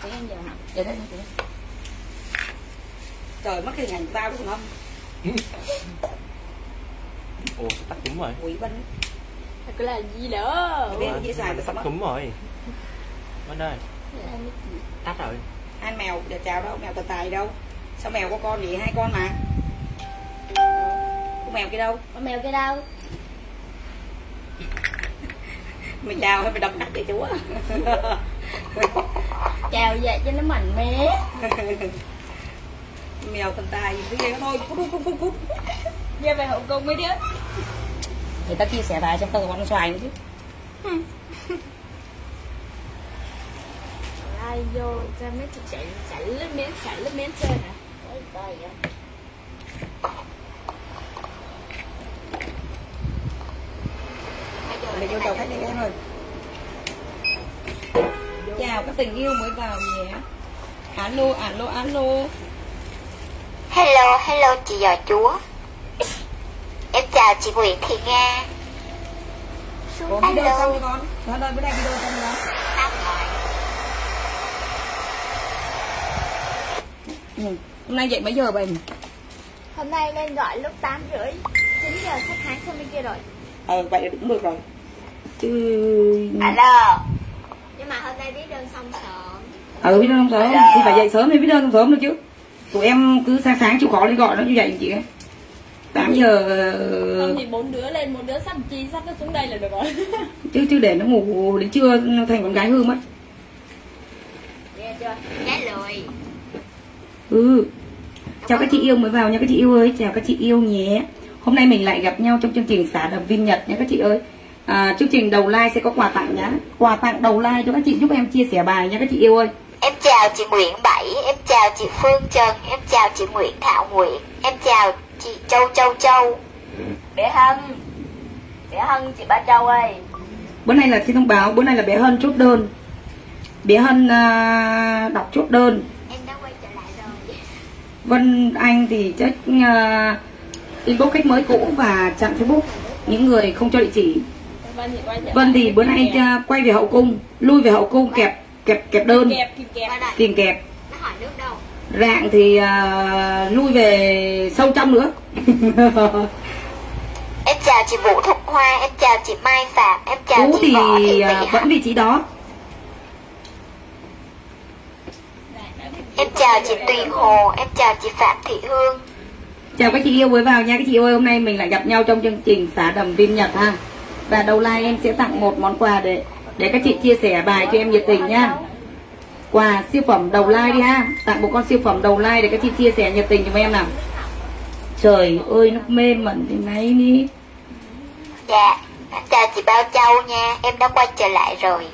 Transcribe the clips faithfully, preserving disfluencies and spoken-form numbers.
Để em giờ. Giờ đây chị. Trời mất cái ngành tao đúng không? Ồ, tắt cúm rồi. Quỷ binh. Cái là gì nữa? Đi chia xài tắt cúm rồi. Bên đây. Tắt rồi. Hai mèo giờ chào đâu, mèo tài tài đâu? Sao mèo có con gì? Hai con mà. Con mèo kia đâu? Con mèo kia đâu? Mày chào hay mày đập nát vậy chúa? Chào vậy cho nó mạnh mẽ. Mèo thần tài cái gì đó thôi, cút cút cút cút. Về về hậu cung mấy đứa. Người ta chia sẻ bài trong tao con xoài nữa chứ. Ai vô ra mấy chị chạy chạy lên miếng chạy lên miếng chơi hả? Ôi trời ơi. Mày vô chào khách đi em ơi. Chào các tình yêu mới vào nhé. Alo alo alo. Hello, hello chị giò chúa. Em chào chị Nguyễn Thị Nga. Ủa video xong đi con. Nó đây bữa nay video xong rồi. Xong rồi. Ừ. Hôm nay dậy mấy giờ vậy? Hôm nay lên gọi lúc tám rưỡi, chín giờ khách hàng sang bên kia rồi. Ờ vậy là cũng được rồi. Chứ Alo. Nhưng mà hôm nay viết đơn xong sớm. ừ biết đơn không sớm thì phải dậy sớm thì biết đơn không sớm được chứ. Tụi em cứ sáng sáng chịu khó đi gọi nó như vậy chị ấy. tám giờ Không thì bốn đứa lên, một đứa sắp chi sắp nó xuống đây là được rồi. chứ chứ để nó ngủ đến trưa nó thành con gái hư mất. Nghe chưa? Gái lười. Ừ. Chào các chị yêu mới vào nha các chị yêu ơi, chào các chị yêu nhé. Hôm nay mình lại gặp nhau trong chương trình xả đầm Vin Nhật nha các chị ơi. À, chương trình đầu like sẽ có quà tặng nhá. Quà tặng đầu like cho các chị, giúp em chia sẻ bài nha các chị yêu ơi. Em chào chị Nguyễn Bảy, em chào chị Phương Trần, em chào chị Nguyễn Thảo Nguyễn, em chào chị Châu Châu Châu. Bé Hân. Bé Hân chị Ba Châu ơi. Bữa nay là xin thông báo, bữa nay là bé Hân chốt đơn. Bé Hân uh, đọc chốt đơn. Em đã quay trở lại rồi. Vân Anh thì chắc uh, inbox khách mới cũ và chặn Facebook những người không cho địa chỉ. Vân thì bữa nay uh, quay về hậu cung, lui về hậu cung kẹp kẹp kẹp đơn, Kẹp kìm kẹp. kìm kẹp. Nó hỏi nước đâu? Rạng thì uh, lui về sâu trong nữa. Em chào chị Vũ Thục Hoa, em chào chị Mai Phạm, em chào Cũ chị thì Võ Thị Mỹ uh, vẫn Hạnh. vị trí đó. Em chào chị Tùy Hồ, em chào chị Phạm Thị Hương. Chào các chị yêu mới vào nha các chị ơi, hôm nay mình lại gặp nhau trong chương trình xả đầm Vin Nhật ha. Và đầu like em sẽ tặng một món quà để để các chị chia sẻ bài cho em nhiệt tình nha. Quà siêu phẩm đầu like đi ha, tặng một con siêu phẩm đầu like để các chị chia sẻ nhiệt tình cho em nào. Trời ơi nó mê mẩn thế này đi. Dạ, em chào chị Bao Châu nha, em đã quay trở lại rồi.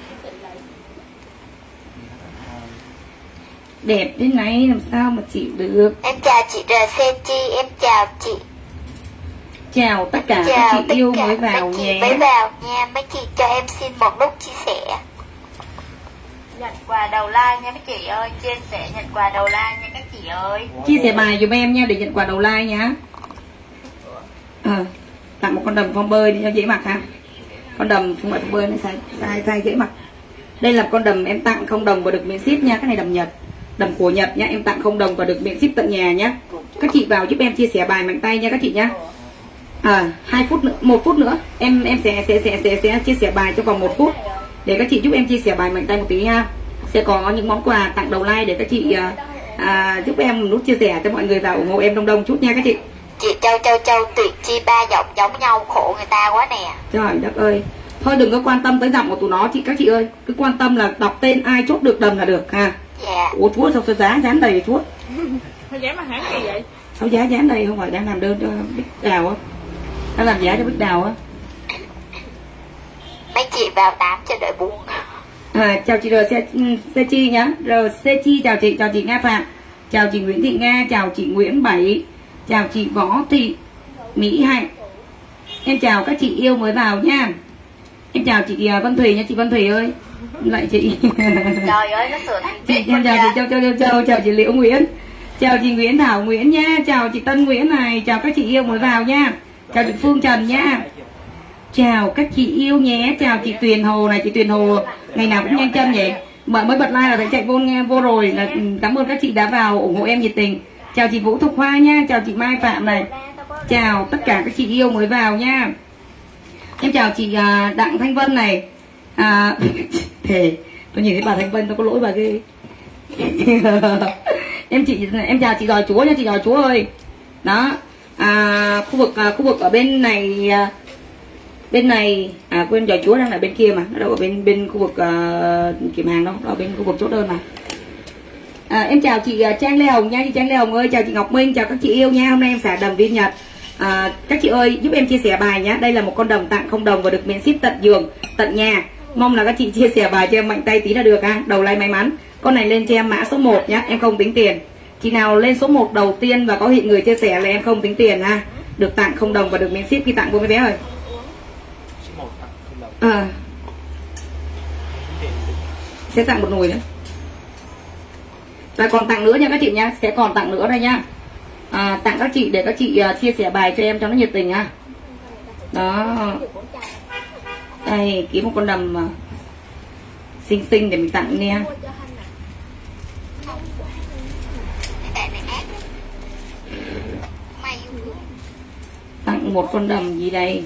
Đẹp thế này làm sao mà chịu được. Em chào chị rờ xê Chi, em chào chị. Chào tất cả Chào các chị tất yêu cả mới vào mấy chị nhé. mới vào nha, mấy chị cho em xin một nút chia sẻ. Nhận quà đầu like nha mấy chị ơi, chia sẻ nhận quà đầu like nha các chị ơi. Chia sẻ bài giùm em nha để nhận quà đầu like nhá. À, tặng một con đầm phong bơi đi cho dễ mặc ha. Con đầm không phải phong bơi nó sai sai sai dễ mặc. Đây là con đầm em tặng không đồng và được miễn ship nha, cái này đầm Nhật. Đầm của Nhật nhá, em tặng không đồng và được miễn ship tận nhà nhá. Các chị vào giúp em chia sẻ bài mạnh tay nha các chị nhá. À, hai phút nữa, một phút nữa em em sẽ sẽ sẽ sẽ, sẽ chia sẻ bài trong vòng một phút để các chị giúp em chia sẻ bài mạnh tay một tí ha. Sẽ có những món quà tặng đầu like để các chị à, à, giúp em nút chia sẻ cho mọi người vào ủng hộ em đông đông chút nha các chị. Chị Châu Châu Châu tuyệt chi ba giọng giống nhau, khổ người ta quá nè. Trời đất ơi, thôi đừng có quan tâm tới giọng của tụi nó chị các chị ơi, cứ quan tâm là đọc tên ai chốt được đầm là được ha. Dạ. Ủa chúa sao, sao giá dán đầy chúa? Sao dám mà hãng gì vậy? Sao giá dán đầy, không phải đang làm đơn cho Bích Đào á? Đang làm giá cho Bích Đào á? Mấy chị vào tám cho đợi buồn. À, chào chị rờ xê Chi nhá, rờ xê Chi chào chị, chào chị Nga Phạm, chào chị Nguyễn Thị Nga, chào chị Nguyễn Bảy, chào chị Võ Thị Mỹ Hạnh. Em chào các chị yêu mới vào nha. Em chào chị Vân Thùy nha, chị Vân Thùy ơi. Lại chị. Trời ơi nó sửa thành Chị em chào chị Châu Châu Châu Châu, chào chị Liễu Nguyễn, chào chị Nguyễn Thảo Nguyễn nha, chào chị Tân Nguyễn này, chào các chị yêu mới vào nha, chào chị Phương Trần nha, chào các chị yêu nhé, chào chị Tuyền Hồ này, chị Tuyền Hồ ngày nào cũng nhanh chân vậy. mà mới bật like là thấy chạy vô nghe vô rồi. Là cảm ơn các chị đã vào ủng hộ em nhiệt tình. Chào chị Vũ Thục Hoa nha, chào chị Mai Phạm này, chào tất cả các chị yêu mới vào nha. Em chào chị uh, Đặng Thanh Vân này. À, thề tôi nhìn thấy bà Thanh Vân tôi có lỗi bà ghê. Em chị em chào chị Giỏi Chúa nha, chị Giỏi Chúa ơi. Đó. À, khu vực à, khu vực ở bên này à, bên này à quên, Giỏi Chúa đang ở bên kia mà, nó đâu ở bên bên khu vực uh, kiểm hàng đâu, ở bên khu vực chốt đơn mà. À, em chào chị uh, Trang Lê Hồng nha, chị Trang Lê Hồng ơi, chào chị Ngọc Minh, chào các chị yêu nha. Hôm nay em xả đầm viên Nhật. À, các chị ơi giúp em chia sẻ bài nhá. Đây là một con đầm tặng không đồng và được miễn ship tận giường tận nhà. Mong là các chị chia sẻ bài cho em mạnh tay tí là được ha. Đầu like may mắn. Con này lên cho em mã số một nhá, em không tính tiền. Chị nào lên số một đầu tiên và có hiện người chia sẻ là em không tính tiền ha. Được tặng không đồng và được miễn ship khi tặng cô mấy bé ơi. Số một tặng không đồng. À. Sẽ tặng một nồi nữa. Và còn tặng nữa nha các chị nhá, sẽ còn tặng nữa đây nhá. À, tặng các chị để các chị uh, chia sẻ bài cho em cho nó nhiệt tình nha. Đó. Đây, kiếm một con đầm uh, xinh xinh để mình tặng nha. Tặng một con đầm gì đây?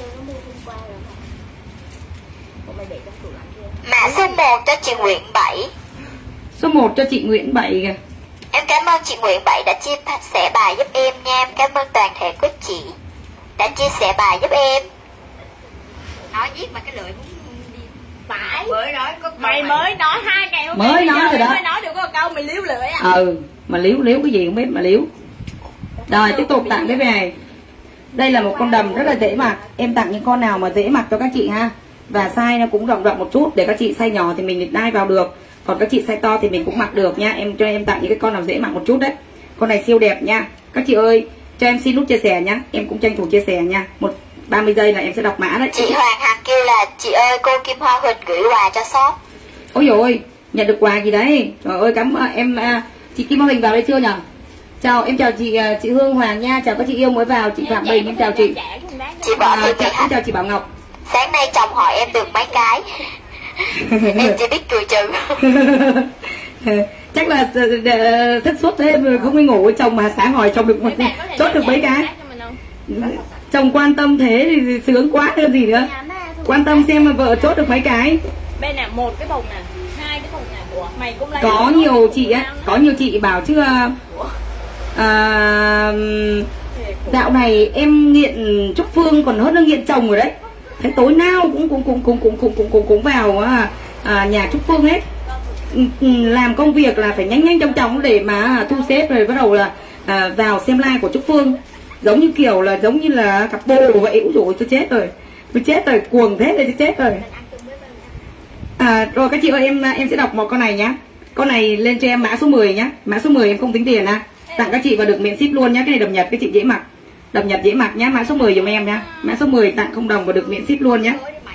Mã số một cho chị Nguyễn Bảy. Số một cho chị Nguyễn Bảy kìa. Em cảm ơn chị Nguyễn Bảy đã chia sẻ bài giúp em nha. Em cảm ơn toàn thể quý chị đã chia sẻ bài giúp em. Nói viết mà cái lưỡi cũng đi phải. Mới nói có mày mới nói hai ngày hôm mới nói rồi đó. Mới nói được có một câu mày liếu lưỡi à. Ừ, mà liếu liếu cái gì không biết mà liếu. Rồi tiếp tục tặng cái này. Đây là một con đầm rất là dễ mặc. Em tặng những con nào mà dễ mặc cho các chị ha. Và size nó cũng rộng rộng một chút. Để các chị size nhỏ thì mình đai vào được. Còn các chị size to thì mình cũng mặc được nha. Em cho em tặng những cái con nào dễ mặc một chút đấy. Con này siêu đẹp nha. Các chị ơi, cho em xin nút chia sẻ nhá. Em cũng tranh thủ chia sẻ nha. Một ba mươi giây là em sẽ đọc mã đấy. Chị Hoàng Hằng kêu là chị ơi cô Kim Hoa Huỳnh gửi quà cho shop. Ôi dồi ôi, nhận được quà gì đấy. Trời ơi, cảm ơn em. Chị Kim Hoa Huỳnh vào đây chưa nhở? Chào, em chào chị chị Hương Hoàng nha. Chào các chị yêu mới vào. Chị Phạm Bình, em chào chị. Chị Bảo à, Thị chào, em chào chị Bảo Ngọc. Sáng nay chồng hỏi em được mấy cái. Em chỉ biết cười trừ. Chắc là thức suốt thế không đi ngủ với chồng mà sáng hỏi chồng được một chốt được mấy cái. Chồng quan tâm thế thì sướng quá hơn gì nữa. Quan tâm xem mà vợ chốt được mấy cái. Bên này một cái bồng này, hai cái bồng này của mày cũng lấy. Có nhiều chị á, có nhiều chị bảo chứ à, dạo này em nghiện Trúc Phương còn hơn là nghiện chồng rồi đấy. Thế tối nào cũng cũng cũng cũng cũng cũng cũng cũng, cũng vào à, à, nhà Trúc Phương hết. Làm công việc là phải nhanh nhanh chóng chóng để mà thu xếp rồi bắt đầu là à, vào xem like của Trúc Phương. Giống như kiểu là giống như là cặp bồ vậy. Úi dồi tôi chết rồi. Tôi chết rồi, cuồng thế này tôi chết rồi. À, rồi các chị ơi, em em sẽ đọc một con này nhá. Con này lên cho em mã số mười nhá. Mã số mười em không tính tiền à. Tặng các chị và được miễn ship luôn nhá. Cái này đầm Nhật các chị dễ mặc. Đầm Nhật dễ mặc nhá. Mã số mười giùm em nhá. Mã số mười tặng không đồng và được miễn ship luôn nhá.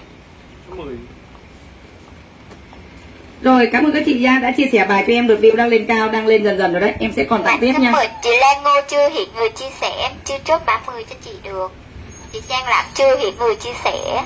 Rồi cảm ơn các chị nha đã chia sẻ bài cho em. Được view đang lên cao, đang lên dần dần rồi đấy. Em sẽ còn tặng tiếp nha. Chị Lan Ngô chưa hiện người chia sẻ. Em chưa chốt mã mười cho chị được. Chị Trang Lạc chưa hiện người chia sẻ.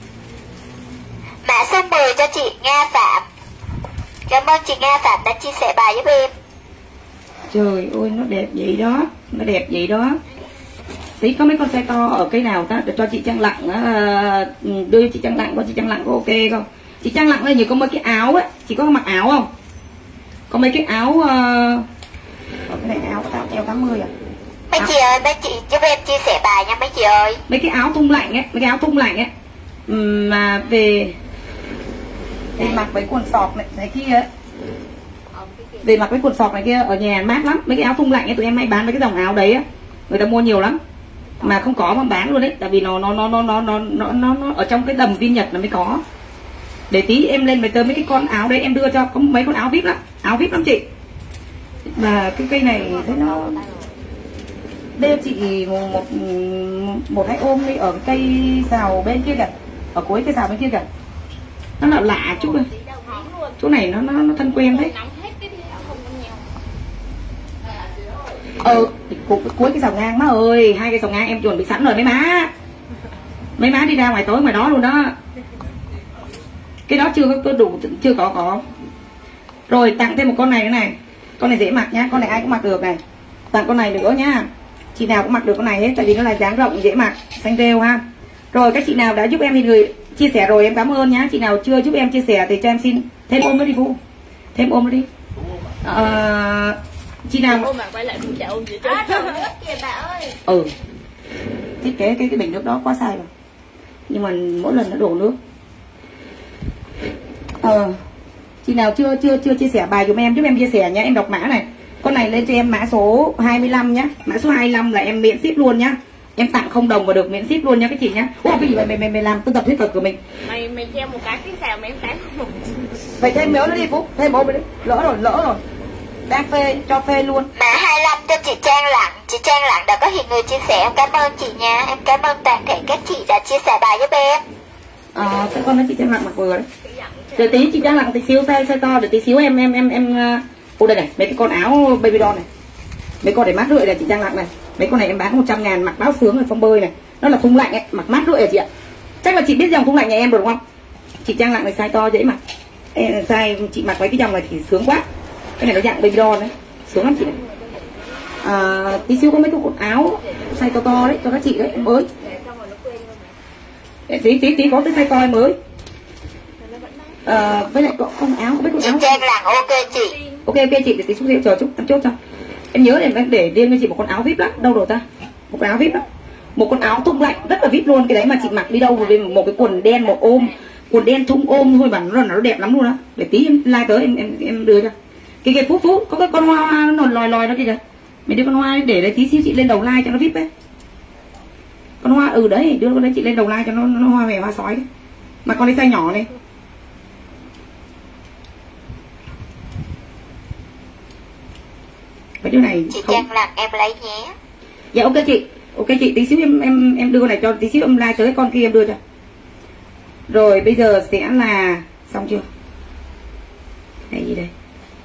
Mã số mười cho chị Nga Phạm. Cảm ơn chị Nga Phạm đã chia sẻ bài giúp em. Trời ơi nó đẹp vậy đó. Nó đẹp vậy đó. Tí có mấy con xe to ở cây nào ta để cho chị Trang Lặng uh, đưa chị Trang Lặng có chị Trang Lặng có ok không? Chị Trang Lặng đây nhiều có mấy cái áo ấy. Chị có mặc áo không? Có mấy cái áo uh... Ở cái này áo eo tám mươi à? Mấy áo. Chị ơi, mấy chị giúp em chia sẻ bài nha mấy chị ơi. Mấy cái áo thun lạnh ấy, mấy cái áo thun lạnh ấy. Mà về về mặc với quần sọt này, này kia ấy. Về mặc với quần sọt này kia ở nhà mát lắm. Mấy cái áo thun lạnh ấy tụi em hay bán mấy cái dòng áo đấy á. Người ta mua nhiều lắm. Mà không có mà bán luôn đấy, tại vì nó nó nó nó nó nó nó nó, nó ở trong cái đầm viên Nhật nó mới có. Để tí em lên về tớ mấy cái con áo đấy em đưa cho, có mấy con áo vip lắm, áo vip lắm chị. Và cái cây này thấy nó đeo chị một, một một hai ôm đi ở cái cây xào bên kia kìa, ở cuối cây xào bên kia kìa. Nó là lạ chút ơi. Chỗ này nó nó nó thân quen đấy. Ờ, cuối cái xào ngang má ơi, hai cái xào ngang em chuẩn bị sẵn rồi mấy má. Mấy má đi ra ngoài tối ngoài đó luôn đó. Cái đó chưa có đủ, chưa có có Rồi tặng thêm một con này nữa này. Con này dễ mặc nhá, con này ai cũng mặc được này. Tặng con này nữa nhá. Chị nào cũng mặc được con này hết, tại vì nó là dáng rộng dễ mặc, xanh rêu ha. Rồi các chị nào đã giúp em thì người chia sẻ rồi em cảm ơn nhá. Chị nào chưa giúp em chia sẻ thì cho em xin thêm ôm nữa đi Vũ. Thêm ôm nữa đi. À, chị nào ôm mà quay lại phụ trợ ôm gì chứ. Nước kìa bà ơi. Ừ. Thiết kế cái cái bình nước đó quá sai rồi. Nhưng mà mỗi lần nó đổ nước. Ờ. Chị nào chưa chưa chưa chia sẻ bài giúp em, giúp em chia sẻ nhá, em đọc mã này. Con này lên cho em mã số hai mươi lăm nhá. Mã số hai mươi lăm là em miễn ship luôn nhá. Em tặng không đồng và được miễn ship luôn nhá các chị nhá. Ủa cái gì vậy mày mày mày làm tương tập thuyết thuật của mình. Mày mày treo một cái cái xào mày em tán một. Vậy thêm nhớ nó đi Phúc, thêm ôm đi. Lỡ rồi, lỡ rồi. Đang phê, cho phê luôn. Mã hai mươi lăm cho chị Trang Lặng. Chị Trang Lặng đã có hiện người chia sẻ. Em cảm ơn chị nha. Em cảm ơn toàn thể các chị đã chia sẻ bài giúp em. À, cái con đó chị Trang Lặng mặc vừa đấy. Để tí chị Trang Lặng tí xíu size size to, để tí xíu em em em em ô đây này, mấy cái con áo baby doll này. Mấy con để mát rượi là chị Trang Lặng này. Mấy con này em bán một trăm ngàn, mặc báo sướng rồi phong bơi này. Nó là thùng lạnh ấy, mặc mát rượi à chị ạ. Chắc là chị biết dòng thùng lạnh nhà em rồi đúng không? Chị Trang Lặng này size to dễ mặc. Em size chị mặc mấy cái dòng này thì sướng quá. Cái này nó dạng baby doll đấy, sướng lắm chị này. À, tí xíu có mấy cái quần áo size to to đấy cho các chị đấy mới. Tí tí tí có cái size to mới. À, với lại có con áo, có biết con áo. Chị Trang Lặng ok chị. Ok ok chị, để tí xíu chờ chút, em chốt cho. Em nhớ em để riêng cho chị một con áo vip lắm, đâu rồi ta? Một con áo vip đó. Một con áo thun lạnh rất là vip luôn, cái đấy mà chị mặc đi đâu với một cái quần đen một ôm, quần đen thun ôm thôi mà nó nó đẹp lắm luôn đó. Để tí em like tới em em em đưa cho. Cái kia Phú Phú có cái con hoa, hoa nó lòi lòi đó kìa. Mày đưa con hoa để đấy tí xíu chị lên đầu like cho nó vip ấy. Con hoa ừ đấy, đưa con đấy chị lên đầu like cho nó nó hoa mè hoa sói đấy. Mà con đấy size nhỏ này. Cái chỗ này chị không... Trang Lặng em lấy nhé. Dạ ok chị, ok chị, tí xíu em em em đưa con này cho, tí xíu em like tới con kia em đưa cho. Rồi bây giờ sẽ là xong chưa? Này gì đây?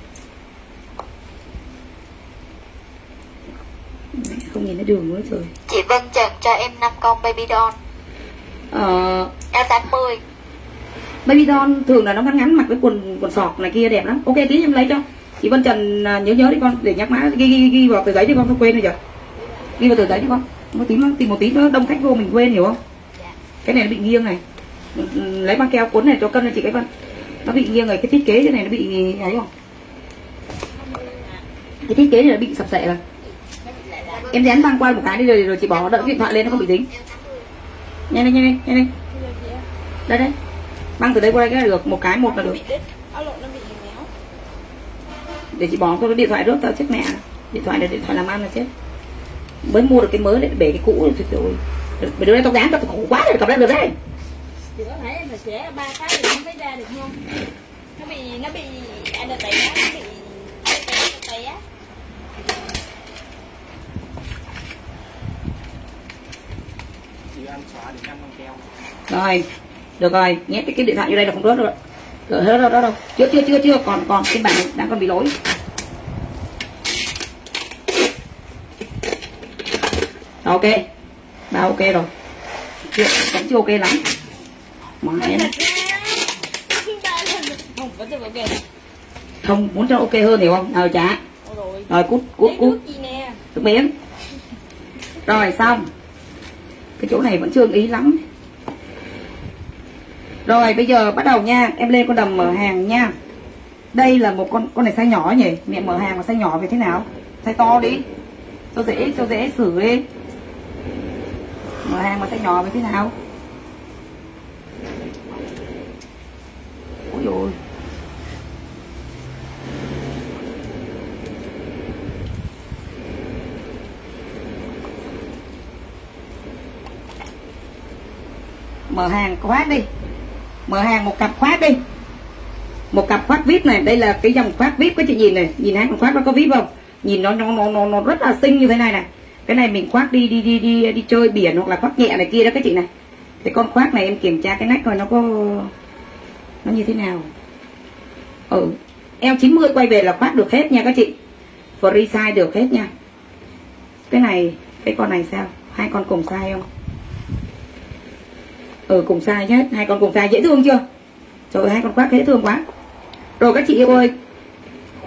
Không nhìn thấy đường nữa rồi. Chị Vân Trần cho em năm con baby doll. Ờ... Eo tám mươi. Baby doll thường là nó ngắn ngắn mặc với quần quần sọt này kia đẹp lắm. Ok tí em lấy cho. Chị Vân Trần nhớ nhớ đi con, để nhắc mã ghi ghi, ghi vào tờ giấy đi con, không quên rồi giờ. Ghi vào tờ giấy đi con. Một tí tìm một tí nó đông khách vô mình quên hiểu không? Cái này nó bị nghiêng này. Lấy băng keo cuốn này cho cân cho chị cái Vân. Nó bị nghiêng rồi, cái thiết kế cái này nó bị ấy không? Cái thiết kế này nó bị sập sệ rồi. Em dán băng qua một cái đi rồi rồi chị bỏ đỡ điện thoại lên nó không bị dính. Nhanh lên nhanh lên nhanh lên. Đây đây. Băng từ đây qua đây cái là được, một cái một là được. Để chị bỏ cái điện thoại rớt tao chết mẹ. Điện thoại này điện thoại làm ăn là chết. Mới mua được cái mới để bể cái cũ rồi. Bởi đưa đây tao dán tao khổ quá rồi, cầm ra được đấy. Thì có thể em phải xẻ ba cái thì nó mới ra được không? Nó bị nó bị anh đã tẩy nó bị tẩy á. Rồi, được rồi, nhét cái, cái điện thoại vô đây là không rớt rồi. Rồi hết rồi đó đâu. Chưa chưa chưa chưa, còn còn cái bản đang còn bị lỗi. Rồi, ok. Ba ok rồi. Chưa, vẫn chưa ok lắm. Mà em không muốn cho ok hơn hiểu không? Nào trả. Rồi cút cút cút. Nước miếng. Rồi xong. Cái chỗ này vẫn chưa ý lắm. Rồi bây giờ bắt đầu nha. Em lên con đầm mở hàng nha. Đây là một con con này size nhỏ nhỉ. Mẹ mở hàng mà size nhỏ về thế nào? Size to đi. Cho dễ cho dễ xử đi. Mở hàng mà size nhỏ về thế nào? Ôi dồi. Mở hàng khoác đi. Mở hàng một cặp khoác đi. Một cặp khoác vip này. Đây là cái dòng khoác vip, các chị nhìn này. Nhìn hai con khoác nó có vip không? Nhìn nó nó nó nó, nó rất là xinh như thế này này. Cái này mình khoác đi đi đi đi đi chơi biển hoặc là khoác nhẹ này kia đó các chị này. Cái con khoác này em kiểm tra cái nách coi nó có nó như thế nào. Ừ, eo chín mươi quay về là khoác được hết nha các chị. Free size được hết nha. Cái này, cái con này sao? Hai con cùng size không? Ừ, cùng size hết, hai con cùng size dễ thương chưa? Trời ơi, hai con khoác dễ thương quá. Rồi các chị yêu ơi,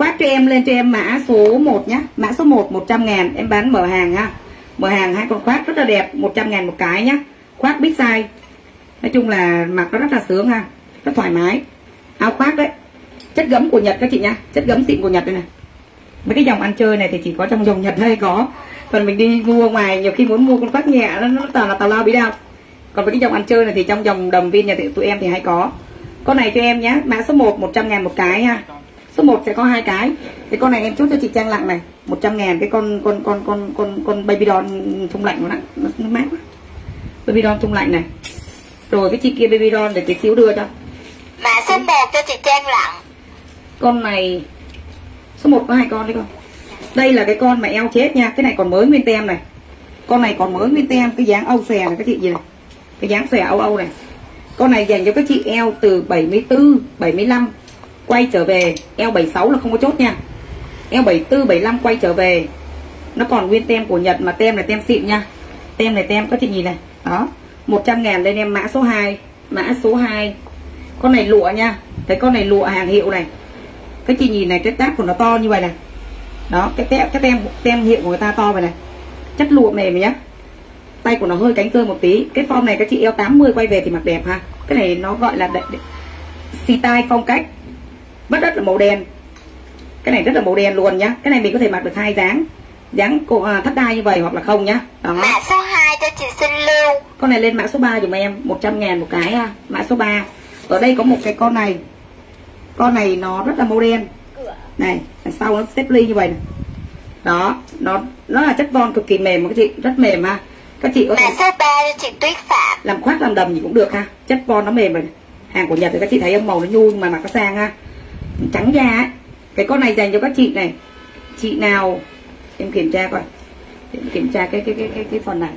khoác cho em lên cho em mã số một nhá. Mã số một một trăm ngàn. Em bán mở hàng ha. Mở hàng hai con khoác rất là đẹp, một trăm ngàn một cái nhá. Khoác big size. Nói chung là mặc nó rất là sướng ha, rất thoải mái. Áo khoác đấy, chất gấm của Nhật các chị nhá, chất gấm xịn của Nhật đây này. Mấy cái dòng ăn chơi này thì chỉ có trong dòng Nhật hay có. Còn mình đi mua ngoài nhiều khi muốn mua con khoác nhẹ nó, nó toàn là tào lao bí đao. Còn với cái dòng ăn chơi này thì trong dòng đầm viên nhà tụi em thì hay có. Con này cho em nhá, mã số một một trăm ngàn một cái ha. Số một sẽ có hai cái. Cái con này em chốt cho chị Trang Lặng này, một trăm ngàn. Cái con con con con con con baby doll thùng lạnh nó nặng, nó, nó mát quá. Baby doll thùng lạnh này. Rồi cái chị kia baby doll để tí xíu đưa cho. Mã số một cho chị Trang Lặng. Con này số một có hai con đấy con. Đây là cái con mà eo chết nha. Cái này còn mới nguyên tem này. Con này còn mới nguyên tem. Cái dáng âu xòe này các chị gì này. Cái dáng xòe âu âu này. Con này dành cho các chị eo từ bảy mươi tư, bảy mươi lăm quay trở về. Eo bảy mươi sáu là không có chốt nha. Eo bảy mươi tư, bảy mươi lăm quay trở về. Nó còn nguyên tem của Nhật. Mà tem này tem xịn nha. Tem này tem các chị nhìn này. Đó, một trăm ngàn lên em mã số hai. Mã số hai. Con này lụa nha. Cái con này lụa hàng hiệu này. Các chị nhìn này, cái táp của nó to như vậy này. Đó, cái tem, cái tem, tem hiệu của người ta to vậy này. Chất lụa mềm nhá. Tay của nó hơi cánh cơ một tí. Cái form này các chị eo tám mươi quay về thì mặc đẹp ha. Cái này nó gọi là style phong cách. Rất rất là màu đen. Cái này rất là màu đen luôn nhá. Cái này mình có thể mặc được hai dáng. Dáng à, thắt đai như vậy hoặc là không nhá. Đó. Mã số hai cho chị Sinh Lưu. Con này lên mã số ba dùm em, một trăm ngàn một cái ha. Mã số ba. Ở đây có một cái con này. Con này nó rất là màu đen. Này, đằng sau nó xếp ly như vậy này. Đó, nó nó là chất von cực kỳ mềm mà các chị, rất mềm ha. Các chị có thể mã số ba cho chị Tuyết Phạm. làm khoác làm đầm gì cũng được ha. Chất von nó mềm rồi. Hàng của Nhật thì các chị thấy không, màu nó nhu nhưng mà mặc nó sang ha. Trắng da ấy. Cái con này dành cho các chị này. Chị nào em kiểm tra coi. Em kiểm tra cái cái cái cái cái phần này.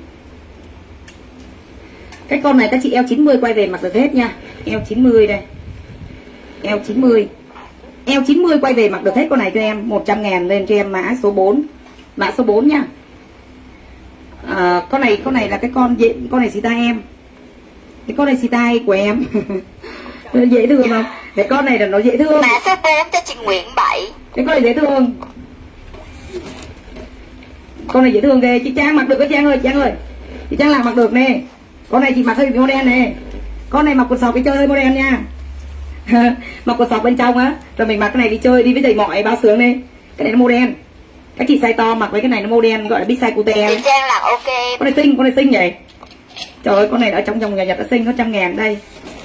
Cái con này các chị eo chín mươi quay về mặc được hết nha. Eo chín mươi đây. Eo chín mươi. Eo chín mươi quay về mặc được hết con này cho em, một trăm ngàn lên cho em mã số bốn. Mã số bốn nha. À, con này con này là cái con dễ, con này xì tai em. Cái con này xì tai của em. Dễ thương không? Cái con này là nó dễ thương. Mã số bốn cho chị Nguyễn Bảy. Cái con này dễ thương. Con này dễ thương ghê. Chị Trang mặc được cái Trang ơi, Trang ơi. Chị Trang làm mặc được nè. Con này chị mặc hơi model nè. Con này mặc quần sọc đi chơi hơi model nha. Mặc quần sọc bên trong á. Rồi mình mặc cái này đi chơi, đi với giày mọi bao sướng đi. Cái này nó model. Các chị size to mặc với cái này nó model, gọi là big size cute. Chị Trang là ok. Con này xinh, con này xinh vậy. Trời ơi, con này ở trong dòng nhà Nhật nó xinh, nó trăm ngàn đây.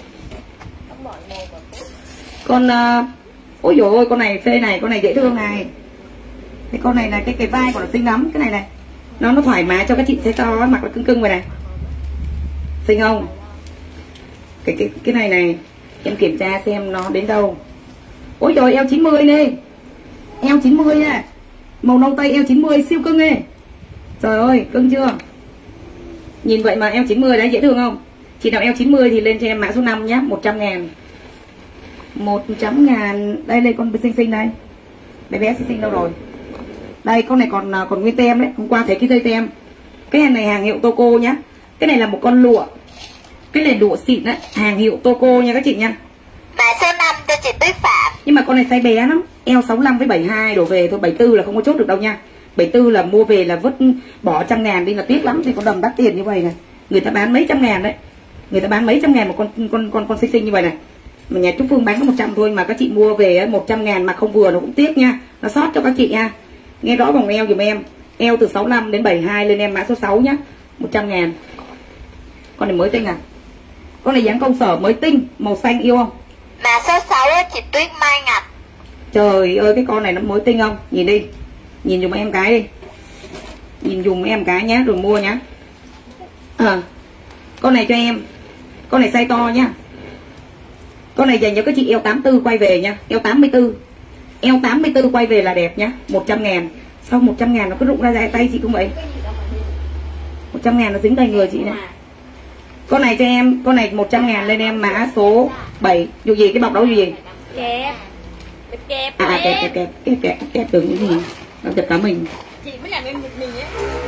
Con uh... ôi dồi ôi, con này phê này, con này dễ thương này. Cái con này là cái cái vai của nó xinh lắm. Cái này này nó nó thoải mái cho các chị size to mặc nó cưng cưng vậy này. Xinh không? Cái cái cái này này em kiểm tra xem nó đến đâu. Ôi trời, eo chín mươi đi. Eo chín mươi nha. Màu nâu tây eo chín mươi siêu cưng đi. Trời ơi, cưng chưa? Nhìn vậy mà eo chín mươi đấy, dễ thương không? Chị nào eo chín mươi thì lên cho em mã số năm nhá, một trăm ngàn. một trăm ngàn. Đây đây con xinh xinh đây. Bé bé xinh xinh đâu rồi? Đây con này còn còn nguyên tem đấy. Hôm qua thấy cái dây tem. Cái hàng này hàng hiệu Toco nhá. Cái này là một con lụa. Cái này lụa xịn đấy, hàng hiệu Toco nha các chị nha. Mã số năm cho chị Tuyết Phạm. Nhưng mà con này size bé lắm. Eo sáu mươi lăm với bảy mươi hai đổ về thôi, bảy mươi tư là không có chốt được đâu nha. bảy mươi tư là mua về là vứt bỏ trăm ngàn đi là tiếc lắm. Thì con đầm đắt tiền như vậy này. Người ta bán mấy trăm ngàn đấy. Người ta bán mấy trăm ngàn một con con con con xinh xinh như vậy này. Mà nhà Trúc Phương bán có một trăm thôi mà các chị mua về một trăm ngàn mà không vừa nó cũng tiếc nha. Nó sót cho các chị nha. Nghe rõ vòng eo dùm em. Eo từ sáu mươi lăm đến bảy mươi hai lên em mã số sáu nhá. một trăm ngàn. Con này mới tinh à? Con này dáng công sở mới tinh, màu xanh yêu không? Mã số sáu đó chị Tuyết Mai Ngọc. Trời ơi, cái con này nó mới tinh không? Nhìn đi. Nhìn dùm em cái đi. Nhìn dùm em cái nhá, rồi mua nhá. À, con này cho em. Con này size to nhá. Con này dành cho các chị eo tám mươi tư quay về nha. Eo tám mươi tư. Eo tám mươi tư quay về là đẹp nhá. một trăm ngàn. Sao một trăm ngàn nó cứ rụng ra dài tay chị cũng vậy? một trăm ngàn nó dính tay người chị này. Con này cho em, con này một trăm ngàn lên em mã số bảy. Dù gì cái bọc đó dù gì? Kẹp. Kẹp. À kẹp kẹp kẹp kẹp kẹp kẹp tưởng cái gì? Nó giật cả mình. Chị mới làm em một mình á.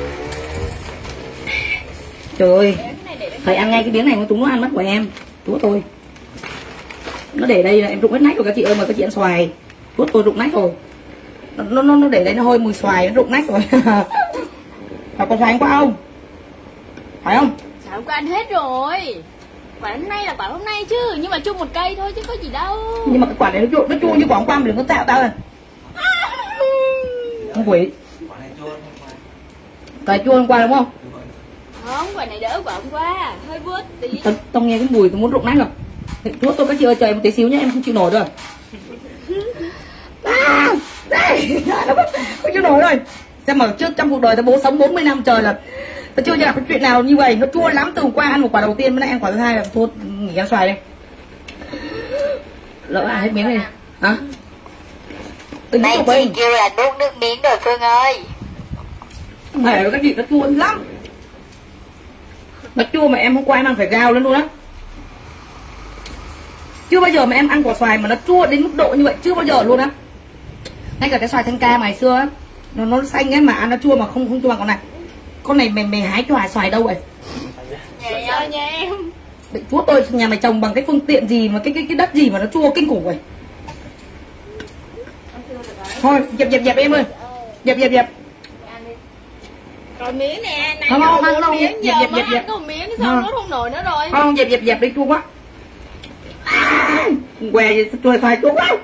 Trời ơi. Phải ăn ngay cái miếng này nó chúng nó ăn mất của em. Chúa tôi. Nó để đây là em rụng hết nách rồi các chị ơi, mà các chị ăn xoài. Thuốc tôi rụng nách rồi. nó nó nó để đấy nó hôi mùi xoài, nó rụng nách rồi. Phải con xoài ăn qua không? Phải không? Sao hôm qua ăn hết rồi. Quả hôm nay là quả hôm nay chứ, nhưng mà chung một cây thôi chứ có gì đâu. Nhưng mà cái quả này nó chua, nó chua như quả hôm qua mà đừng có tạo tao rồi. Không quỷ. Quả chua hôm qua đúng không? Không, quả này đỡ quả hôm qua, hơi bớt tí. Tao, tao nghe cái mùi tôi muốn rụng nách rồi. Chúa tôi các chị ơi, chờ em một tí xíu nhé, em không chịu nổi rồi. À, đây, không chịu nổi rồi. Xem mà trước trong cuộc đời tao bố sống bốn mươi năm trời là tao chưa gặp cái chuyện nào như vậy. Nó chua lắm, từ hôm qua ăn một quả đầu tiên, mới lại ăn quả thứ hai là thôi nghỉ ăn xoài đi. Lỡ ăn hết miếng này. Hả? Này chị kêu là nuốt nước miếng rồi Phương ơi. Mẹ các chị nó chua lắm. Nó chua mà em hôm qua em ăn phải gào lên luôn á. Chưa bao giờ mà em ăn quả xoài mà nó chua đến mức độ như vậy, chưa bao giờ luôn á. Ngay cả cái xoài thanh ca mà ngày xưa á, nó nó xanh ấy mà ăn nó chua mà không không chua bằng con này. Con này mày mày hái quả xoài đâu vậy? Nhà em, nhà em. Chúa tôi nhà mày trồng bằng cái phương tiện gì mà cái cái cái đất gì mà nó chua kinh khủng vậy. Thôi dẹp dẹp dẹp em ơi. Dẹp dẹp dẹp. Còn miếng nè, này không không ăn đâu, miếng dẹp giờ dẹp mới dẹp dẹp. ăn có một miếng sao nuốt không nổi nữa rồi. Không dẹp dẹp dẹp đi chua quá. À, què gì chua xoài chua quá.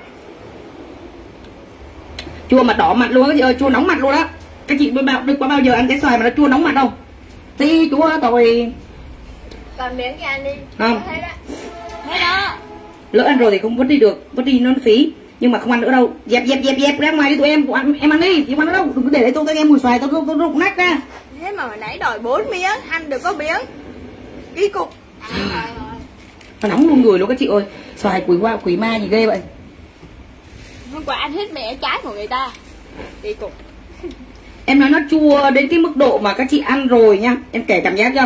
Chua mà đỏ mặt luôn á chị ơi, chua nóng mặt luôn á. Các chị bao được có bao giờ ăn cái xoài mà nó chua nóng mặt không? Tí chúa tôi. Còn miếng kia ăn đi. Không. Thế đó. Thế đó. Lỡ ăn rồi thì không vứt đi được, vứt đi nó phí. Nhưng mà không ăn nữa đâu. Dẹp dẹp dẹp dẹp ra ngoài đi tụi em, tụi ăn, em ăn đi, chứ ăn nữa đâu. Đừng có để đấy tôi các em mùi xoài tôi tôi, tôi rụng nách ra. Thế mà hồi nãy đòi bốn miếng, ăn được có miếng. Ký cục. Nó nóng luôn người luôn các chị ơi. Xoài quỷ qua quỷ ma gì ghê vậy. Hôm qua ăn hết mẹ trái của người ta. Ký cục. Em nói nó chua đến cái mức độ mà các chị ăn rồi nha. Em kể cảm giác chưa?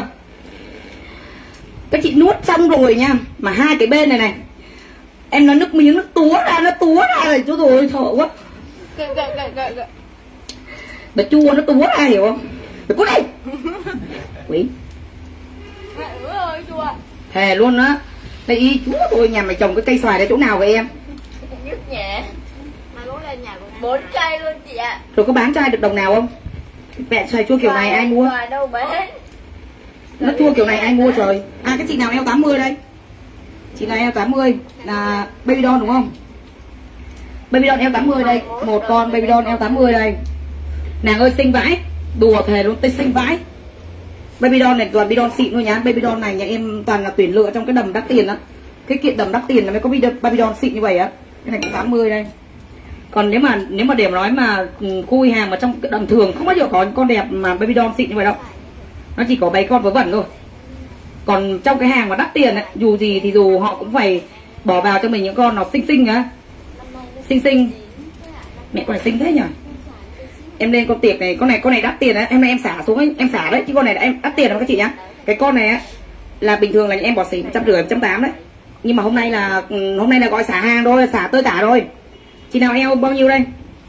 Các chị nuốt xong rồi nha. Mà hai cái bên này này, em nói nước miếng nó túa ra, nó túa ra rồi. Chú rồi sợ quá. Gợi, gợi, gợi, gợi, gợi. Nó chua nó túa ra hiểu không? Mày cút đây. Quỷ. Mẹ ơi chua. Thề luôn á. Đây ý chúa tôi nhà mày trồng cái cây xoài ở chỗ nào vậy em? Nhức nhẹ. Mà cũng lên nhà của bốn cây luôn chị ạ. Rồi có bán cho ai được đồng nào không? Mẹ xoài chua kiểu này ai mua? Xoài đâu bán. Nó chua kiểu này ai mua trời? À cái chị nào eo tám mươi đây? Chị này eo tám mươi là baby doll đúng không? Baby doll eo tám mươi đây, một con baby doll eo tám mươi đây. Nàng ơi xinh vãi, đùa thề luôn, tên xinh vãi. Baby doll này toàn baby doll xịn luôn nhá. Baby doll này nhà em toàn là tuyển lựa trong cái đầm đắt tiền á. Cái kiện đầm đắt tiền là mới có baby doll xịn như vậy á. Cái này cũng tám mươi đây. Còn nếu mà nếu mà để mà nói mà khui hàng mà trong cái đầm thường không bao giờ có con đẹp mà baby doll xịn như vậy đâu. Nó chỉ có mấy con vớ vẩn thôi. Còn trong cái hàng mà đắt tiền ấy, dù gì thì dù họ cũng phải bỏ vào cho mình những con nó xinh xinh á. Xinh xinh. Mẹ con này xinh thế nhỉ? Em lên con tiệc này, con này con này đắt tiền đấy, em nay em xả xuống ấy, em xả đấy, chứ con này là em đắt tiền đó các chị nhá. Cái con này á là bình thường là em bỏ xỉ một trăm rưỡi, một trăm tám đấy. Nhưng mà hôm nay là hôm nay là gọi xả hàng thôi, xả tơi tả rồi. Chị nào eo bao nhiêu đây?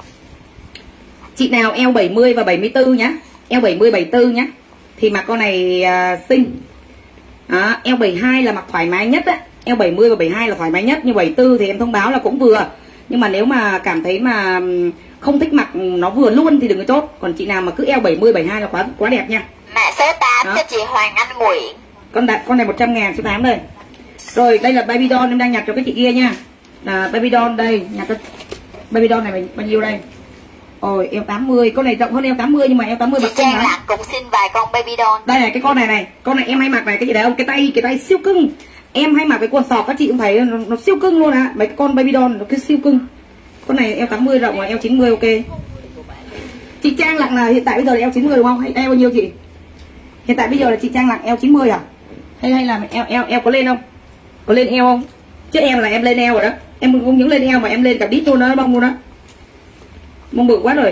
Chị nào eo bảy mươi và bảy mươi tư nhá. Eo bảy mươi, bảy mươi tư nhá. Thì mặc con này uh, xinh. Đó, eo bảy mươi hai là mặc thoải mái nhất á. Eo bảy mươi và bảy mươi hai là thoải mái nhất. Nhưng bảy mươi tư thì em thông báo là cũng vừa. Nhưng mà nếu mà cảm thấy mà không thích mặc nó vừa luôn thì đừng có chốt. Còn chị nào mà cứ eo bảy mươi, bảy mươi hai là quá quá đẹp nha. Mã số tám đó. Cho chị Hoàng Anh Nguyễn. Con đại con này một trăm ngàn số tám đây. Rồi đây là baby doll em đang nhặt cho các chị kia nha. Là baby doll đây, nhặt cho baby doll này bao nhiêu đây? Ôi eo tám mươi, con này rộng hơn eo tám mươi nhưng mà eo tám mươi bạc Trang Lạc cũng xin vài con baby doll. Đây này cái con này này, con này em hay mặc này cái gì đấy không? Cái tay cái tay siêu cưng. Em hay mặc cái quần sọt các chị cũng thấy nó, nó siêu cưng luôn á. Mấy cái con baby doll nó cứ siêu cưng. Con này eo tám mươi rộng và eo chín mươi ok. Chị Trang Lạc là hiện tại bây giờ là eo chín mươi đúng không? Hay eo bao nhiêu chị? Hiện tại bây giờ là chị Trang Lạc eo chín mươi à? Hay hay là eo eo eo có lên không? Có lên eo không? Chứ em là em lên eo rồi đó. Em không những lên eo mà em lên cả đít luôn đó, bông luôn đó. Mông bự quá rồi.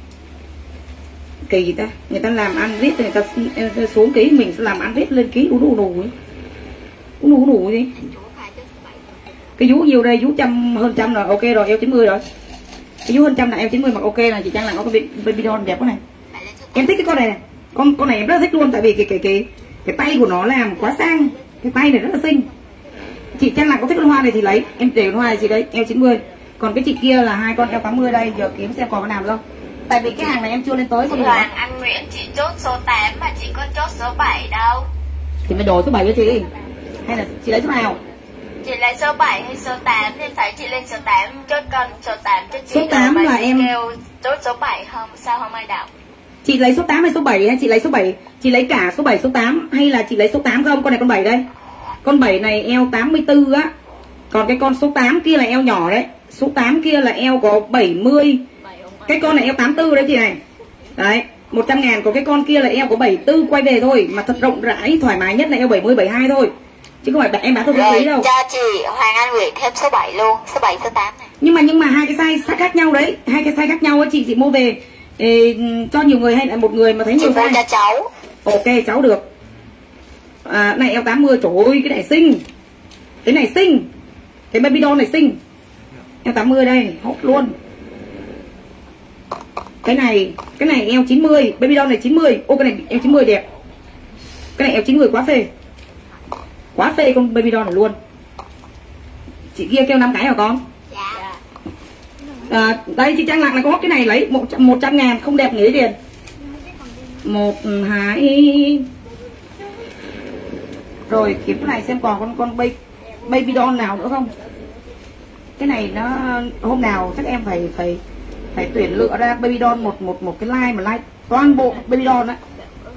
Kỳ gì ta? Người ta làm ăn viết người ta xuống ký, mình sẽ làm ăn viết lên ký đủ đủ đủ ấy. Đủ đủ đủ gì? Cái vú nhiều đây, vú trăm hơn trăm rồi, ok rồi, eo chín mươi rồi. Cái vú hơn trăm là eo chín mươi mặc ok là chị Trang là có cái baby doll đẹp quá này. Em thích cái con này này. Con con này em rất thích luôn tại vì cái cái cái cái tay của nó làm quá sang. Cái tay này rất là xinh. Chị Trang là có thích con hoa này thì lấy, em để con hoa này chị đấy, eo chín mươi. Còn cái chị kia là hai con eo tám mươi đây. Giờ kiếm xem còn cái nào nữa không. Tại vì cái hàng này em chưa lên tới. Chị Hoàng Anh Nguyễn chị chốt số tám mà chị có chốt số bảy đâu. Thì mày đổi số bảy cho chị. Hay là chị lấy số nào? Chị lấy số bảy hay số tám nên thấy chị lên số tám chốt con số tám cho chị. Số tám là em kêu chốt số bảy không sao không ai đọc. Chị lấy số tám hay số bảy hay chị lấy số bảy? Chị lấy cả số bảy số tám hay là chị lấy số tám không? Con này con bảy đây. Con bảy này eo tám mươi tư á. Còn cái con số tám kia là eo nhỏ đấy. Số tám kia là eo có bảy mươi. Cái con này eo tám mươi tư đấy chị này. Đấy, một trăm ngàn. Còn cái con kia là eo có bảy mươi tư quay về thôi. Mà thật rộng rãi, thoải mái nhất là eo bảy mươi, bảy mươi hai thôi. Chứ không phải em bán theo số quý đâu. Cho chị Hoàng Anh Nguyễn thêm số bảy luôn. Số bảy, số tám này. Nhưng mà nhưng mà hai cái size khác nhau đấy. Hai cái size khác nhau á chị. Chị mua về ê, cho nhiều người hay là một người mà thấy nhiều size? Cho cháu. Ok cháu được. À, này eo tám mươi. Trời ơi cái này xinh. Cái này xinh. Cái baby doll này xinh. Eo tám mươi đây, hot luôn. Cái này, cái này eo chín mươi, baby doll này chín mươi. Ô cái này eo chín mươi đẹp. Cái này eo chín mươi quá phê. Quá phê con baby doll này luôn. Chị kia kêu năm cái hả con? Dạ. À, đây chị Trang Lặng là có cái này lấy một trăm ngàn không đẹp nghĩ tiền. Một, hai. Rồi kiếm cái này xem còn con con baby, baby doll nào nữa không. Cái này nó hôm nào chắc em phải phải phải tuyển lựa ra baby doll một một một cái line mà line toàn bộ baby doll á.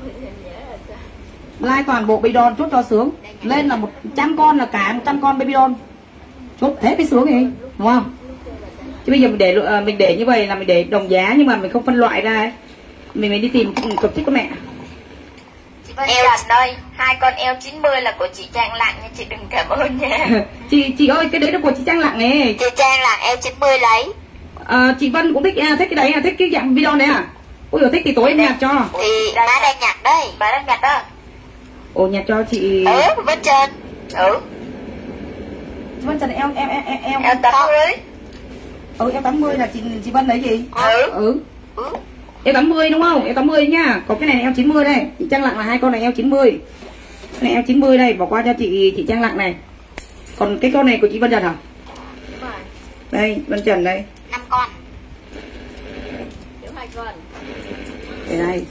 Line toàn bộ baby doll chốt cho sướng. Lên là một trăm con là cả một trăm con baby doll. Chốt thế mới sướng gì, đúng không? Chứ bây giờ mình để lựa mình để như vậy là mình để đồng giá nhưng mà mình không phân loại ra ấy. Mình mới đi tìm cục thích của mẹ. Chị Vân Trần ơi, hai con eo chín mươi là của chị Trang Lặng nha, chị đừng cảm ơn nha. chị chị ơi cái đấy là của chị Trang Lặng này. Chị Trang Lặng eo chín mươi lấy. À, chị Vân cũng thích thích cái đấy à, thích cái dạng video đấy à? Ôi rồi thích thì tối em nhặt cho. Thì má đang nhặt đây, má đang nhặt đó. Ồ nhặt cho chị. Ừ, Vân Trần. Ừ. Vân Trần eo em em em em eo tám mươi. Ừ eo tám mươi là chị chị Vân lấy gì? Ừ. Ừ. Ừ. Eo tám mươi đúng không? Eo tám mươi nhá. Còn cái này là eo chín mươi đây. Chị Trang Lặng là hai con này eo chín mươi. Cái này eo chín mươi đây, bỏ qua cho chị chị Trang Lặng này. Còn cái con này của chị Vân Trần hả? Đây, Vân Trần đây. năm con. hai con. Đây đây.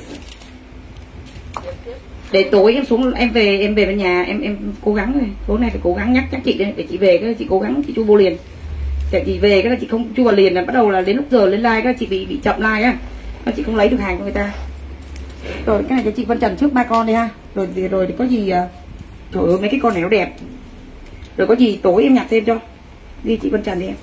Để tối em xuống em về em về bên nhà em em cố gắng rồi. Tối nay phải cố gắng nhắc chắc chị để chị về cái chị cố gắng chị chu vô liền. Để chị về cái là chị không chu vào liền là bắt đầu là đến lúc giờ lên like cái chị bị bị chậm like á. Nó chị không lấy được hàng của người ta. Rồi cái này cho chị Vân Trần trước ba con đi ha. Rồi rồi, rồi thì có gì trời ơi mấy cái con này nó đẹp. Rồi có gì tối em nhặt thêm cho. Đi chị Vân Trần đi em.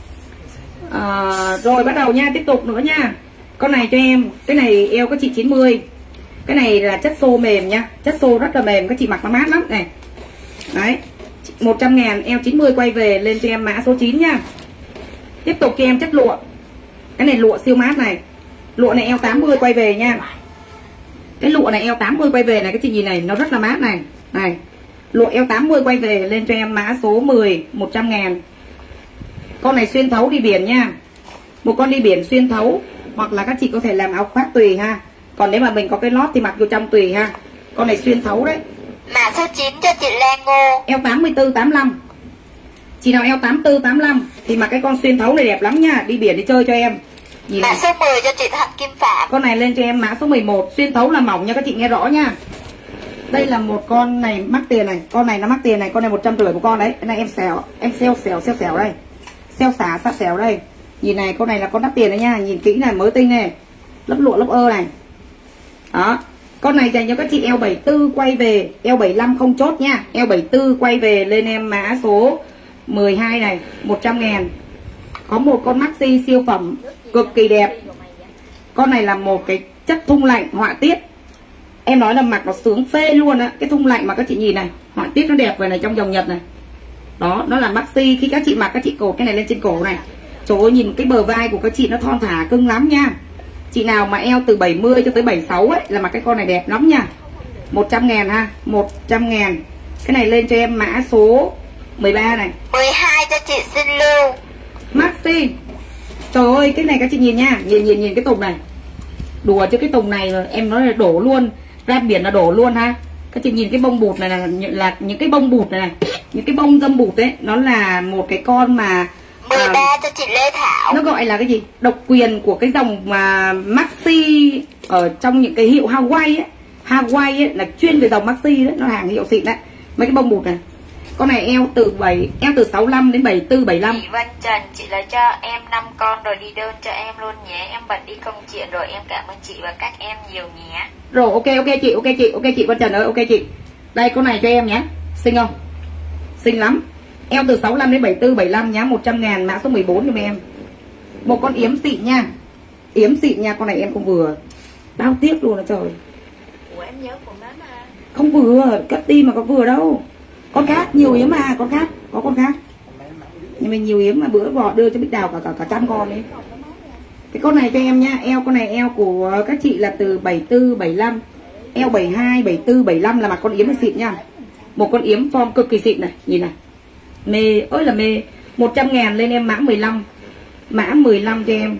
À, rồi bắt đầu nha, tiếp tục nữa nha. Con này cho em, cái này eo có chị chín mươi. Cái này là chất xô mềm nha. Chất xô rất là mềm, các chị mặc nó mát lắm này. Đấy, một trăm ngàn eo chín mươi quay về lên cho em mã số chín nha. Tiếp tục cho em chất lụa. Cái này lụa siêu mát này. Lụa này eo tám mươi quay về nha. Cái lụa này eo tám mươi quay về này, các chị nhìn này, nó rất là mát này. Này, lụa eo tám mươi quay về lên cho em mã số mười, một trăm ngàn. Con này xuyên thấu đi biển nha. Một con đi biển xuyên thấu. Hoặc là các chị có thể làm áo khoác tùy ha. Còn nếu mà mình có cái lót thì mặc vô trong tùy ha. Con này xuyên thấu đấy. Mã số chín cho chị Lan Ngô. Eo tám mươi tư, tám mươi lăm. Chị nào eo tám mươi tư, tám mươi lăm thì mặc cái con xuyên thấu này đẹp lắm nha. Đi biển đi chơi cho em. Nhìn Mã này. số mười cho chị Thanh Kim Phạm. Con này lên cho em mã số mười một. Xuyên thấu là mỏng nha, các chị nghe rõ nha. Đây là một con này mắc tiền này. Con này nó mắc tiền này. Con này một trăm rưỡi của con đấy. Cái này em xèo. Em xeo xèo xeo xèo đây. Xeo xả sát xèo đây. Nhìn này, con này là con đắt tiền đấy nha. Nhìn kỹ này, mới tinh này. Lấp lụa lấp ơ này. Đó. Con này dành cho các chị eo bảy mươi tư quay về. Eo bảy mươi lăm không chốt nha. Eo bảy mươi tư quay về lên em mã số mười hai này. một trăm ngàn. Có một con maxi siêu phẩm cực kỳ đẹp. Con này là một cái chất thun lạnh họa tiết. Em nói là mặc nó sướng phê luôn á. Cái thun lạnh mà các chị nhìn này, họa tiết nó đẹp về này trong dòng Nhật này. Đó, nó là maxi. Khi các chị mặc các chị cột cái này lên trên cổ này. Trời ơi nhìn cái bờ vai của các chị nó thon thả cưng lắm nha. Chị nào mà eo từ bảy mươi cho tới bảy mươi sáu ấy là mặc cái con này đẹp lắm nha. Một trăm ngàn ha. Một trăm ngàn. Cái này lên cho em mã số mười ba này. Mười hai cho chị Xin Lưu. Maxi. Trời ơi cái này các chị nhìn nha. Nhìn nhìn nhìn cái tùng này. Đùa chứ cái tùng này em nói là đổ luôn. Ra biển là đổ luôn ha. Các chị nhìn cái bông bụt này là, là những cái bông bụt này này. Những cái bông dâm bụt ấy. Nó là một cái con mà mười ba cho chị Lê Thảo. Nó gọi là cái gì? Độc quyền của cái dòng mà Maxi ở trong những cái hiệu Hawaii ấy. Hawaii ấy là chuyên về dòng Maxi đấy, nó hàng hiệu xịn đấy. Mấy cái bông bụt này. Con này eo từ bảy, eo từ sáu mươi lăm đến bảy mươi tư, bảy mươi lăm. Chị Văn Trần, chị lấy cho em năm con rồi đi đơn cho em luôn nhé. Em bận đi công chuyện rồi, em cảm ơn chị và các em nhiều nhé. Rồi ok ok chị, ok chị, ok chị Văn Trần ơi, ok chị. Đây con này cho em nhé. Xinh không? Xinh lắm. Eo từ sáu mươi lăm đến bảy mươi tư, bảy mươi lăm nhá, một trăm ngàn, mã số mười bốn giùm em. Một con yếm xịn nha. Yếm xịn nha, con này em không vừa. Bao tiếc luôn đó trời. Ủa em nhớ của má mà. Không vừa, cất đi mà có vừa đâu. Con khác, nhiều yếm mà, con khác, có con khác. Nhưng mà nhiều yếm mà bữa bỏ đưa cho Bích Đào cả cả, cả trăm con đấy. Cái con này cho em nhá, eo con này eo của các chị là từ bảy mươi tư, bảy mươi lăm. Eo bảy mươi hai, bảy mươi tư, bảy mươi lăm là mặt con yếm là xịn nha. Một con yếm form cực kỳ xịn này, nhìn này. Mê, ơi là mê. Một trăm ngàn lên em mã mười lăm. Mã mười lăm cho em.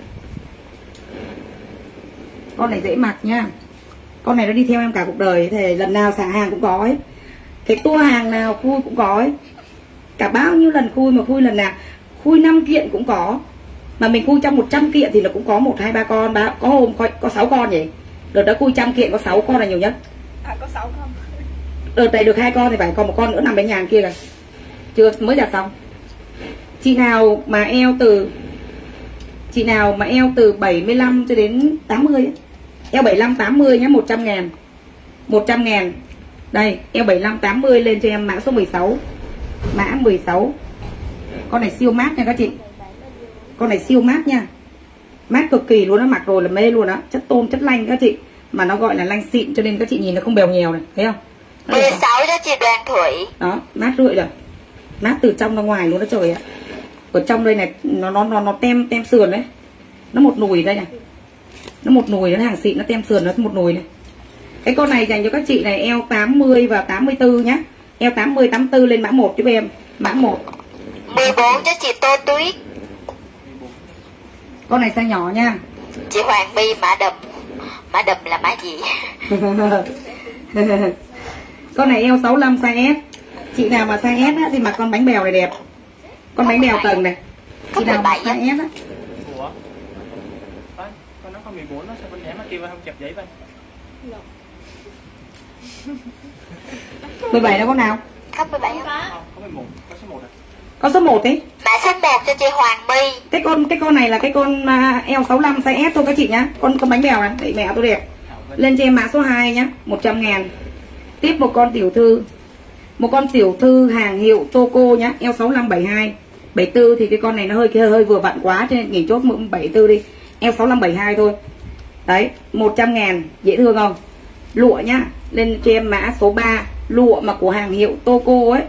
Con này dễ mặc nha. Con này nó đi theo em cả cuộc đời. Thì lần nào xả hàng cũng có ấy. Cái tour hàng nào khui cũng có ấy. Cả bao nhiêu lần khui mà khui lần nào. Khui năm kiện cũng có. Mà mình khui trong một trăm kiện thì nó cũng có một, hai, ba con. Ba, có hôm có, có sáu con vậy. Đợt đã khui trăm kiện có sáu con là nhiều nhất. À có sáu con. Đợt này được hai con thì phải còn một con nữa nằm bên nhà kia kìa. Chưa mới đặt xong. Chị nào mà eo từ Chị nào mà eo từ bảy mươi lăm cho đến tám mươi ấy. Eo bảy mươi lăm, tám mươi nhé, một trăm ngàn. một trăm ngàn. Đây, eo bảy mươi lăm, tám mươi lên cho em mã số mười sáu. Mã mười sáu. Con này siêu mát nha các chị. Con này siêu mát nha. Mát cực kỳ luôn, nó mặc rồi là mê luôn đó. Chất tôn, chất lanh các chị. Mà nó gọi là lanh xịn cho nên các chị nhìn nó không bèo nhèo này, thấy không? mười sáu cho chị Đoàn Thủy. Đó, mát rượi rồi. Mát từ trong ra ngoài luôn đó trời ạ. Ở trong đây này nó nó nó nó tem tem sườn đấy. Nó một nùi đây này. Nó một nùi, nó hàng xịn, nó tem sườn, nó một nùi này. Cái con này dành cho các chị này eo tám mươi và tám mươi tư nhá. Eo tám mươi, tám mươi tư lên mã một giúp em. Mã một. mười bốn cho chị Tô Tuyết. Con này size nhỏ nha. Chị Hoàng My mã đầm. Mã đầm là mã gì? Con này eo sáu mươi lăm size S. Chị nào mà size S á, thì mặc con bánh bèo này đẹp. Con bánh bèo tầng này. Chị nào mà size S á. Ủa? Ôi, con nó có mười bốn nó sao con nhé mà kêu không chẹp giấy vậy? mười bảy là con nào? Không mười bảy không? Không, có mười một, có số một à? Con số một ấy. Mã số một cho chị Hoàng My. Cái con cái con này là cái con uh, eo sáu mươi lăm size S thôi các chị nhá. Con con bánh bèo này, đấy mẹ tôi đẹp. Lên cho em mã số hai nhá, một trăm ngàn. Tiếp một con tiểu thư. Một con tiểu thư hàng hiệu Toco nhá, eo sáu mươi lăm, bảy mươi hai. bảy mươi tư thì cái con này nó hơi hơi, hơi vừa vặn quá cho nên nghỉ chốt bảy mươi tư đi. Eo sáu mươi lăm, bảy mươi hai thôi. Đấy, một trăm ngàn, dễ thương không? Lụa nhá, lên cho em mã số ba. Lụa mà của hàng hiệu Toco ấy.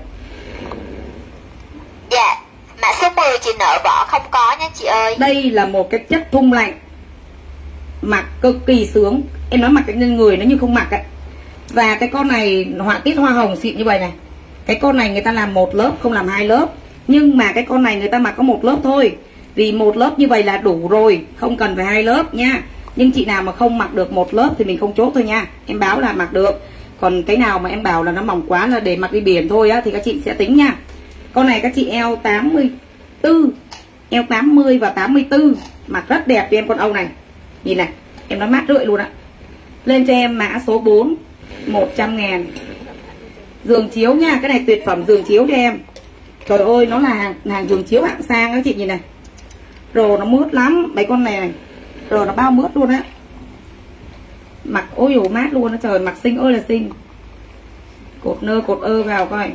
Dạ, mã số mười chị nợ vỏ không có nha chị ơi. Đây là một cái chất thun lạnh. Mặc cực kỳ sướng. Em nói mặc cái người nó như không mặc ấy. Và cái con này họa tiết hoa hồng xịn như vậy này. Cái con này người ta làm một lớp, không làm hai lớp. Nhưng mà cái con này người ta mặc có một lớp thôi. Vì một lớp như vậy là đủ rồi, không cần phải hai lớp nha. Nhưng chị nào mà không mặc được một lớp thì mình không chốt thôi nha. Em báo là mặc được. Còn cái nào mà em bảo là nó mỏng quá là để mặc đi biển thôi á thì các chị sẽ tính nha. Con này các chị eo tám mươi tư, eo tám mươi và tám mươi tư, mặc rất đẹp cho em con Âu này. Nhìn này, em nó mát rượi luôn ạ. Lên cho em mã số bốn, một trăm ngàn. Giường chiếu nha, cái này tuyệt phẩm giường chiếu cho em. Trời ơi, nó là hàng, hàng giường chiếu hạng sang các chị nhìn này. Rồi nó mướt lắm, mấy con này này. Rồi nó bao mướt luôn á. Mặc ôi dồi mát luôn đó trời, mặc xinh ơi là xinh. Cột nơ cột ơ vào coi.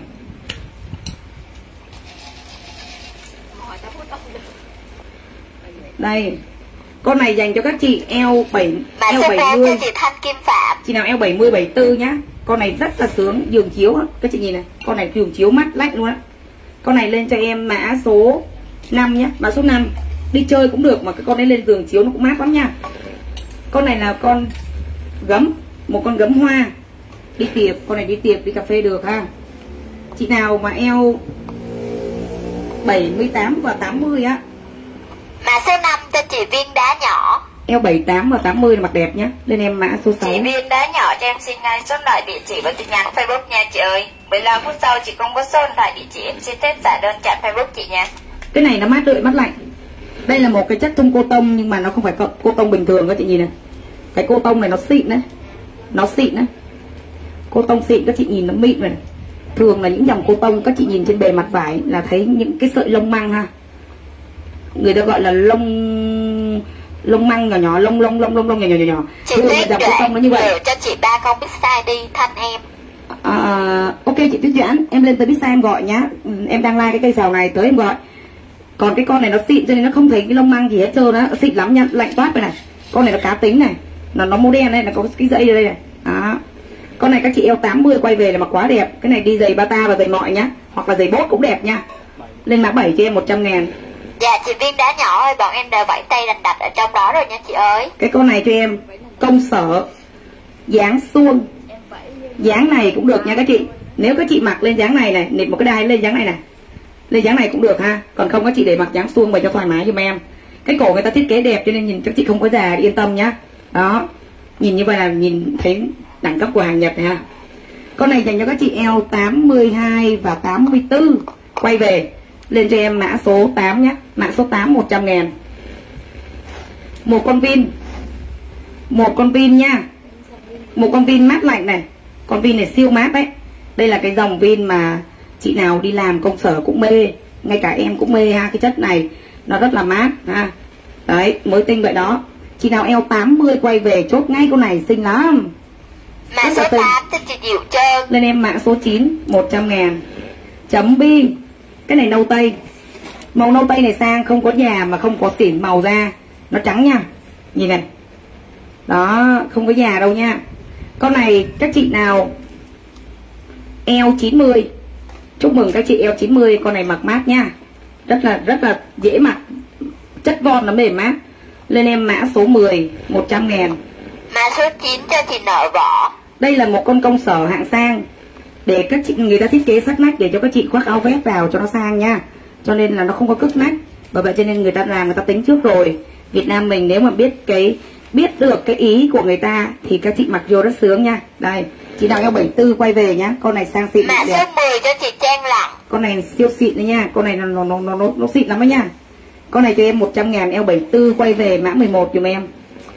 Đây. Con này dành cho các chị eo bảy, eo bảy mươi. Chị Thanh Kim Phạm. Chị nào eo bảy mươi, bảy mươi tư nhá. Con này rất là sướng, giường chiếu á. Các chị nhìn này, con này giường chiếu mắt lạnh luôn á. Con này lên cho em mã số năm nhá, mã số năm. Đi chơi cũng được mà cái con đấy lên giường chiếu nó cũng mát lắm nha. Con này là con gấm, một con gấm hoa. Đi tiệc, con này đi tiệc, đi cà phê được ha. Chị nào mà eo bảy mươi tám và tám mươi á. Mã số năm cho chị Viên đá nhỏ. Eo bảy mươi tám và tám mươi là mặc đẹp nhá. Lên em mã số sáu. Chị Viên đá nhỏ cho em xin ngay số lại địa chỉ và tin nhắn Facebook nha chị ơi. mười lăm phút sau chị không có số điện thoại địa chỉ em xin phép trả đơn chặn Facebook chị nha. Cái này nó mát rượi mát lạnh. Đây là một cái chất thun cô tông nhưng mà nó không phải cô tông bình thường các chị nhìn này. Cái cô tông này nó xịn đấy, nó xịn đấy. Cô tông xịn các chị nhìn nó mịn này. Thường là những dòng cô tông các chị nhìn trên bề mặt vải là thấy những cái sợi lông măng ha. Người ta gọi là lông lông măng nhỏ nhỏ, lông lông lông lông lông nhỏ nhỏ nhỏ. Thường là dòng cô tông nó như vậy. Cho chị ba con biết size đi thanh em. À, ok chị Tuyết Doãn, em lên tới biết size em gọi nhá. Em đang like cái cây sào này tới em gọi. Còn cái con này nó xịn cho nên nó không thấy cái lông măng gì hết trơn á, xịn lắm nha, lạnh toát này này. Con này nó cá tính này, nó nó màu đen đây, nó có cái dây ở đây này. Đó. Con này các chị eo tám mươi quay về là mặc quá đẹp. Cái này đi giày bata và giày mọi nhá, hoặc là giày bốt cũng đẹp nha. Lên mã bảy cho em một trăm ngàn. Dạ chị viên đá nhỏ ơi, bọn em đều vẫy tay đành đặt ở trong đó rồi nha chị ơi. Cái con này cho em công sở dáng suông. Dáng này cũng được nha các chị. Nếu các chị mặc lên dáng này này, nịt một cái đai lên dáng này này, lên dáng này cũng được ha. Còn không các chị để mặc dáng suông và cho thoải mái giùm em. Cái cổ người ta thiết kế đẹp cho nên nhìn các chị không có già, yên tâm nhá. Đó, nhìn như vậy là nhìn thấy đẳng cấp của hàng Nhật này ha. Con này dành cho các chị eo tám mươi hai và tám mươi tư quay về. Lên cho em mã số tám nhé. Mã số tám một trăm ngàn. Một con pin. Một con pin nha. Một con pin mát lạnh này. Con pin này siêu mát đấy. Đây là cái dòng pin mà chị nào đi làm công sở cũng mê. Ngay cả em cũng mê ha. Cái chất này nó rất là mát ha. Đấy, mới tinh vậy đó. Chị nào eo tám mươi quay về chốt ngay con này xinh lắm. Mã số tám thì chị Diệu Trơn. Lên em mã số chín một trăm ngàn. Chấm bi. Cái này nâu tây. Màu nâu tây này sang không có già mà không có xỉn màu da. Nó trắng nha. Nhìn này. Đó, không có già đâu nha. Con này các chị nào eo chín mươi, chúc mừng các chị eo chín mươi. Con này mặc mát nha. Rất là rất là dễ mặc. Chất von nó mềm mát. Lên em mã số mười một trăm ngàn. Mã số chín cho chị Nợ Võ. Đây là một con công sở hạng sang. Để các chị, người ta thiết kế sắc nách để cho các chị khoác áo vest vào cho nó sang nha. Cho nên là nó không có cức nách. Bởi vậy cho nên người ta làm, người ta tính trước rồi. Việt Nam mình nếu mà biết cái biết được cái ý của người ta thì các chị mặc vô rất sướng nha. Đây, chị nào eo bảy mươi tư quay về nhá. Con này sang xịn Mã đẹp. số mười cho chị Trang Lặng. Con này siêu xịn đấy nha. Con này nó nó nó nó, nó xịn lắm đấy nha. Con này cho em một trăm ngàn eo bảy mươi tư quay về mã mười một dùm em.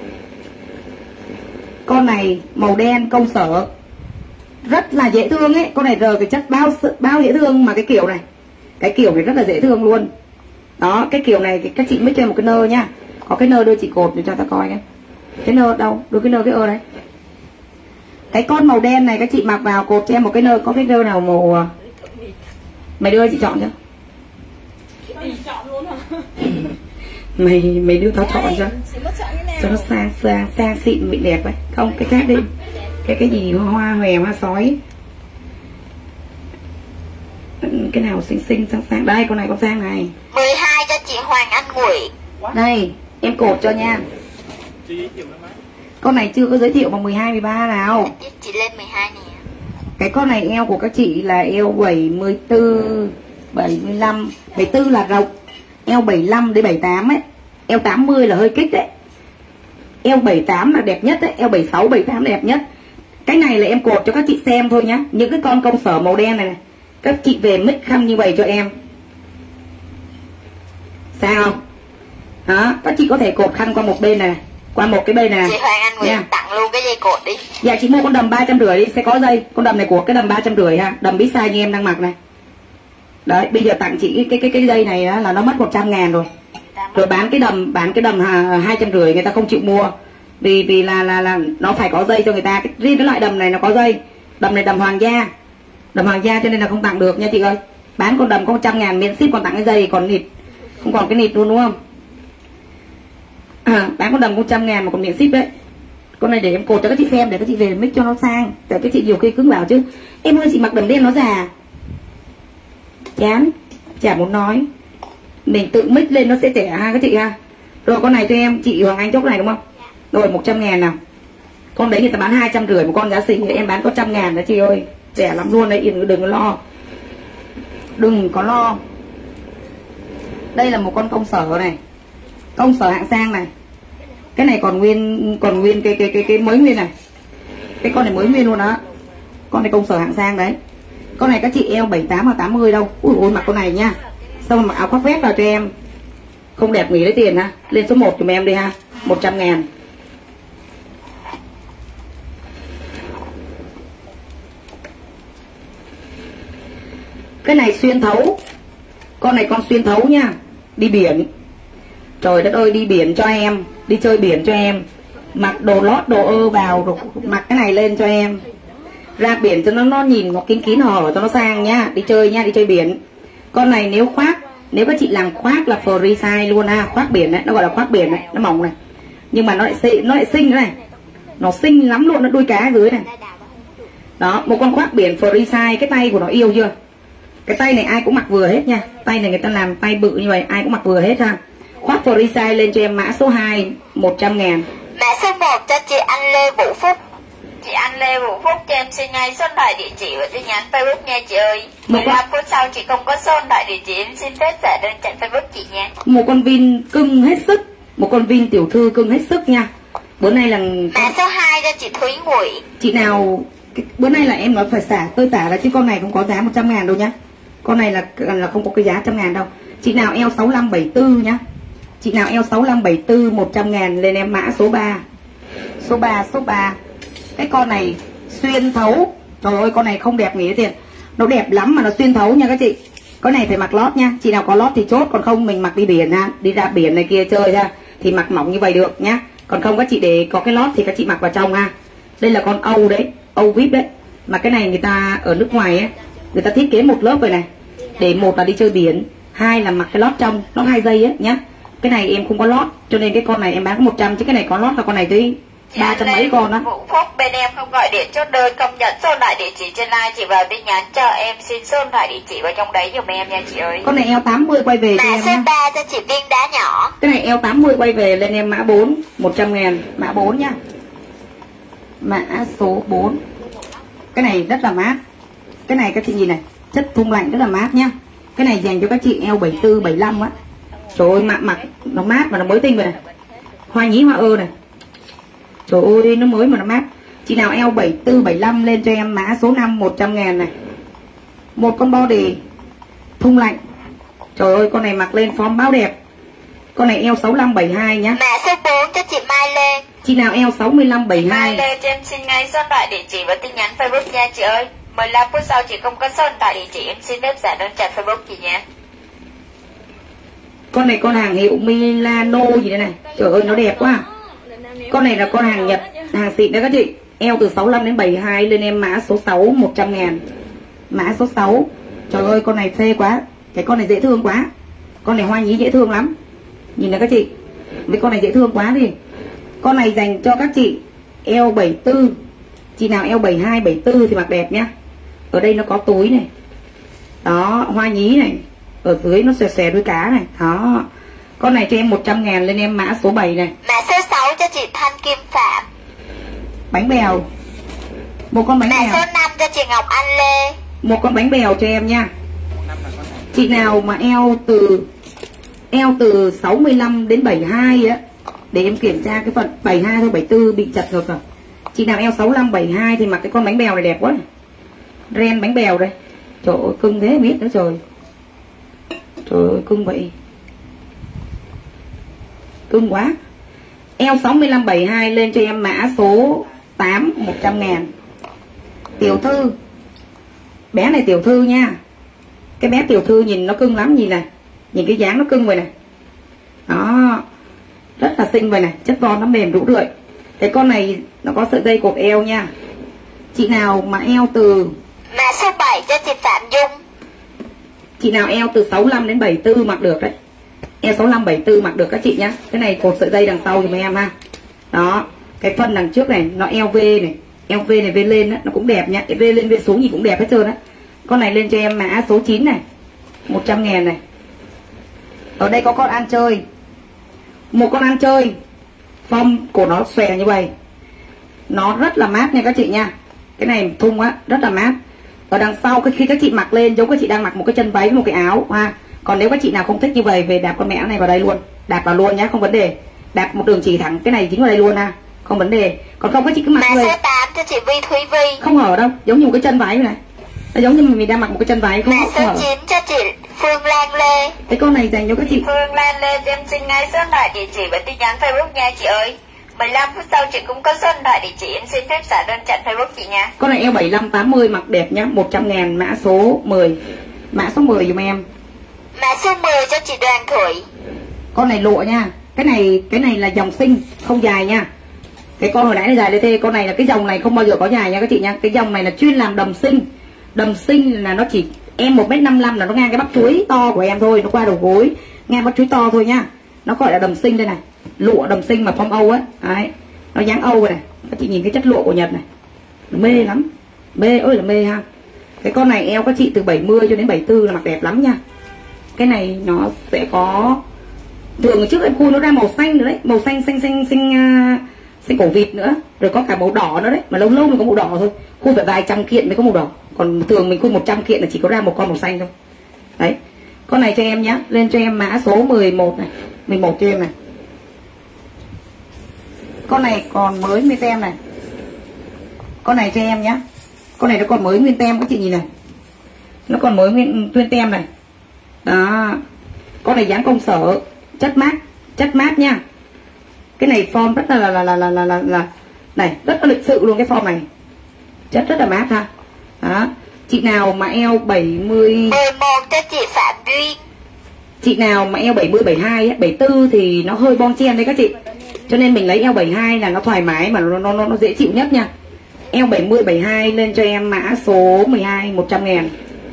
Con này màu đen công sở rất là dễ thương ấy. Con này rờ cái chất bao bao dễ thương mà cái kiểu này. Cái kiểu này rất là dễ thương luôn. Đó, cái kiểu này thì các chị mới cho một cái nơ nha. Có cái nơ đưa chị cột để cho ta coi cái. Cái nơ đâu? Đưa cái nơ cái ơ đấy. Cái con màu đen này các chị mặc vào cột cho em một cái nơ. Có cái nơ nào màu mày đưa chị chọn chưa? Chọn luôn hả? Mày mày đưa tao chọn cho. Cho nó sang sang sang xịn bị đẹp ấy. Không, cái khác đi. Cái cái gì hoa hoa hòe hoa sói. Cái nào xinh xinh sang sang. Đây con này con sang này. mười hai cho chị Hoàng Anh Ngụy. Đây, em cột cho nha. Chị giới thiệu mấy. Con này chưa có giới thiệu bằng mười hai mười ba nào. Chị lên mười hai nè. Cái con này eo của các chị là eo bảy mươi tư, bảy mươi lăm, bảy mươi tư là rộng. Eo bảy mươi lăm đến bảy mươi tám ấy. Eo tám mươi là hơi kích đấy. Eo bảy mươi tám là đẹp nhất đấy. Eo bảy mươi sáu, bảy mươi tám là đẹp nhất. Cái này là em cột cho các chị xem thôi nhá. Những cái con công sở màu đen này này, các chị về mix khăn như vậy cho em. Sao không? Đó, các chị có thể cột khăn qua một bên này, qua một cái bên này. Chị Hoàng Anh Ngụy nha. tặng luôn cái dây cột đi. Dạ chị mua con đầm ba trăm rưỡi đi, sẽ có dây. Con đầm này của cái đầm ba trăm rưỡi ha. Đầm bí size như em đang mặc này. Đấy, bây giờ tặng chị cái cái cái dây này đó, là nó mất một trăm ngàn rồi. Rồi bán cái đầm, bán cái đầm hai trăm rưỡi người ta không chịu mua. Vì vì là là là nó phải có dây cho người ta. Cái, riêng cái loại đầm này nó có dây. Đầm này đầm hoàng gia. Đầm hoàng gia cho nên là không tặng được nha chị ơi. Bán con đầm có một trăm ngàn miễn ship, còn tặng cái dây còn nịt. Không còn cái nịt luôn đúng không? À, bán con đầm có một trăm ngàn mà còn miễn ship đấy. Con này để em cột cho các chị xem, để các chị về mix cho nó sang. Để các chị nhiều khi cứng bảo chứ em ơi chị mặc đầm đen nó già. Chán, chả muốn nói. Mình tự mix lên nó sẽ trẻ ha các chị ha. Rồi con này cho em, chị Hoàng Anh chốt này đúng không? Rồi một trăm ngàn nào. Con đấy người ta bán hai trăm rưỡi, một con giá xỉ em bán có trăm ngàn đó chị ơi. Rẻ lắm luôn đấy, đừng, đừng có lo. Đừng có lo. Đây là một con công sở này. Công sở hạng sang này. Cái này còn nguyên còn nguyên cái cái cái cái mới nguyên này. Cái con này mới nguyên luôn đó. Con này công sở hạng sang đấy. Con này các chị eo bảy mươi tám hoặc tám mươi đâu. Ui ôi mặc con này nha. Xong rồi mặc áo khoác vest vào cho em. Không đẹp nghỉ lấy tiền ha. Lên số một giùm em đi ha. Một trăm ngàn. Cái này xuyên thấu. Con này con xuyên thấu nha. Đi biển. Trời đất ơi, đi biển cho em. Đi chơi biển cho em. Mặc đồ lót đồ ơ vào rồi mặc cái này lên cho em. Ra biển cho nó nó nhìn nó kín kín hở cho nó sang nhá. Đi chơi nha, đi chơi biển. Con này nếu khoác, nếu các chị làm khoác là free size luôn ha. Khoác biển đấy, nó gọi là khoác biển đấy. Nó mỏng này. Nhưng mà nó lại xinh, nó lại xinh thế này. Nó xinh lắm luôn, nó đuôi cá dưới này. Đó, một con khoác biển free size. Cái tay của nó yêu chưa? Cái tay này ai cũng mặc vừa hết nha. Tay này người ta làm tay bự như vậy, ai cũng mặc vừa hết ha. Khoác free size lên cho em mã số hai, một trăm ngàn. Mã số một cho chị Anh Lê Vũ Phúc. Chị Anh Lê Vũ Phúc cho em xin ngay số điện thoại địa chỉ và tin nhắn Facebook nha chị ơi. mười lăm phút sau chị không có số điện thoại địa chỉ, em xin phép giả đơn chặn Facebook chị nha. Một con Vin cưng hết sức. Một con Vin tiểu thư cưng hết sức nha. Bữa nay là mã số hai cho chị Thúy Ngụy. Chị nào cái, bữa nay là em nói phải xả tôi tả là chứ con này không có giá một trăm ngàn đâu nhá. Con này là là không có cái giá một trăm ngàn đâu. Chị nào eo sáu lăm bảy tư nhá. Chị nào eo sáu lăm bảy tư một trăm ngàn lên em mã số ba. Số ba, số ba. Cái con này xuyên thấu. Trời ơi con này không đẹp nghỉ tiền. Nó đẹp lắm mà nó xuyên thấu nha các chị. Cái này phải mặc lót nha. Chị nào có lót thì chốt, còn không mình mặc đi biển ha. Đi ra biển này kia chơi ha. Thì mặc mỏng như vậy được nhá. Còn không các chị để có cái lót thì các chị mặc vào trong ha. Đây là con Âu đấy, Âu vê i pê đấy. Mà cái này người ta ở nước ngoài ấy, người ta thiết kế một lớp vậy này. Để một là đi chơi biển, hai là mặc cái lót trong, lót hai giây ấy nhá. Cái này em không có lót, cho nên cái con này em bán có một trăm, chứ cái này có lót là con này tới ba trăm mấy con đó. Vũ Phúc bên em không gọi điện chốt đơn, công nhận số điện thoại địa chỉ trên live, chị vào tin nhắn cho em xin số điện thoại địa chỉ vào trong đấy giùm em nha chị ơi. Con này eo tám mươi quay về cho em nhá. Mã số ba cho chị viên đá nhỏ. Cái này eo tám mươi quay về lên em mã bốn, một trăm ngàn, mã bốn nhá. Mã số bốn. Cái này rất là mát. Cái này các chị nhìn này, chất thun lạnh rất là mát nhá. Cái này dành cho các chị eo bảy tư, bảy lăm á. Trời ơi mặc mặc nó mát mà nó mới tinh vậy này. Hoa nhí hoa ơ này. Trời ơi nó mới mà nó mát. Chị nào eo bảy tư, bảy lăm lên cho em mã số năm, một trăm ngàn này. Một con body thun lạnh. Trời ơi con này mặc lên form báo đẹp. Con này eo sáu lăm, bảy hai nhá. Mã số bốn cho chị Mai Lê. Chị nào eo sáu mươi lăm, bảy hai. Mai Lê cho em xin ngay số điện thoại địa chỉ và tin nhắn Facebook nha chị ơi. mười lăm phút sau chị không có số điện thoại địa chỉ, em xin phép giả đơn chặn Facebook chị nha. Con này con hàng hiệu Milano gì đây này. Trời ơi nó đẹp quá. Con này là con hàng Nhật, hàng xịn đấy các chị. Eo từ sáu lăm đến bảy hai lên em mã số sáu, một trăm ngàn. Mã số sáu. Trời ơi con này phê quá. Cái con này dễ thương quá. Con này hoa nhí dễ thương lắm. Nhìn này các chị. Mấy con này dễ thương quá đi. Con này dành cho các chị eo bảy tư. Chị nào eo bảy hai, bảy tư thì mặc đẹp nhá. Ở đây nó có túi này. Đó, hoa nhí này. Ở dưới nó xòe xòe đuôi cá này. Đó. Con này cho em một trăm ngàn lên em mã số bảy này. Mã số sáu cho chị Thanh Kim Phạm. Bánh bèo. Một con bánh Mã bèo. số năm cho chị Ngọc Anh Lê. Một con bánh bèo cho em nha. Chị nào mà eo từ eo từ sáu mươi lăm đến bảy hai á, để em kiểm tra cái phần bảy hai thôi, bảy tư bị chật rồi. Chị nào eo sáu lăm, bảy hai thì mặc cái con bánh bèo này đẹp quá này. Ren bánh bèo đây. Trời ơi cưng thế biết nữa trời. Trời ơi cưng vậy. Cưng quá. Eo sáu mươi lăm, bảy hai lên cho em mã số tám, một trăm ngàn. Tiểu thư. Bé này tiểu thư nha. Cái bé tiểu thư nhìn nó cưng lắm, nhìn này. Nhìn cái dáng nó cưng vậy này. Đó. Rất là xinh vậy này. Chất von nó mềm rũ rượi. Cái con này nó có sợi dây cột eo nha. Chị nào mà eo từ Mã số bảy cho chị Phạm Dung. Chị nào eo từ sáu lăm đến bảy tư mặc được đấy. Eo sáu lăm, bảy tư mặc được các chị nhá. Cái này cột sợi dây đằng sau cho mấy em ha. Đó. Cái phân đằng trước này nó eo V này. Eo V này V lên đó, nó cũng đẹp nhá. Cái V lên V xuống gì cũng đẹp hết trơn á. Con này lên cho em mã số chín này, một trăm ngàn này. Ở đây có con ăn chơi. Một con ăn chơi. Form của nó xòe như vậy. Nó rất là mát nha các chị nha. Cái này thun á, rất là mát. Ở đằng sau khi các chị mặc lên giống các chị đang mặc một cái chân váy với một cái áo ha. Còn nếu các chị nào không thích như vậy, về đạp con mẹ này vào đây luôn. Đạp vào luôn nhá, không vấn đề. Đạp một đường chỉ thẳng, cái này chính vào đây luôn ha. Không vấn đề. Còn không các chị cứ mặc Mã về. số tám cho chị Vi Thúy Vi. Không hở đâu, giống như một cái chân váy này. Nó giống như mình đang mặc một cái chân váy không, Mã không số hở. chín cho chị Phương Lan Lê. Cái con này dành cho các chị Phương Lan Lê, em xin ngay số điện thoại địa chỉ và tin nhắn Facebook nha chị ơi. mười lăm phút sau chị cũng có số điện thoại địa chỉ, em xin phép xả đơn chặn Facebook chị nha. Con này eo bảy lăm tám mươi mặc đẹp nhá, một trăm ngàn, mã số mười. Mã số mười dùm em. Mã số mười cho chị Đoàn Thủy. Con này lụa nha. Cái này cái này là dòng sinh, không dài nha. Cái con hồi nãy nó dài lê thê, con này là cái dòng này không bao giờ có dài nha các chị nha. Cái dòng này là chuyên làm đầm sinh. Đầm sinh là nó chỉ em một mét năm mươi lăm là nó ngang cái bắp chuối to của em thôi, nó qua đầu gối, ngang bắp chuối to thôi nhá. Nó gọi là đầm sinh đây này. Lụa đầm sinh mà phong Âu á. Đấy. Nó dáng Âu rồi này. Các chị nhìn cái chất lụa của Nhật này. Nó mê lắm. Mê ơi là mê ha. Cái con này eo các chị từ bảy mươi cho đến bảy mươi tư là mặc đẹp lắm nha. Cái này nó sẽ có thường trước em khui nó ra màu xanh nữa đấy, màu xanh xanh xanh xanh uh, xanh cổ vịt nữa, rồi có cả màu đỏ nữa đấy, mà lâu lâu mình có màu đỏ thôi, khui phải vài trăm kiện mới có màu đỏ, còn thường mình khui một trăm kiện là chỉ có ra một con màu xanh thôi. Đấy, con này cho em nhá, lên cho em mã số mười một này, mười một cho em này. Con này còn mới nguyên tem này, con này cho em nhá, con này nó còn mới nguyên tem các chị nhìn này, nó còn mới nguyên nguyên tem này. Đó, con này dáng công sở, chất mát, chất mát nha. Cái này form rất là là là là là là, là, là này, rất là lịch sự luôn cái form này, chất rất là mát ha. Đó, chị nào mà eo bảy mươi mười một cho chị Phạm Duy. Chị nào mà eo bảy mươi, bảy mươi hai, bảy mươi tư thì nó hơi bon chen đấy các chị. Cho nên mình lấy eo bảy mươi hai là nó thoải mái mà nó nó nó dễ chịu nhất nha. Eo bảy mươi, bảy mươi hai lên cho em mã số mười hai, một trăm ngàn.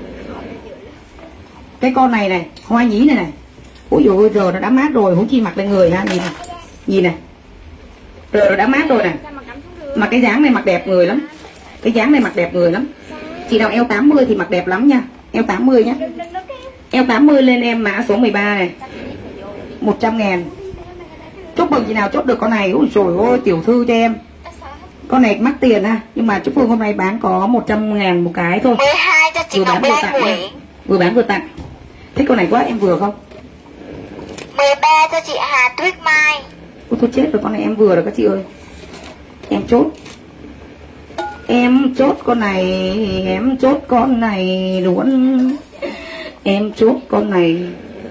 Cái con này này, hoa nhí này này. Ôi dồi ôi, giờ nó đã mát rồi, huống chi mặc lên người ha, nhìn này. Nhìn này. Giờ nó đã mát rồi này. Mà cái dáng này mặc đẹp người lắm. Cái dáng này mặc đẹp người lắm. Chị nào eo tám mươi thì mặc đẹp lắm nha. Eo tám mươi nhá. Eo tám mươi lên em mã số mười ba này. một trăm ngàn. Chúc mừng chị nào chốt được con này. Ôi trời ơi, tiểu thư cho em. Con này mắc tiền ha. Nhưng mà Trúc Phương hôm nay bán có một trăm ngàn một cái thôi. mười hai cho chị vừa Ngọc bán vừa Lan tặng Nguyễn. nha. Vừa bán vừa tặng. Thích con này quá, em vừa không? mười ba cho chị Hà Tuyết Mai. Ôi thôi chết rồi, con này em vừa rồi các chị ơi. Em chốt. Em chốt con này. Em chốt con này luôn. Em chốt con này.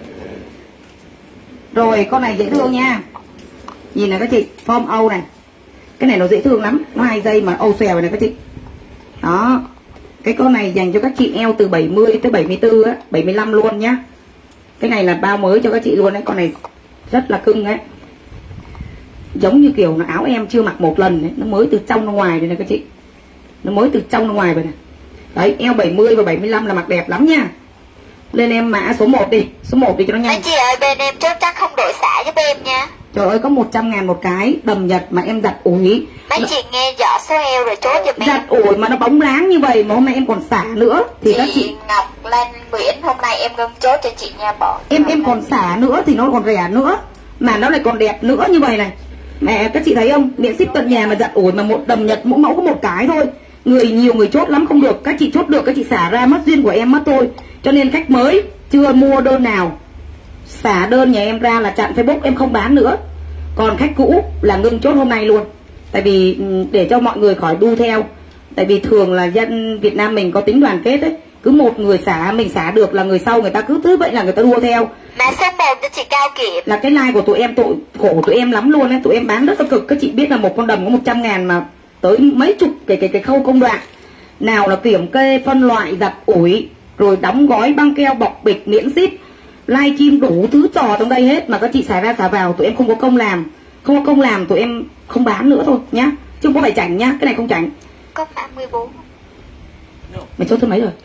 Rồi con này dễ thương nha. Nhìn này các chị, form Âu này. Cái này nó dễ thương lắm. Nó hai dây mà Âu xòe này các chị. Đó. Cái con này dành cho các chị eo từ bảy mươi tới bảy mươi tư á, bảy mươi lăm luôn nhá. Cái này là bao mới cho các chị luôn đấy. Con này rất là cưng đấy. Giống như kiểu là áo em chưa mặc một lần đấy. Nó mới từ trong ra ngoài rồi này các chị. Nó mới từ trong ra ngoài rồi này. Đấy, eo bảy mươi và bảy mươi lăm là mặc đẹp lắm nha. Lên em mã số một đi. Số một đi cho nó nhanh. Mấy chị ơi, bên em chốt chắc không đổi xả giúp em nha. Trời ơi, có một trăm ngàn một cái đầm Nhật mà em giặt ủi. Mấy chị nghe rõ số eo rồi chốt giùm em. Giặt ủi mà nó bóng láng như vậy mà hôm nay em còn xả nữa thì chị các chị Ngọc Lan Nguyễn hôm nay em ngâm chốt cho chị nha bỏ. Em em còn xả nữa thì nó còn rẻ nữa. Mà nó lại còn đẹp nữa như vậy này. Mẹ các chị thấy không? Miễn ship tận nhà mà giặt ủi mà một đầm Nhật mỗi mẫu có một cái thôi. Người nhiều người chốt lắm không được. Các chị chốt được các chị xả ra, mất duyên của em mất thôi. Cho nên khách mới chưa mua đơn nào xả đơn nhà em ra là chặn Facebook, em không bán nữa. Còn khách cũ là ngưng chốt hôm nay luôn. Tại vì để cho mọi người khỏi đu theo. Tại vì thường là dân Việt Nam mình có tính đoàn kết đấy. Cứ một người xả mình xả được là người sau người ta cứ thứ vậy là người ta đua theo. Mã số một cho chị Cao Kiệm. Là cái like của tụi em tội khổ tụi em lắm luôn ấy. Tụi em bán rất là cực. Các chị biết là một con đầm có một trăm ngàn mà tới mấy chục cái cái cái khâu công đoạn. Nào là kiểm kê, phân loại, giặt ủi, rồi đóng gói, băng keo, bọc bịch, miễn ship, live stream đủ thứ trò trong đây hết. Mà các chị xả ra xả vào tụi em không có công làm. Không có công làm tụi em không bán nữa thôi nhá. Chứ không có phải chảnh nhá. Cái này không chảnh. Có mã mười bốn. Mày chốt thứ mấy rồi?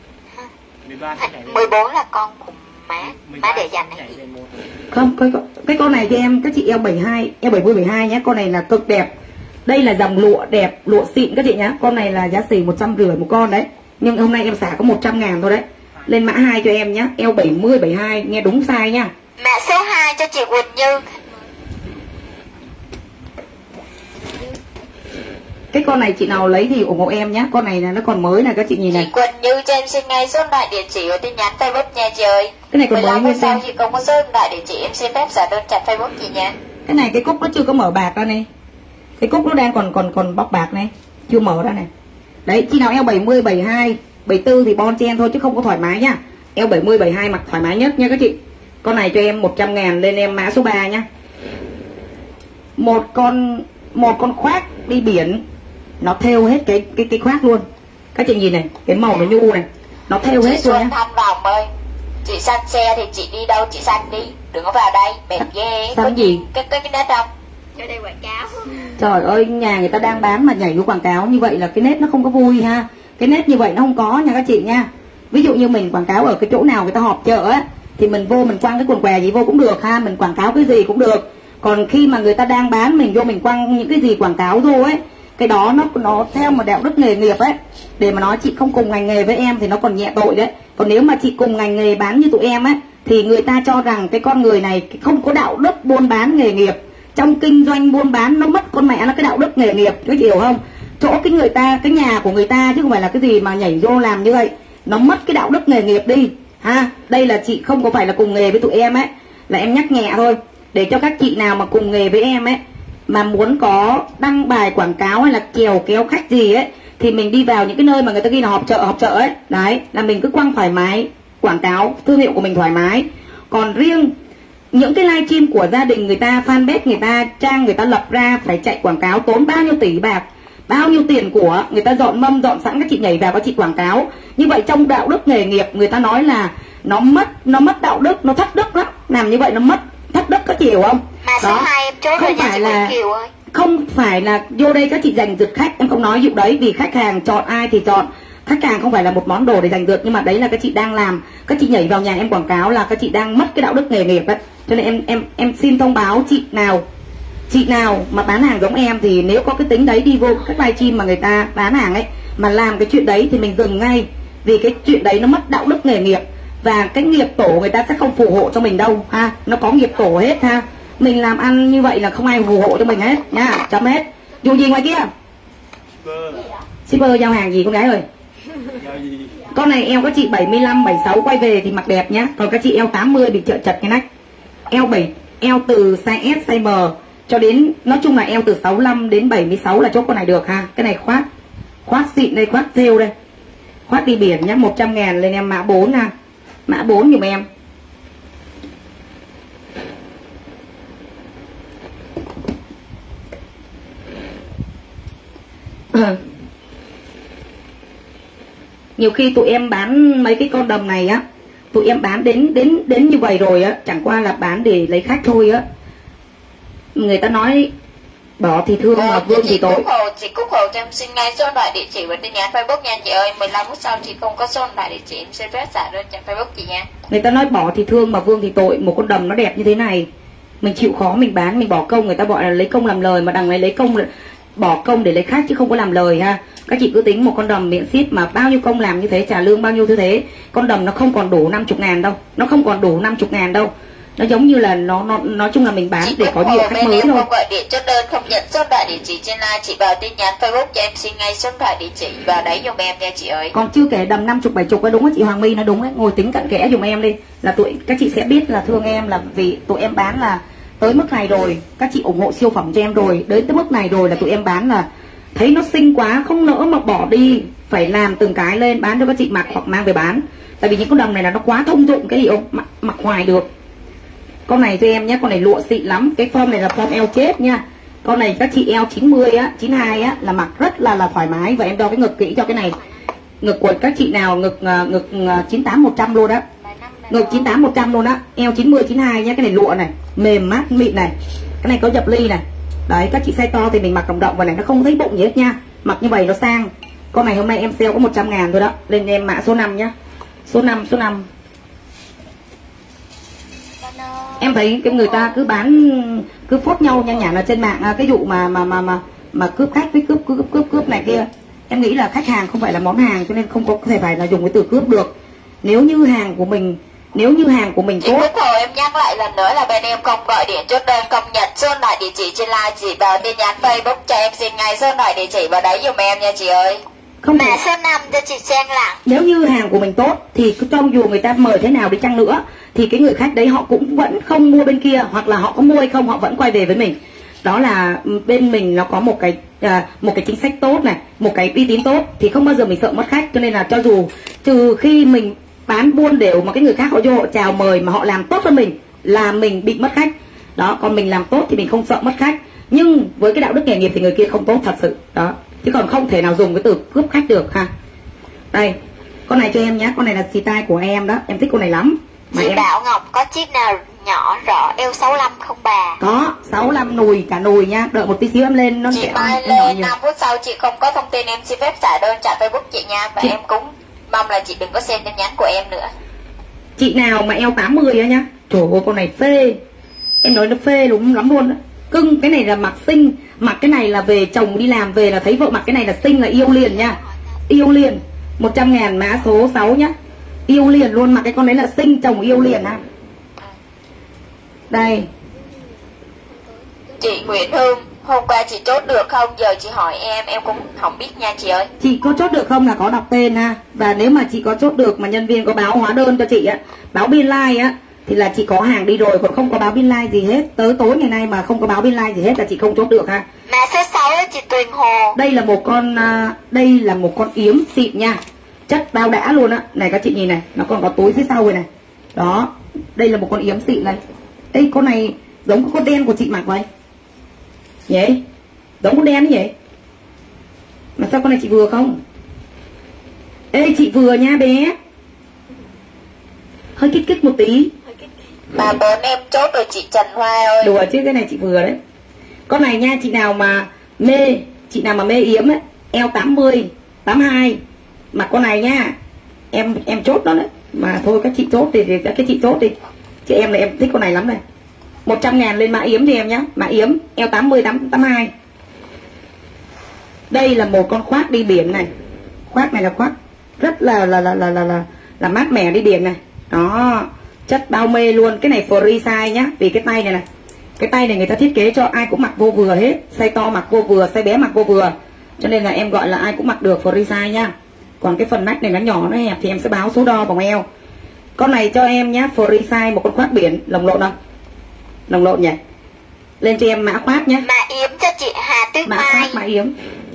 mười bốn là con của má. Má để dành hay gì? Không, cái, cái con này cho em các chị eo bảy mươi hai, eo bảy mươi, bảy mươi hai nhé. Con này là cực đẹp. Đây là dòng lụa đẹp, lụa xịn các chị nhá. Con này là giá xỉ một trăm rưỡi một con đấy. Nhưng hôm nay em xả có một trăm ngàn thôi đấy. Lên mã hai cho em nhá. Eo bảy mươi, bảy mươi hai, nghe đúng size nhá. Mã số hai cho chị Quỳnh Như. Cái con này chị nào lấy thì ủng hộ em nhá. Con này là nó còn mới này các chị nhìn này. Chị Quỳnh Như cho em xin ngay số điện thoại địa chỉ và tin nhắn Facebook nha chị ơi. Cái này còn mới nguyên sao tem. chị không có số điện thoại địa chỉ em xin phép xả đơn chặt Facebook chị nha. Cái này cái cúc nó chưa có mở bạc ra này. Cái cúc nó đang còn còn còn bóc bạc này, chưa mở ra này. Đấy, chị nào eo bảy mươi, bảy mươi hai, bảy mươi tư thì bon chen thôi chứ không có thoải mái nhá. eo bảy mươi bảy mươi hai mặc thoải mái nhất nha các chị. Con này cho em một trăm ngàn lên em mã số ba nhá. Một con một con khoác đi biển, nó thêu hết cái cái cái khoác luôn. Các chị nhìn này, cái màu nó nhu này, nó thêu hết Chị luôn Xuân nhá. Thanh Vòng ơi, chị xanh xe thì chị đi đâu chị xanh đi, đừng có vào đây, bệt ghê. Xanh Có gì? Cái cái cái nét không? Cho đây quảng cáo. Trời ơi, nhà người ta đang bán mà nhảy vô quảng cáo như vậy là cái nét nó không có vui ha. Cái nét như vậy nó không có nha các chị nha. Ví dụ như mình quảng cáo ở cái chỗ nào người ta họp chợ á, thì mình vô mình quăng cái quần què gì vô cũng được ha, mình quảng cáo cái gì cũng được. Còn khi mà người ta đang bán mình vô mình quăng những cái gì quảng cáo vô ấy, cái đó nó nó theo một đạo đức nghề nghiệp ấy. Để mà nói chị không cùng ngành nghề với em thì nó còn nhẹ tội đấy. Còn nếu mà chị cùng ngành nghề bán như tụi em ấy, thì người ta cho rằng cái con người này không có đạo đức buôn bán nghề nghiệp. Trong kinh doanh buôn bán nó mất con mẹ nó cái đạo đức nghề nghiệp, các chị hiểu không? Chỗ cái người ta, cái nhà của người ta chứ không phải là cái gì mà nhảy vô làm như vậy. Nó mất cái đạo đức nghề nghiệp đi ha. Đây là chị không có phải là cùng nghề với tụi em ấy, là em nhắc nhẹ thôi. Để cho các chị nào mà cùng nghề với em ấy, mà muốn có đăng bài quảng cáo hay là kèo kéo khách gì ấy, thì mình đi vào những cái nơi mà người ta ghi là họp chợ họp chợ ấy. Đấy, là mình cứ quăng thoải mái, quảng cáo thương hiệu của mình thoải mái. Còn riêng những cái livestream của gia đình người ta, fanpage người ta, trang người ta lập ra phải chạy quảng cáo tốn bao nhiêu tỷ bạc, bao nhiêu tiền của người ta dọn mâm dọn sẵn, các chị nhảy vào các chị quảng cáo. Như vậy trong đạo đức nghề nghiệp người ta nói là nó mất nó mất đạo đức, nó thất đức lắm. Làm như vậy nó mất thất đức, các chị hiểu không? Mà số hai em chốt không phải là Kiều ơi. Không phải là vô đây các chị giành giật khách, em không nói vụ đấy, vì khách hàng chọn ai thì chọn. Khách hàng không phải là một món đồ để giành giật, nhưng mà đấy là các chị đang làm, các chị nhảy vào nhà em quảng cáo là các chị đang mất cái đạo đức nghề nghiệp đấy. Cho nên em em em xin thông báo chị nào chị nào mà bán hàng giống em thì nếu có cái tính đấy đi vô các livestream mà người ta bán hàng ấy mà làm cái chuyện đấy thì mình dừng ngay, vì cái chuyện đấy nó mất đạo đức nghề nghiệp và cái nghiệp tổ người ta sẽ không phù hộ cho mình đâu ha. Nó có nghiệp tổ hết ha. Mình làm ăn như vậy là không ai phù hộ cho mình hết nha, chấm hết. Dù gì ngoài kia shipper giao hàng gì con gái ơi? Con này eo các chị bảy mươi lăm, bảy mươi sáu quay về thì mặc đẹp nhá. Còn các chị eo tám mươi bị trợ chật cái nách. Eo bảy, eo từ size S, size M cho đến, nói chung là eo từ sáu mươi lăm đến bảy mươi sáu là chốt con này được ha. Cái này khoác, khoác xịn đây, khoác thêu đây. Khoác đi biển nhá, một trăm ngàn lên em mã bốn ha. Mã bốn giùm em. Nhiều khi tụi em bán mấy cái con đầm này á, tụi em bán đến đến đến như vậy rồi á, chẳng qua là bán để lấy khách thôi á. Người ta nói bỏ thì thương mà vương thì tội. Cúc Hồ, chị Cúc Hồ cho em xin ngay số điện thoại địa chỉ và tin nhắn Facebook nha chị ơi. mười lăm phút sau chị không có số điện thoại địa chỉ, em xin phép trả đơn trên Facebook chị nha. Người ta nói bỏ thì thương mà vương thì tội. Một con đầm nó đẹp như thế này, mình chịu khó mình bán, mình bỏ công, người ta gọi là lấy công làm lời, mà đằng này lấy công bỏ công để lấy khách chứ không có làm lời ha. Các chị cứ tính một con đầm miễn ship mà bao nhiêu công làm như thế, trả lương bao nhiêu thứ thế. Con đầm nó không còn đủ năm mươi ngàn đâu, nó không còn đủ năm mươi ngàn đâu. Nó giống như là nó nó nói chung là mình bán chị để có nhiều khách mới thôi. Không gọi điện chốt đơn, không nhận số điện thoại địa chỉ trên live, chị vào tin nhắn Facebook cho em xin ngay số điện thoại địa chỉ vào đấy giùm em nha chị ơi. Còn chưa kể đầm năm mươi bảy mươi á, đúng không chị Hoàng My, nó đúng ấy, ngồi tính cặn kẽ giùm em đi, là tụi các chị sẽ biết là thương em, là vì tụi em bán là tới mức này rồi, các chị ủng hộ siêu phẩm cho em rồi, đến tới mức này rồi là tụi em bán là thấy nó xinh quá không nỡ mà bỏ đi, phải làm từng cái lên bán cho các chị mặc hoặc mang về bán. Tại vì những con đầm này là nó quá thông dụng, cái gì không mặc, mặc hoài được. Con này cho em nhé, con này lụa xịn lắm, cái form này là form eo chết nha. Con này các chị eo chín mươi á, chín mươi hai á là mặc rất là là thoải mái. Và em đo cái ngực kỹ cho cái này. Ngực của các chị nào ngực ngực chín tám một trăm luôn á. Ngực chín tám một trăm luôn á, eo chín mươi chín mươi hai nhá, cái này lụa này, mềm mát mịn này. Cái này có dập ly này. Đấy, các chị size to thì mình mặc đồng động vào này nó không thấy bụng gì hết nha. Mặc như vậy nó sang. Con này hôm nay em sale có một trăm ngàn thôi đó. Lên em mã số năm nhá. Số năm, số năm. Em thấy cái người ta cứ bán cứ phốt nhau nha nhả là trên mạng cái vụ mà mà mà mà mà cướp khách với cướp cướp cướp cướp này kia. Em nghĩ là khách hàng không phải là món hàng cho nên không có thể phải là dùng cái từ cướp được. Nếu như hàng của mình nếu như hàng của mình tốt. Chị Cúc Hồ, em nhắc lại lần nữa là bên em không gọi điện chốt đơn, không nhận số điện thoại địa chỉ trên live, chỉ vào tin nhắn Facebook cho em xin ngay số điện thoại địa chỉ vào đấy giùm em nha chị ơi. Không Mã số năm cho chị Trang Lặng. Nếu như hàng của mình tốt thì cho dù người ta mời thế nào đi chăng nữa thì cái người khách đấy họ cũng vẫn không mua bên kia, hoặc là họ có mua hay không họ vẫn quay về với mình. Đó là bên mình nó có một cái à, một cái chính sách tốt này, một cái uy tín tốt thì không bao giờ mình sợ mất khách. Cho nên là cho dù trừ khi mình bán buôn đều mà cái người khác họ vô họ chào mời mà họ làm tốt hơn mình là mình bị mất khách. Đó, còn mình làm tốt thì mình không sợ mất khách. Nhưng với cái đạo đức nghề nghiệp thì người kia không tốt thật sự. Đó, chứ còn không thể nào dùng cái từ cướp khách được ha. Đây, con này cho em nhé, con này là xì tai của em đó, em thích con này lắm. Mà Chị em... Bảo Ngọc có chiếc nào nhỏ rõ eo sáu mươi lăm không bà? Có, sáu mươi lăm nùi, cả nùi nha. Đợi một tí xíu em lên nó Chị sẽ Mai lên năm phút sau chị không có thông tin em xin phép trả đơn trả Facebook chị nha. Và chị... em cũng mong là chị đừng có xem tin nhắn của em nữa. Chị nào mà eo tám mươi á nhá, trời ơi con này phê. Em nói nó phê đúng lắm luôn đó. Cưng, cái này là mặc xinh. Mặc cái này là về chồng đi làm về là thấy vợ mặc cái này là xinh là yêu liền nha. Yêu liền. Một trăm ngàn mã số sáu nhá. Yêu liền luôn, mặc cái con đấy là xinh chồng yêu liền ha. Đây. Chị Nguyễn Hương, hôm qua chị chốt được không? Giờ chị hỏi em, em cũng không biết nha chị ơi. Chị có chốt được không là có đọc tên ha. Và nếu mà chị có chốt được mà nhân viên có báo hóa đơn cho chị á, báo biên lai á, thì là chị có hàng đi rồi, còn không có báo biên lai gì hết. Tới tối ngày nay mà không có báo biên lai gì hết là chị không chốt được ha. Mã số sáu chị Tuyền Hồ. Đây là một con uh, đây là một con yếm xịn nha. Chất bao đã luôn á. Này các chị nhìn này, nó còn có túi phía sau rồi này. Đó, đây là một con yếm xịn này. Đây con này giống cái con đen của chị mặc vậy. Vậy? Giống con đen như vậy. Mà sao con này chị vừa không? Ê chị vừa nha bé. Hơi kích kích một tí. Bà bốn em chốt rồi chị Trần Hoa ơi. Đùa chứ cái này chị vừa đấy. Con này nha, chị nào mà mê, chị nào mà mê yếm ấy, eo tám mươi, tám mươi hai, mặc con này nha. Em em chốt đó đấy. Mà thôi các chị chốt thì, thì các cái chị chốt đi. Chị em này em thích con này lắm này. một trăm ngàn lên mã yếm thì em nhá. Mã yếm eo tám mươi, tám mươi hai. Đây là một con khoác đi biển này. Khoác này là khoác rất là là là là là là, là mát mẻ đi biển này. Đó, chất bao mê luôn. Cái này free size nhá. Vì cái tay này này, cái tay này người ta thiết kế cho ai cũng mặc vô vừa hết. Size to mặc vô vừa, size bé mặc vô vừa. Cho nên là em gọi là ai cũng mặc được, free size nhá. Còn cái phần nách này nó nhỏ nó hẹp thì em sẽ báo số đo vòng eo. Con này cho em nhá, free size, một con khoác biển. Lồng lộn không? Lồng lộn nhỉ. Lên cho em mã khoác nhé. Mã yếm cho chị Hà Tuyết Mã Mai. khoác, mã yếm.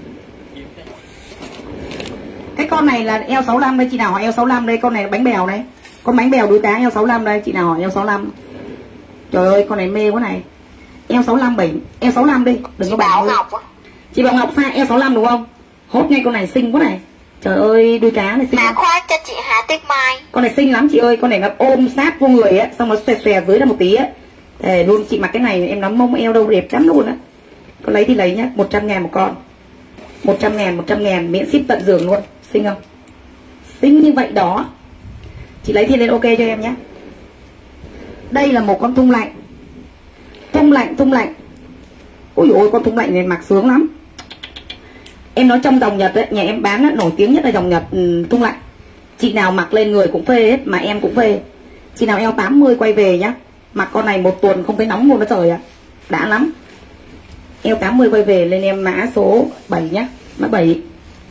Cái con này là eo sáu mươi lăm đây. Chị nào hỏi eo sáu mươi lăm đây. Con này là bánh bèo đây. Con bánh bèo đuôi cá eo sáu mươi lăm đây. Chị nào hỏi eo sáu mươi lăm. Trời ơi con này mê quá này. Eo sáu mươi lăm bảy, eo sáu mươi lăm đi. Đừng chị có Bảo bảo Ngọc. Chị Bảo Ngọc pha eo sáu mươi lăm đúng không? Hốt ngay con này xinh quá này. Trời ơi đuôi cá này xinh. Mã khoác cho chị Hà Tuyết Mai. Con này xinh lắm chị ơi. Con này nó ôm sát vô người á, xong nó xòe xòe dưới ra một tí á. Để luôn chị mặc cái này em nắm mông eo đâu đẹp lắm luôn á. Con lấy thì lấy nhá. Một trăm ngàn một con. Một trăm ngàn, một trăm ngàn miễn ship tận giường luôn. Xinh không? Xinh như vậy đó. Chị lấy thì lên ok cho em nhé. Đây là một con thung lạnh. Thung lạnh, thung lạnh. Ôi ôi con thung lạnh này mặc sướng lắm. Em nói trong dòng Nhật ấy, nhà em bán ấy, nổi tiếng nhất là dòng Nhật um, thung lạnh. Chị nào mặc lên người cũng phê hết, mà em cũng phê. Chị nào eo tám mươi quay về nhá. Mặc con này một tuần không thấy nóng luôn đó trời ạ. À. Đã lắm. Eo tám mươi quay về lên em mã số bảy nhá. Mã bảy.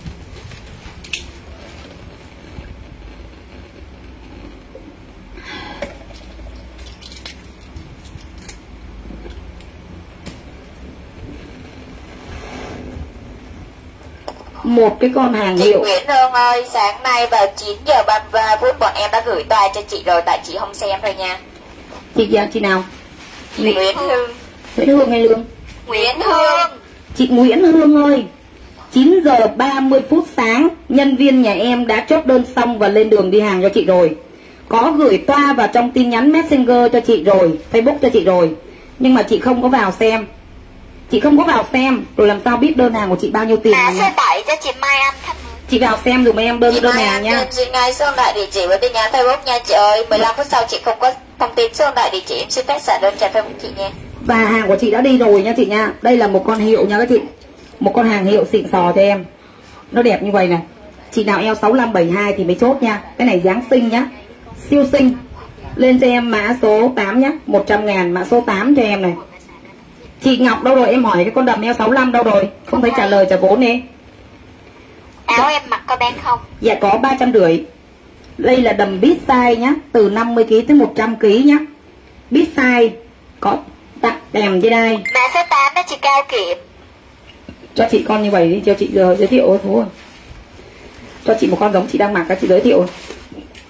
Một cái con hàng Chị hiệu. Nguyễn Hương ơi, sáng nay vào chín giờ ba mươi phút bọn em đã gửi toa cho chị rồi, tại chị không xem thôi nha. Chị chị nào? Chị Nguyễn Hương. Nguyễn Hương hay Lương? Nguyễn Hương. Chị Nguyễn Hương ơi, chín giờ ba mươi phút sáng, nhân viên nhà em đã chốt đơn xong và lên đường đi hàng cho chị rồi. Có gửi toa vào trong tin nhắn Messenger cho chị rồi, Facebook cho chị rồi. Nhưng mà chị không có vào xem. Chị không có vào xem, rồi làm sao biết đơn hàng của chị bao nhiêu tiền? Mã số bảy cho chị Mai Anh Thanh. Chị vào xem dùm em đơn chị đơn Mai hàng Anh nha. Chị ngay số đại địa chỉ với tin nhắn Facebook nha chị ơi. mười lăm phút sau chị không có thông tin số đại địa chỉ, em xin phép trả đơn trả Facebook chị nha. Và hàng của chị đã đi rồi nha chị nha. Đây là một con hiệu nha các chị. Một con hàng hiệu xịn sò cho em. Nó đẹp như vậy này. Chị nào eo sáu mươi lăm bảy mươi hai thì mới chốt nha. Cái này dáng xinh nhá. Siêu xinh. Lên cho em mã số tám nhá. Một trăm ngàn mã số tám cho em này. Chị Ngọc đâu rồi? Em hỏi cái con đầm eo sáu mươi lăm đâu rồi? Không thấy trả lời trả vốn đi. Áo em mặc có bán không? Dạ có ba trăm rưỡi. Đây là đầm bít size nhá. Từ năm mươi ki lô gam tới một trăm ki lô gam nhá. Bít size. Có tặng kèm dưới đây. Mã số tám đó chị Cao Kiệm. Cho chị con như vậy đi. Cho chị uh, giới thiệu ơi Phú ơi. Cho chị một con giống chị đang mặc. Các chị giới thiệu.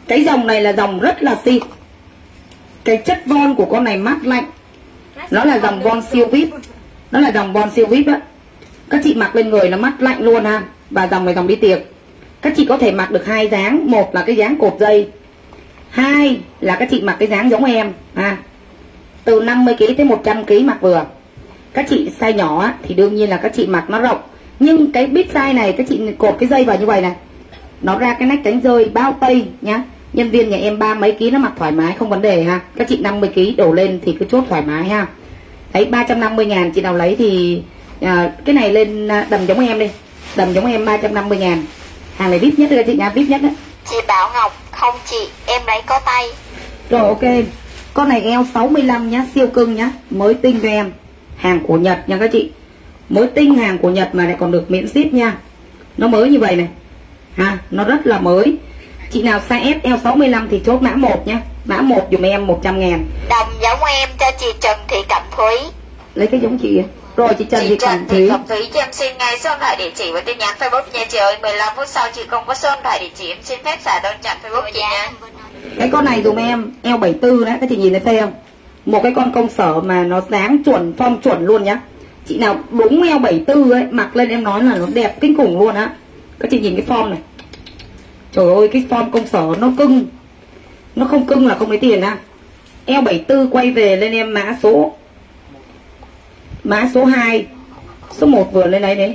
Cái dòng này là dòng rất là xịn. Cái chất von của con này mát lạnh. Nó là dòng von siêu vip. Nó là dòng von siêu vip đó. Các chị mặc lên người nó mát lạnh luôn ha. Và dòng này dòng đi tiệc. Các chị có thể mặc được hai dáng. Một là cái dáng cột dây, hai là các chị mặc cái dáng giống em ha. Từ năm mươi ki lô gam tới một trăm ki lô gam mặc vừa. Các chị size nhỏ á, thì đương nhiên là các chị mặc nó rộng. Nhưng cái bít size này các chị cột cái dây vào như vậy này, nó ra cái nách cánh rơi bao tay nhá. Nhân viên nhà em ba mấy ký nó mặc thoải mái không vấn đề ha. Các chị năm mươi ki lô gam đổ lên thì cứ chốt thoải mái ha. Đấy, ba trăm năm mươi ngàn chị nào lấy thì à, cái này lên đầm giống em đi. Đầm giống em ba trăm năm mươi ngàn. Hàng này vip nhất đấy các chị nha, vip nhất đấy. Chị Bảo Ngọc, không chị, em lấy có tay. Rồi ok. Con này eo sáu mươi lăm nhá, siêu cưng nhá, mới tinh cho em. Hàng của Nhật nha các chị. Mới tinh hàng của Nhật mà lại còn được miễn ship nha. Nó mới như vậy này ha, nó rất là mới. Chị nào size S eo sáu mươi lăm thì chốt mã một nhá. Mã một dùm em một trăm ngàn. Đồng giống em cho chị Trần Thị Cẩm Thúy. Lấy cái giống chị. Rồi chị Trần chị Thị Trần Cẩm Thị Thúy. Cẩm Thúy cho em xin ngay số điện thoại địa chỉ và tin nhắn Facebook nha chị ơi. mười lăm phút sau chị không có số điện thoại địa chỉ em xin phép xả đơn chặn Facebook chị nha. Cái con này dùm em eo bảy mươi tư đấy, các chị nhìn thấy thấy không? Một cái con công sở mà nó dáng chuẩn, form chuẩn luôn nhá. Chị nào đúng eo bảy mươi tư ấy, mặc lên em nói là nó đẹp kinh khủng luôn á. Các chị nhìn cái form này. Trời ơi, cái form công sở nó cưng. Nó không cưng là không lấy tiền á. Eo bảy mươi tư quay về lên em mã số. Mã số hai. Số một vừa lên đấy đấy.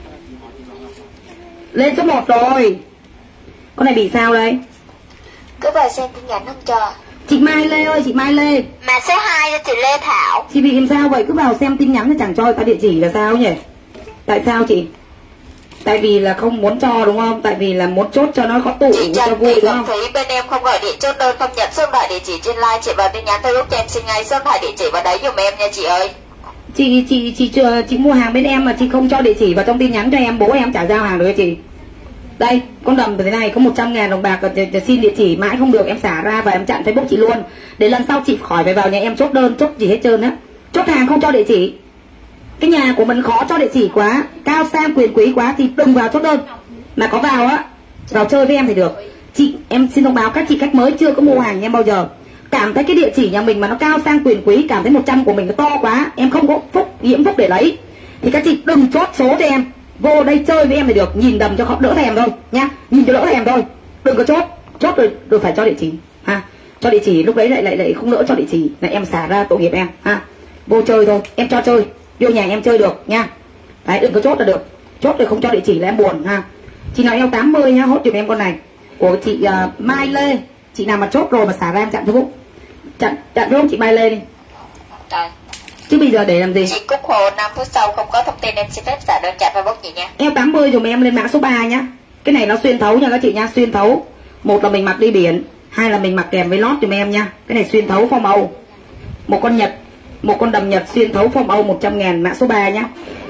Lên số một rồi. Con này bị sao đây? Cứ vào xem tin nhắn không chờ. Chị Mai Lê ơi, chị Mai Lê. Mà số hai cho chị Lê Thảo. Chị bị làm sao vậy? Cứ vào xem tin nhắn thì chẳng cho người ta địa chỉ là sao nhỉ? Tại sao chị? Tại vì là không muốn cho đúng không? Tại vì là muốn chốt cho nó có tụ Chị cho Trần vui Thị đúng Cẩm không? Thúy bên em không gọi điện chốt đơn, không nhận số điện thoại địa chỉ trên live. Chị vào tin nhắn Facebook cho em xin ngay số điện thoại địa chỉ vào đấy dùm em nha chị ơi. Chị chị chị chị, chị mua hàng bên em mà chị không cho địa chỉ vào trong tin nhắn cho em, bố em trả giao hàng được cho chị. Đây, con đầm thế này có một trăm ngàn đồng bạc, xin địa chỉ mãi không được em xả ra và em chặn Facebook chị luôn. Để lần sau chị khỏi phải vào nhà em chốt đơn, chốt gì hết trơn á. Chốt hàng không cho địa chỉ. Cái nhà của mình khó cho địa chỉ quá, cao sang quyền quý quá thì đừng vào chốt đơn. Mà có vào á, vào chơi với em thì được. Chị, em xin thông báo các chị khách mới chưa có mua hàng nhà em bao giờ, cảm thấy cái địa chỉ nhà mình mà nó cao sang quyền quý, cảm thấy một trăm của mình nó to quá, em không có phúc, nhiễm phúc để lấy, thì các chị đừng chốt số cho em. Vô đây chơi với em thì được, nhìn đầm cho họ đỡ thèm thôi nhá, nhìn cho đỡ thèm thôi, đừng có chốt. Chốt rồi, rồi phải cho địa chỉ ha, cho địa chỉ lúc đấy lại lại lại không đỡ cho địa chỉ là em xả ra tội nghiệp em ha. Vô chơi thôi, em cho chơi, vô nhà em chơi được nha. Đấy, đừng có chốt là được, chốt rồi không cho địa chỉ là em buồn ha. Chị nào eo tám mươi nhá, hốt giùm em con này của chị uh, Mai Lê. Chị nào mà chốt rồi mà xả ra em chặn Facebook, chặn chặn Facebook chị Mai Lê đi. Rồi. Chứ bây giờ để làm gì? Chị Cúc Hồ năm phút sau không có thông tin em xin phép xả đơn chặn Facebook chị nha. Eo tám mươi dùm em lên mã số ba nhá. Cái này nó xuyên thấu nha các chị nha, xuyên thấu. Một là mình mặc đi biển, hai là mình mặc kèm với lót dùm em nha. Cái này xuyên thấu form Âu. Một con Nhật, một con đầm Nhật xuyên thấu form Âu một trăm ngàn, mã số ba nhá.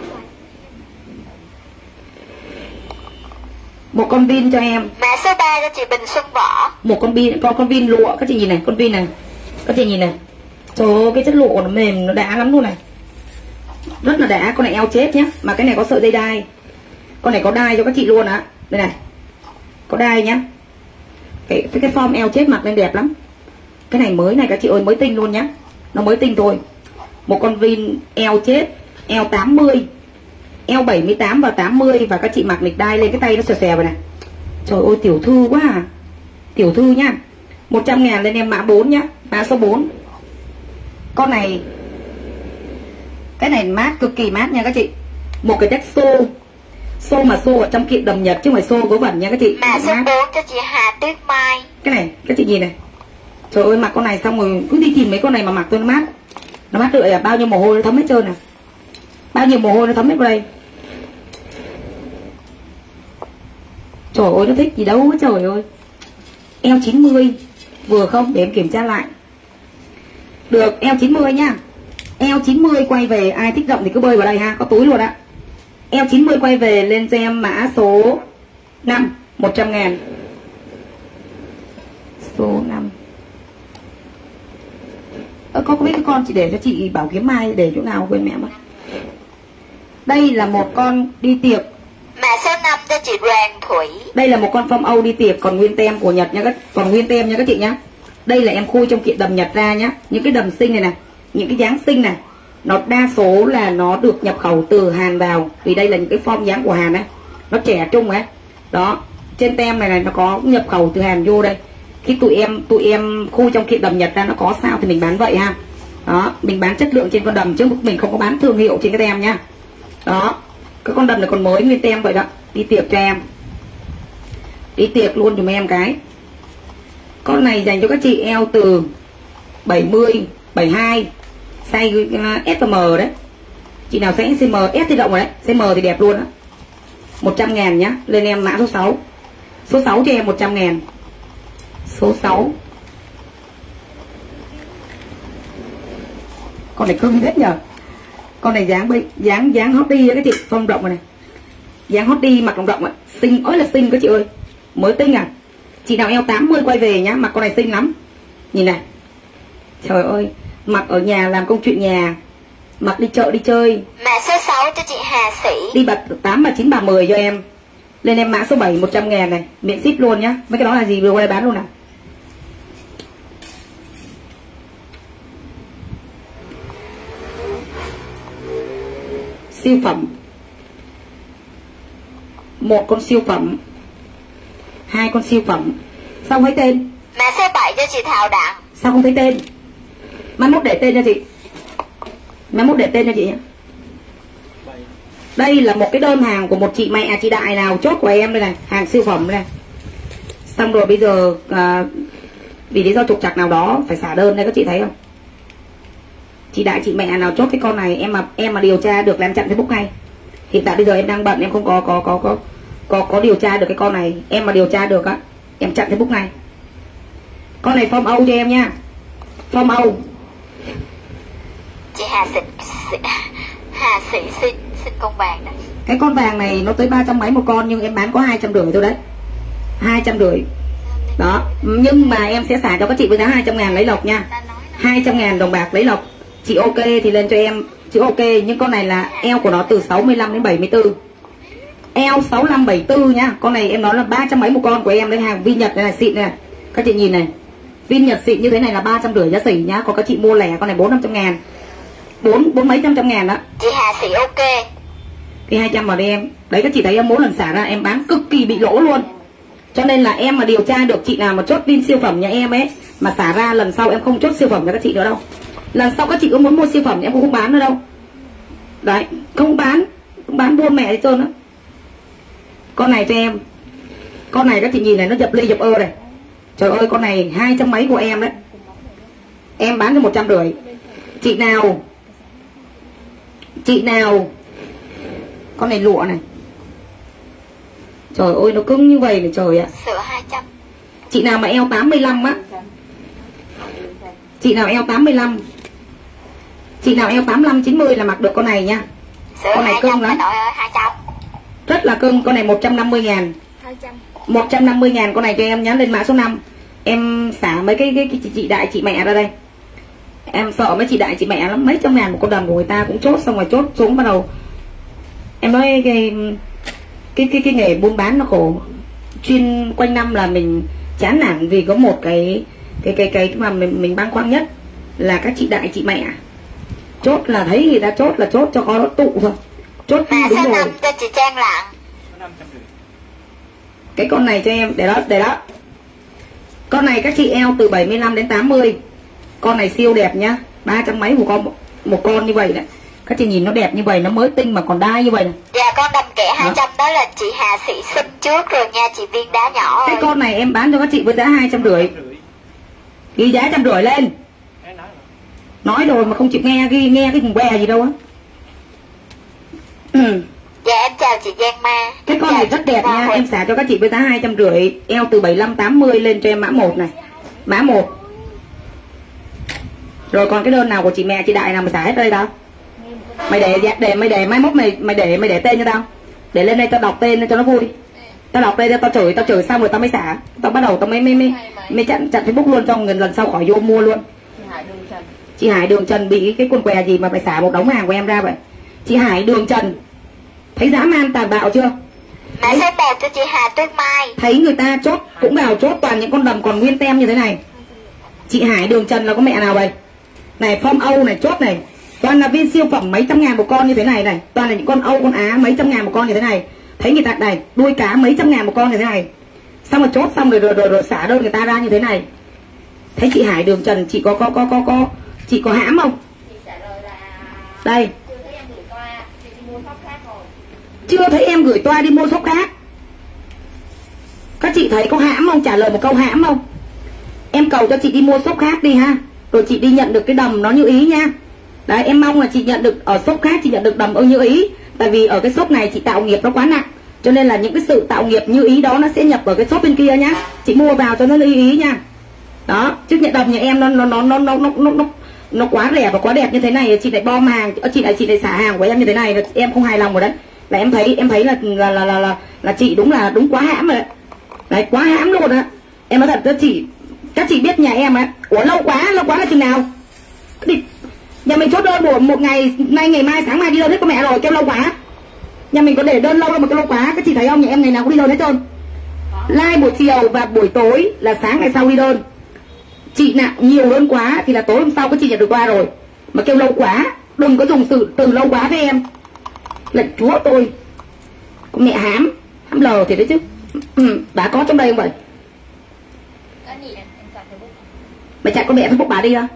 Một con vin cho em. Mã số ba cho chị Bình Xuân Võ. Một con vin, con con vin lụa, các chị nhìn này, con vin này. Các chị nhìn này. Trời ơi, cái chất lụa của nó mềm, nó đã lắm luôn này. Rất là đã, con này eo chết nhá. Mà cái này có sợi dây đai. Con này có đai cho các chị luôn á. Đây này. Có đai nhá. Cái, cái, cái form eo chết mặc lên đẹp lắm. Cái này mới này các chị ơi, mới tinh luôn nhá. Nó mới tinh thôi. Một con vin eo chết, eo tám mươi, eo bảy mươi tám và tám mươi. Và các chị mặc lịch đai lên cái tay nó xòe xòe vậy này. Trời ơi, tiểu thư quá à. Tiểu thư nhá. Một trăm ngàn lên em mã bốn nhá. Mã số bốn. Con này, cái này mát, cực kỳ mát nha các chị. Một cái chất xô, xô mà xô ở trong kiện đầm Nhật chứ không phải xô vớ vẩn nha các chị. Mã số bốn cho chị Hà Tuyết Mai. Cái này các chị nhìn này. Trời ơi, mặc con này xong rồi cứ đi tìm mấy con này mà mặc tôi nó mát. Nó mát đợi à, bao nhiêu mồ hôi nó thấm hết trơn nè. Bao nhiêu mồ hôi nó thấm hết vào đây. Trời ơi, nó thích gì đâu trời ơi. Eo chín mươi vừa không, để em kiểm tra lại. Được, eo chín mươi nhá. Eo chín mươi quay về, ai thích rộng thì cứ bơi vào đây ha, có túi luôn á. Eo chín mươi quay về lên cho em mã số năm, một trăm ngàn. Số năm. Ơ, có biết cái con chị để cho chị Bảo Kiếm Mai để chỗ nào quên mẹ mất. Đây là một con đi tiệc. Mã số năm cho chị Đoàn Thủy. Đây là một con phong Âu đi tiệc còn nguyên tem của Nhật nha các, còn nguyên tem nha các chị nhá. Đây là em khui trong kiện đầm Nhật ra nhá. Những cái đầm sinh này này, những cái dáng sinh này, nó đa số là nó được nhập khẩu từ Hàn vào, vì đây là những cái form dáng của Hàn ấy, nó trẻ trung ấy. Đó, trên tem này này nó có nhập khẩu từ Hàn vô đây. Khi tụi em tụi em khui trong kiện đầm Nhật ra nó có sao thì mình bán vậy ha. Đó, mình bán chất lượng trên con đầm chứ mình không có bán thương hiệu trên cái tem nhá. Đó, cái con đầm này còn mới nguyên tem vậy đó. Đi tiệc cho em, đi tiệc luôn dùm em cái. Con này dành cho các chị eo từ bảy mươi, bảy mươi hai, size S và M đấy. Chị nào sẽ size M, S thì rộng rồi đấy, size M thì đẹp luôn á. Một trăm ngàn nhá. Lên em mã số sáu. Số sáu cho em một trăm ngàn. Số sáu. Con này cưng hết nhờ. Con này dáng dáng dáng hot đi các chị, phong rộng rồi này. Dáng hot đi mặc rộng rộng ạ. Xinh ơi là xinh các chị ơi. Mới tinh à. Chị nào eo tám mươi quay về nhá, mặc con này xinh lắm. Nhìn này. Trời ơi, mặc ở nhà làm công chuyện nhà, mặc đi chợ đi chơi. Mã số sáu cho chị Hà Sĩ. Đi bật tám và chín bà mười cho em. Lên em mã số bảy một trăm ngàn này, miễn ship luôn nhá. Mấy cái đó là gì vừa qua đây bán luôn à. Siêu phẩm. Một con siêu phẩm, hai con siêu phẩm. Sao không thấy tên? Mã số bảy cho chị Thảo Đặng. Sao không thấy tên? Mai mốt để tên cho chị. Mai mốt để tên cho chị nhé. Đây là một cái đơn hàng của một chị mẹ, à, chị Đại nào chốt của em đây này, hàng siêu phẩm đây này. Xong rồi bây giờ à, vì lý do trục trặc nào đó phải xả đơn đây, các chị thấy không? Chị Đại chị mẹ nào chốt cái con này, em mà em mà điều tra được là em chặn Facebook ngay. Hiện tại bây giờ em đang bận, em không có có có có có có điều tra được cái con này. Em mà điều tra được á, em chặn Facebook ngay. Con này form Âu cho em nha. Form Âu. Chị Hà Sĩ, Sĩ Hà Sĩ xin xin con vàng đó. Cái con vàng này nó tới ba trăm mấy một con, nhưng em bán có hai trăm rưỡi thôi đấy. Hai trăm rưỡi. Đó, nhưng mà em sẽ xả cho các chị với giá hai trăm ngàn lấy lộc nha. Hai trăm ngàn đồng bạc lấy lộc. Chị ok thì lên cho em chữ ok. Nhưng con này là eo của nó từ sáu mươi lăm đến bảy mươi tư. Eo sáu mươi lăm bảy mươi tư nhá. Con này em nói là ba trăm mấy một con của em. Đây hàng vi Nhật đây này, xịn này. Các chị nhìn này, viên Nhật xịn như thế này là ba trăm rưỡi giá sỉ nhá. Còn các chị mua lẻ con này bốn năm trăm ngàn, bốn bốn mấy trăm trăm ngàn đó. Chị Hà Sĩ ok. Thì hai trăm vào đây em. Đấy các chị thấy em mỗi lần xả ra em bán cực kỳ bị lỗ luôn. Cho nên là em mà điều tra được chị nào mà chốt pin siêu phẩm nhà em ấy, mà xả ra lần sau em không chốt siêu phẩm cho các chị nữa đâu. Lần sau các chị có muốn mua siêu phẩm thì em cũng không bán nữa đâu. Đấy, không bán, không bán buôn mẹ hết trơn á. Con này cho em. Con này các chị nhìn này, nó dập ly dập ơ này. Trời ơi, con này hai trăm mấy của em đấy. Em bán cho một trăm rưỡi. Chị nào Chị nào con này lụa này. Trời ơi, nó cứng như vậy này trời ạ. Sữa hai trăm. Chị nào mà eo tám mươi lăm á, chị nào eo tám mươi lăm, chị nào eo tám mươi lăm chín mươi là mặc được con này nha. Sữa con này cưng lắm. Nội ơi, hai trăm. Rất là cưng. Con này một trăm năm mươi ngàn. một trăm năm mươi ngàn con này cho em nhắn lên mã số năm. Em xả mấy cái, cái, cái chị, chị đại chị mẹ ra đây. Em sợ mấy chị đại chị mẹ lắm, mấy trăm ngàn một con đầm của người ta cũng chốt, xong rồi chốt xuống bắt đầu. Em nói cái cái cái, cái nghề buôn bán nó khổ. Chuyên quanh năm là mình chán nản vì có một cái cái cái cái mà mình mình băn khoăn nhất là các chị đại chị mẹ chốt là thấy người ta chốt là chốt cho có tụ thôi. Chốt Mã đúng số rồi. năm cho chị Trang Lặng. Cái con này cho em để đó, để đó. Con này các chị eo từ bảy mươi lăm đến tám mươi. Con này siêu đẹp nhá. Ba trăm mấy một con, một con như vậy đấy. Các chị nhìn nó đẹp như vậy, nó mới tinh mà còn đai như vậy này. Dạ con đầm kẻ hai trăm đó là chị Hà Sĩ xin trước rồi nha chị Viên đá nhỏ ơi. Cái con này em bán cho các chị với giá hai trăm rưỡi. Ghi giá trăm rưỡi lên. Nói rồi mà không chịu nghe, ghi nghe cái thùng què gì đâu á. Ừ. Dạ em chào chị Giang Ma. Cái con này rất đẹp nha. Em xả cho các chị với giá hai trăm rưỡi. Eo từ bảy mươi lăm tám mươi lên cho em mã một này. Mã một. Rồi còn cái đơn nào của chị mẹ chị đại nào mà xả hết đây đâu. Mày để để mày để mai mốt mày mày để mày để tên cho tao. Để lên đây tao đọc tên cho nó vui. Tao đọc tên tao chửi, tao chửi xong rồi tao mới xả. Tao bắt đầu tao mới mới mới, mới chặn chặn Facebook luôn, cho lần lần sau khỏi vô mua luôn. Chị Hải Đường Trần bị cái quần què gì mà phải xả một đống hàng của em ra vậy? Chị Hải Đường Trần thấy dã man tàn bạo chưa? Mã số một cho chị Hà Tuyết Mai. Thấy người ta chốt cũng vào chốt toàn những con đầm còn nguyên tem như thế này. Chị Hải Đường Trần là có mẹ nào vậy? Này Phong Âu này chốt này, toàn là viên siêu phẩm mấy trăm ngàn một con như thế này này, toàn là những con Âu con Á mấy trăm ngàn một con như thế này. Thấy người ta này đuôi cá mấy trăm ngàn một con như thế này, xong rồi chốt xong rồi rồi, rồi, rồi xả đơn người ta ra như thế này. Thấy chị Hải Đường Trần chị có có có có có chị có hãm không? Đây. Chưa thấy em gửi toa đi mua shop khác. Các chị thấy có hãm không? Trả lời một câu hãm không? Em cầu cho chị đi mua shop khác đi ha, rồi chị đi nhận được cái đầm nó như ý nha. Đấy, em mong là chị nhận được ở shop khác, chị nhận được đầm ưng như ý. Tại vì ở cái shop này chị tạo nghiệp nó quá nặng, cho nên là những cái sự tạo nghiệp như ý đó nó sẽ nhập ở cái shop bên kia nhá. Chị mua vào cho nó như ý nha. Đó, chứ nhận đầm nhà em nó nó nó nó nó nó nó, nó, nó quá rẻ và quá đẹp như thế này, chị lại bom hàng, chị lại chị lại xả hàng của em như thế này là em không hài lòng rồi đấy. Là em thấy em thấy là là là là là, là chị đúng là đúng quá hãm rồi đấy. Đấy, quá hãm luôn á. Em nói thật cho chị, các chị biết nhà em á, ủa lâu quá, lâu quá là chừng nào? Đi, nhà mình chốt đơn của một ngày nay ngày mai sáng mai đi đơn hết có mẹ rồi, kêu lâu quá. Nhà mình có để đơn lâu đâu mà kêu lâu quá, các chị thấy không? Nhà em ngày nào cũng đi đơn hết trơn. Like buổi chiều và buổi tối là sáng ngày sau đi đơn. Chị nào nhiều đơn quá thì là tối hôm sau các chị nhận được qua rồi. Mà kêu lâu quá, đừng có dùng từ từ lâu quá với em. Lệnh chúa tôi, con mẹ hám, hám lờ thì đấy chứ. Ừ, bà có trong đây không vậy? Mày chạy con mẹ Facebook bà đi ra.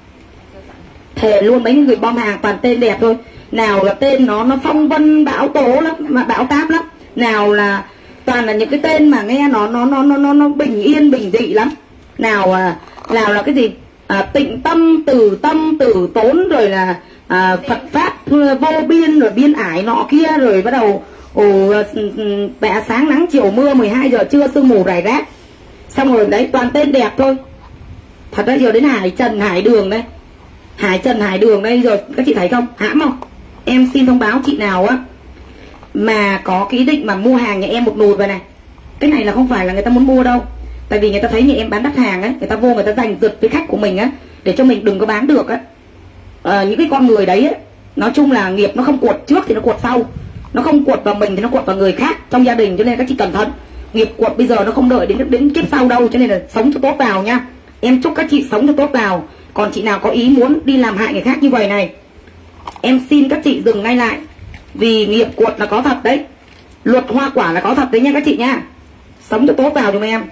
Thề luôn mấy người bom hàng toàn tên đẹp thôi. Nào là tên nó nó phong vân bão tố lắm, mà bão táp lắm. Nào là toàn là những cái tên mà nghe nó nó nó nó nó, nó bình yên bình dị lắm. Nào à, nào là cái gì? À, tịnh tâm, từ tâm, từ tốn, rồi là à, Phật pháp vô biên, rồi biên ải nọ kia, rồi bắt đầu ồ, bẻ sáng nắng chiều mưa, mười hai giờ trưa sương mù rải rác. Xong rồi đấy toàn tên đẹp thôi. Thật ra giờ đến Hải Trần Hải Đường đây, Hải Trần Hải Đường đây rồi, các chị thấy không? Hãm không? Em xin thông báo chị nào á mà có cái ý định mà mua hàng nhà em một nùi về này. Cái này là không phải là người ta muốn mua đâu, tại vì người ta thấy nhà em bán đắt hàng á, người ta vô người ta giành giật với khách của mình á, để cho mình đừng có bán được á. À, những cái con người đấy á, nói chung là nghiệp nó không cuột trước thì nó cuột sau, nó không cuột vào mình thì nó cuột vào người khác trong gia đình, cho nên các chị cẩn thận. Nghiệp cuột bây giờ nó không đợi đến đến kiếp sau đâu, cho nên là sống cho tốt vào nha. Em chúc các chị sống cho tốt vào. Còn chị nào có ý muốn đi làm hại người khác như vậy này, em xin các chị dừng ngay lại. Vì nghiệp cuột là có thật đấy, luật hoa quả là có thật đấy nha các chị nha. Sống cho tốt vào giùm em.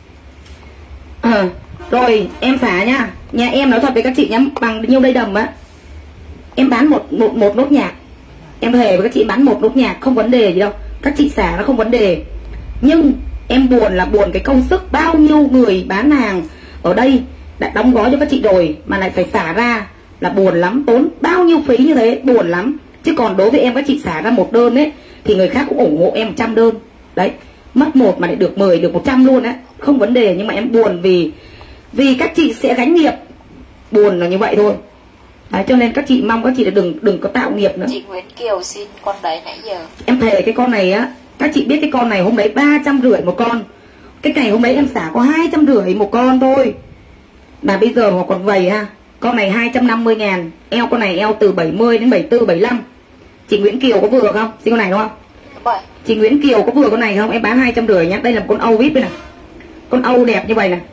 À, rồi em xả nha. Nhà em nói thật với các chị nhá, bằng nhiêu đây đầm á, em bán một một một nốt nhạc. Em thề với các chị bán một nốt nhạc không vấn đề gì đâu. Các chị xả nó không vấn đề. Nhưng em buồn là buồn cái công sức bao nhiêu người bán hàng ở đây đã đóng gói cho các chị rồi mà lại phải xả ra, là buồn lắm, tốn bao nhiêu phí như thế, buồn lắm. Chứ còn đối với em các chị xả ra một đơn ấy thì người khác cũng ủng hộ em một trăm đơn. Đấy, mất một mà lại được mười, được một trăm luôn á, không vấn đề. Nhưng mà em buồn vì vì các chị sẽ gánh nghiệp, buồn là như vậy thôi. Đấy, cho nên các chị mong các chị đừng đừng có tạo nghiệp nữa. Chị Nguyễn Kiều xin con đấy nãy giờ. Em thề cái con này á, các chị biết cái con này hôm đấy ba trăm rưỡi một con. Cái này hôm đấy em xả có hai trăm rưỡi một con thôi. Mà bây giờ mà còn vầy ha. Con này hai trăm năm mươi ngàn. Eo con này eo từ bảy mươi đến bảy mươi tư, bảy mươi lăm. Chị Nguyễn Kiều có vừa không? Xin con này đúng không? Đúng rồi. Chị Nguyễn Kiều có vừa con này không? Em bán hai trăm rưỡi nhá. Đây là một con Âu vê i pê này. Con Âu đẹp như vậy này.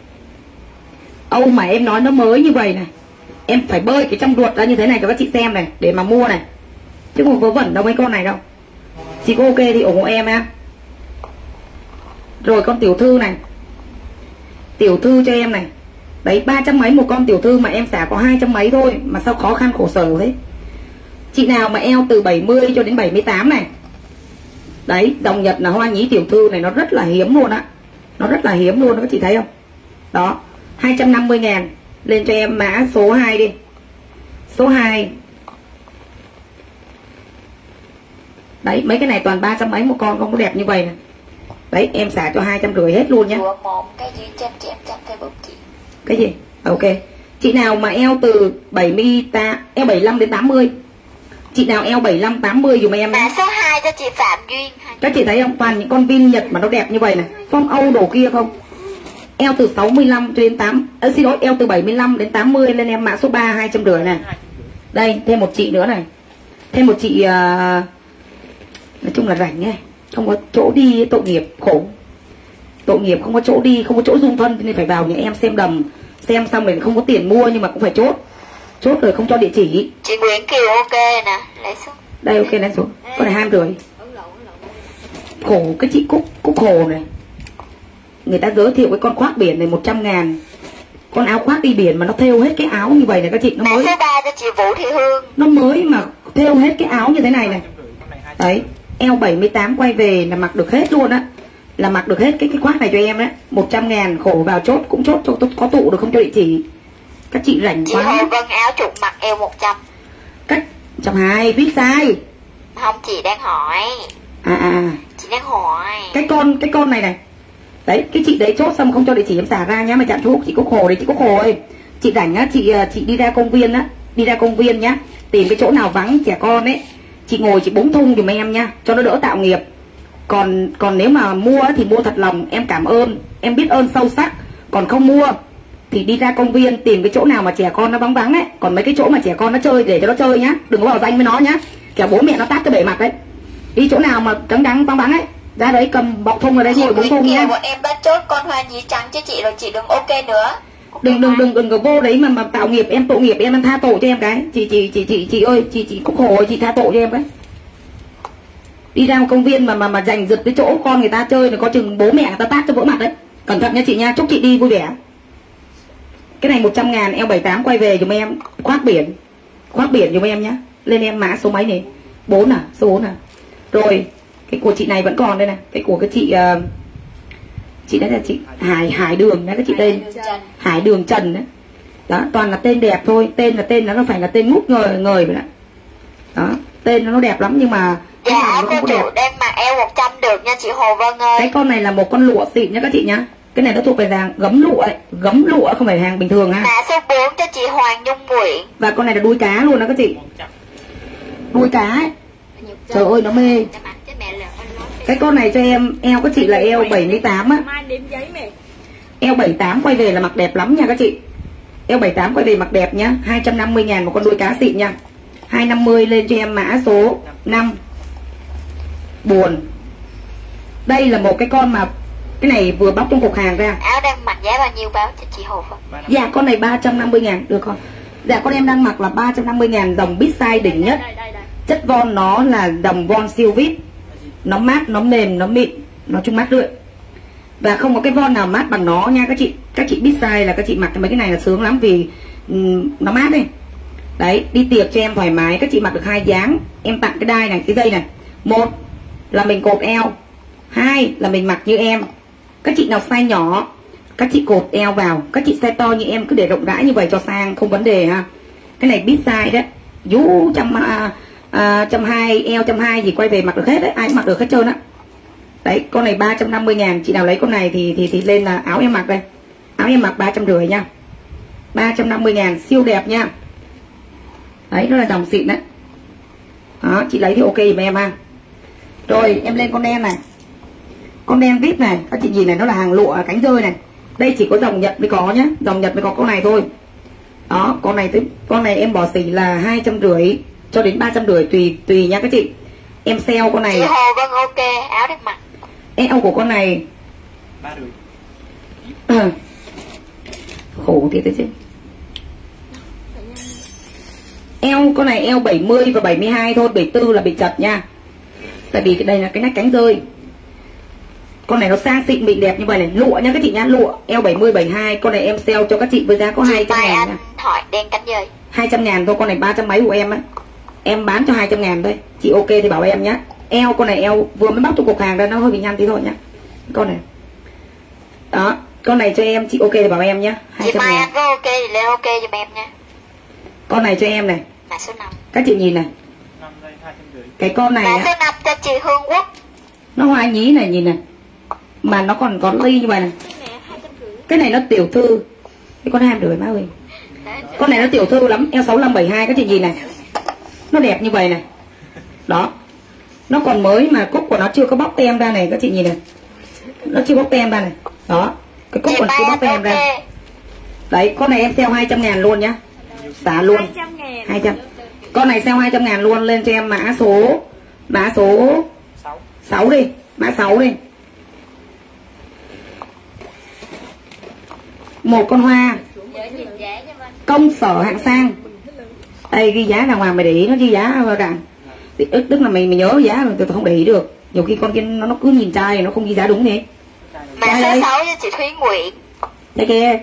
Âu mà em nói nó mới như vậy này. Em phải bơi cái trong ruột ra như thế này cho các chị xem này, để mà mua này. Chứ không vớ vẩn đâu mấy con này đâu. Chị có ok thì ủng hộ em ha. Rồi con tiểu thư này. Tiểu thư cho em này. Đấy, ba trăm mấy một con tiểu thư mà em xả có hai trăm mấy thôi. Mà sao khó khăn khổ sở thế. Chị nào mà eo từ bảy mươi cho đến bảy mươi tám này. Đấy, dòng Nhật là hoa nhí tiểu thư này nó rất là hiếm luôn á. Nó rất là hiếm luôn đó, các chị thấy không? Đó, hai trăm năm mươi ngàn. Lên cho em mã số hai đi. Số hai. Đấy, mấy cái này toàn ba trăm mấy một con, không có đẹp như vậy này. Đấy, em xả cho hai trăm rưỡi hết luôn nhé. Cái gì trên chị em chăm Facebook chị. Cái gì? Ok. Chị nào mà eo từ bảy mươi ta, eo bảy mươi lăm đến tám mươi. Chị nào eo bảy mươi lăm tám mươi dùm em. Mã số hai cho chị Phạm Duyên. Các chị thấy không? Toàn những con pin Nhật mà nó đẹp như vậy này. Phong Âu đồ kia không? Eo từ sáu mươi lăm đến tám, à, xin lỗi, eo từ bảy mươi lăm đến tám mươi. Lên em mã số ba hai trăm rưỡi này. Đây, thêm một chị nữa này. Thêm một chị uh, nói chung là rảnh nghe. không có chỗ đi, tội nghiệp khổ. Tội nghiệp không có chỗ đi, không có chỗ dung thân nên phải vào nhà em xem đầm. Xem xong rồi không có tiền mua nhưng mà cũng phải chốt. Chốt rồi không cho địa chỉ. Chị Nguyễn Kiều ok nè, lấy xuống. Đây ok lấy xuống. Con này hai rưỡi. Khổ cái chị Cúc Cúc Hồ này. Người ta giới thiệu cái con khoác biển này một trăm ngàn. Con áo khoác đi biển mà nó thêu hết cái áo như vậy này các chị. Nó mới Mã số ba cho chị Vũ Thị Hương. Nó mới mà thêu hết cái áo như thế này này. Đấy, eo bảy mươi tám quay về là mặc được hết luôn á. Là mặc được hết cái cái khoác này cho em đấy. Một trăm ngàn khổ vào chốt cũng chốt cho có tụ được không cho địa chỉ. Các chị rảnh Chị quá. Hồ Vân áo trục mặc eo một trăm. Cách một trăm hai mươi viết sai. Không, chị đang hỏi. À à Chị đang hỏi. Cái con cái con này này. Đấy, cái chị đấy chốt xong không cho địa chỉ em xả ra nhá, mà chạm chú chị Cúc Hồ đấy, chị Cúc Hồ ơi. Chị rảnh á, chị chị đi ra công viên á, đi ra công viên nhá, tìm cái chỗ nào vắng trẻ con ấy, chị ngồi chị búng thung giùm em nha, cho nó đỡ tạo nghiệp. Còn còn nếu mà mua thì mua thật lòng, em cảm ơn, em biết ơn sâu sắc. Còn không mua thì đi ra công viên tìm cái chỗ nào mà trẻ con nó vắng vắng ấy, còn mấy cái chỗ mà trẻ con nó chơi để cho nó chơi nhá, đừng có vào danh với nó nhá, kẻo bố mẹ nó tát cái bể mặt đấy. Đi chỗ nào mà trắng trắng vắng vắng ấy, ra đấy cầm bọc thùng ở đây ngồi búng thung nhá. Bọn em đã chốt con hoa nhí trắng cho chị rồi, chị đừng ok nữa. Okay, đừng đừng đừng đừng có vô đấy mà mà tạo nghiệp, em tội nghiệp em, em tha tội cho em cái. Chị chị chị chị chị ơi, chị chị Cúc Hồ ơi, chị tha tội cho em cái. Đi ra công viên mà mà mà giành giật cái chỗ con người ta chơi là có chừng bố mẹ người ta tát cho vỡ mặt đấy. Cẩn thận nha chị nha, chúc chị đi vui vẻ. Cái này một trăm ngàn eo bảy tám quay về giùm em, khoác biển. Khoác biển giùm em nhá. Lên em mã số mấy này? bốn à, số bốn à. Rồi, cái của chị này vẫn còn đây này, cái của cái chị uh, chị đấy là chị Hải Hải Đường đấy, các chị tên Hải Đường Trần đấy. Đó, toàn là tên đẹp thôi, tên là tên nó phải là tên ngút ngời ngời vậy đó. Đó, tên nó đẹp lắm nhưng mà cái dạ, này nó không có đẹp. đang mặc eo một trăm được nha chị Hồ Vân ơi. Cái con này là một con lụa xịn nha các chị nhá. Cái này nó thuộc về hàng gấm lụa ấy, gấm lụa không phải hàng bình thường ha. Mã số bốn cho chị Hoàng Nhung Nguyễn. Và con này là đuôi cá luôn đó các chị. Đuôi cá ấy. Trời ơi nó mê. Cái con này cho em eo các chị là eo bảy mươi tám á. Eo bảy mươi tám quay về là mặc đẹp lắm nha các chị. Eo bảy mươi tám quay về mặc đẹp nhá. Hai trăm năm mươi ngàn một con đuôi cá xịn nha. Hai trăm năm mươi lên cho em mã số năm. Buồn. Đây là một cái con mà cái này vừa bóc trong cục hàng ra. Áo đang mặc giá bao nhiêu báo cho chị Hồ Vân? Dạ con này ba trăm năm mươi ngàn được không? Dạ con em đang mặc là ba trăm năm mươi ngàn, dòng bít size đỉnh nhất. Chất von nó là dòng von siêu vít. Nó mát, nó mềm, nó mịn, nó chung mát rượi. Và không có cái von nào mát bằng nó nha các chị. Các chị bít size là các chị mặc mấy cái này là sướng lắm vì um, nó mát đây. Đấy, đi tiệc cho em thoải mái, các chị mặc được hai dáng. Em tặng cái đai này, cái dây này. Một là mình cột eo, hai là mình mặc như em. Các chị nào size nhỏ, các chị cột eo vào. Các chị size to như em cứ để rộng rãi như vậy cho sang, không vấn đề ha. Cái này bít size đấy. Dú trăm à, à, trăm hai, eo trăm hai gì quay về mặc được hết đấy, ai cũng mặc được hết trơn á. Đấy, con này ba trăm năm mươi ngàn, chị nào lấy con này thì thì thì lên là áo em mặc đây. Áo em mặc ba trăm rưỡi nha. ba trăm năm mươi ngàn, siêu đẹp nha. Đấy, nó là dòng xịn đấy. Đó, chị lấy thì ok giùm em ha. Rồi, em lên con đen này. Con đen vip này, các chị nhìn này, nó là hàng lụa cánh rơi này. Đây chỉ có dòng Nhật mới có nhá, dòng Nhật mới có con này thôi. Đó, con này con này em bỏ xỉ là hai trăm rưỡi cho đến ba trăm rưỡi tùy tùy nha các chị. Em sale con này. Chị Hồ Vân ok, áo đang mặc. Eo của con này ba rưỡi. khổ thiệt đấy chứ. Eo con này eo bảy mươi và bảy mươi hai thôi, bảy mươi tư là bị chật nha. Tại vì cái đây là cái nách cánh rơi. Con này nó sang xịn mịn đẹp như vậy này, lụa nha các chị nhá, lụa eo bảy mươi bảy mươi hai, con này em sale cho các chị với giá có hai trăm ngàn nha. Hỏi đen cánh dơi. hai trăm ngàn thôi, con này ba trăm mấy của em á. Em bán cho hai trăm ngàn thôi. Chị ok thì bảo em nhá. Eo con này eo vừa mới bóc trong cục hàng ra, nó hơi bị nhăn tí thôi nhá. Con này. Đó, con này cho em, chị ok thì bảo em nhá. Chị Mai Anh có ok thì lên ok giùm em nha. Con này cho em này. Mã số năm. Các chị nhìn này. năm đây hai trăm rưỡi. Cái con này mã số năm cho chị Hương Quốc. nó hoa nhí này, nhìn này. Mà nó còn có ly như vậy này. Cái này nó tiểu thư. Cái con hai rưỡi má ơi. Con này nó tiểu thư lắm, eo sáu mươi lăm bảy mươi hai, các chị nhìn này. Nó đẹp như vậy này. Đó. Nó còn mới mà cúc của nó chưa có bóc tem ra này, các chị nhìn này. Nó chưa bóc tem ra này. Đó. Cái cúc còn chưa bóc tem ra. Đấy, con này em sale hai trăm ngàn luôn nhá. Xả luôn. hai trăm. Con này sale hai trăm ngàn luôn, lên cho em mã số mã số sáu đi. Mã sáu đây. Một con hoa công sở hạng sang. Đây ghi giá đàng hoàng, mày để ý nó ghi giá vào đằng. Tức, tức là mày mày nhớ giá rồi, tôi không để ý được. Nhiều khi con kia nó, nó cứ nhìn trai nó không ghi giá đúng thế. Mã số sáu cho chị Thúy Nguyễn. Đây kia.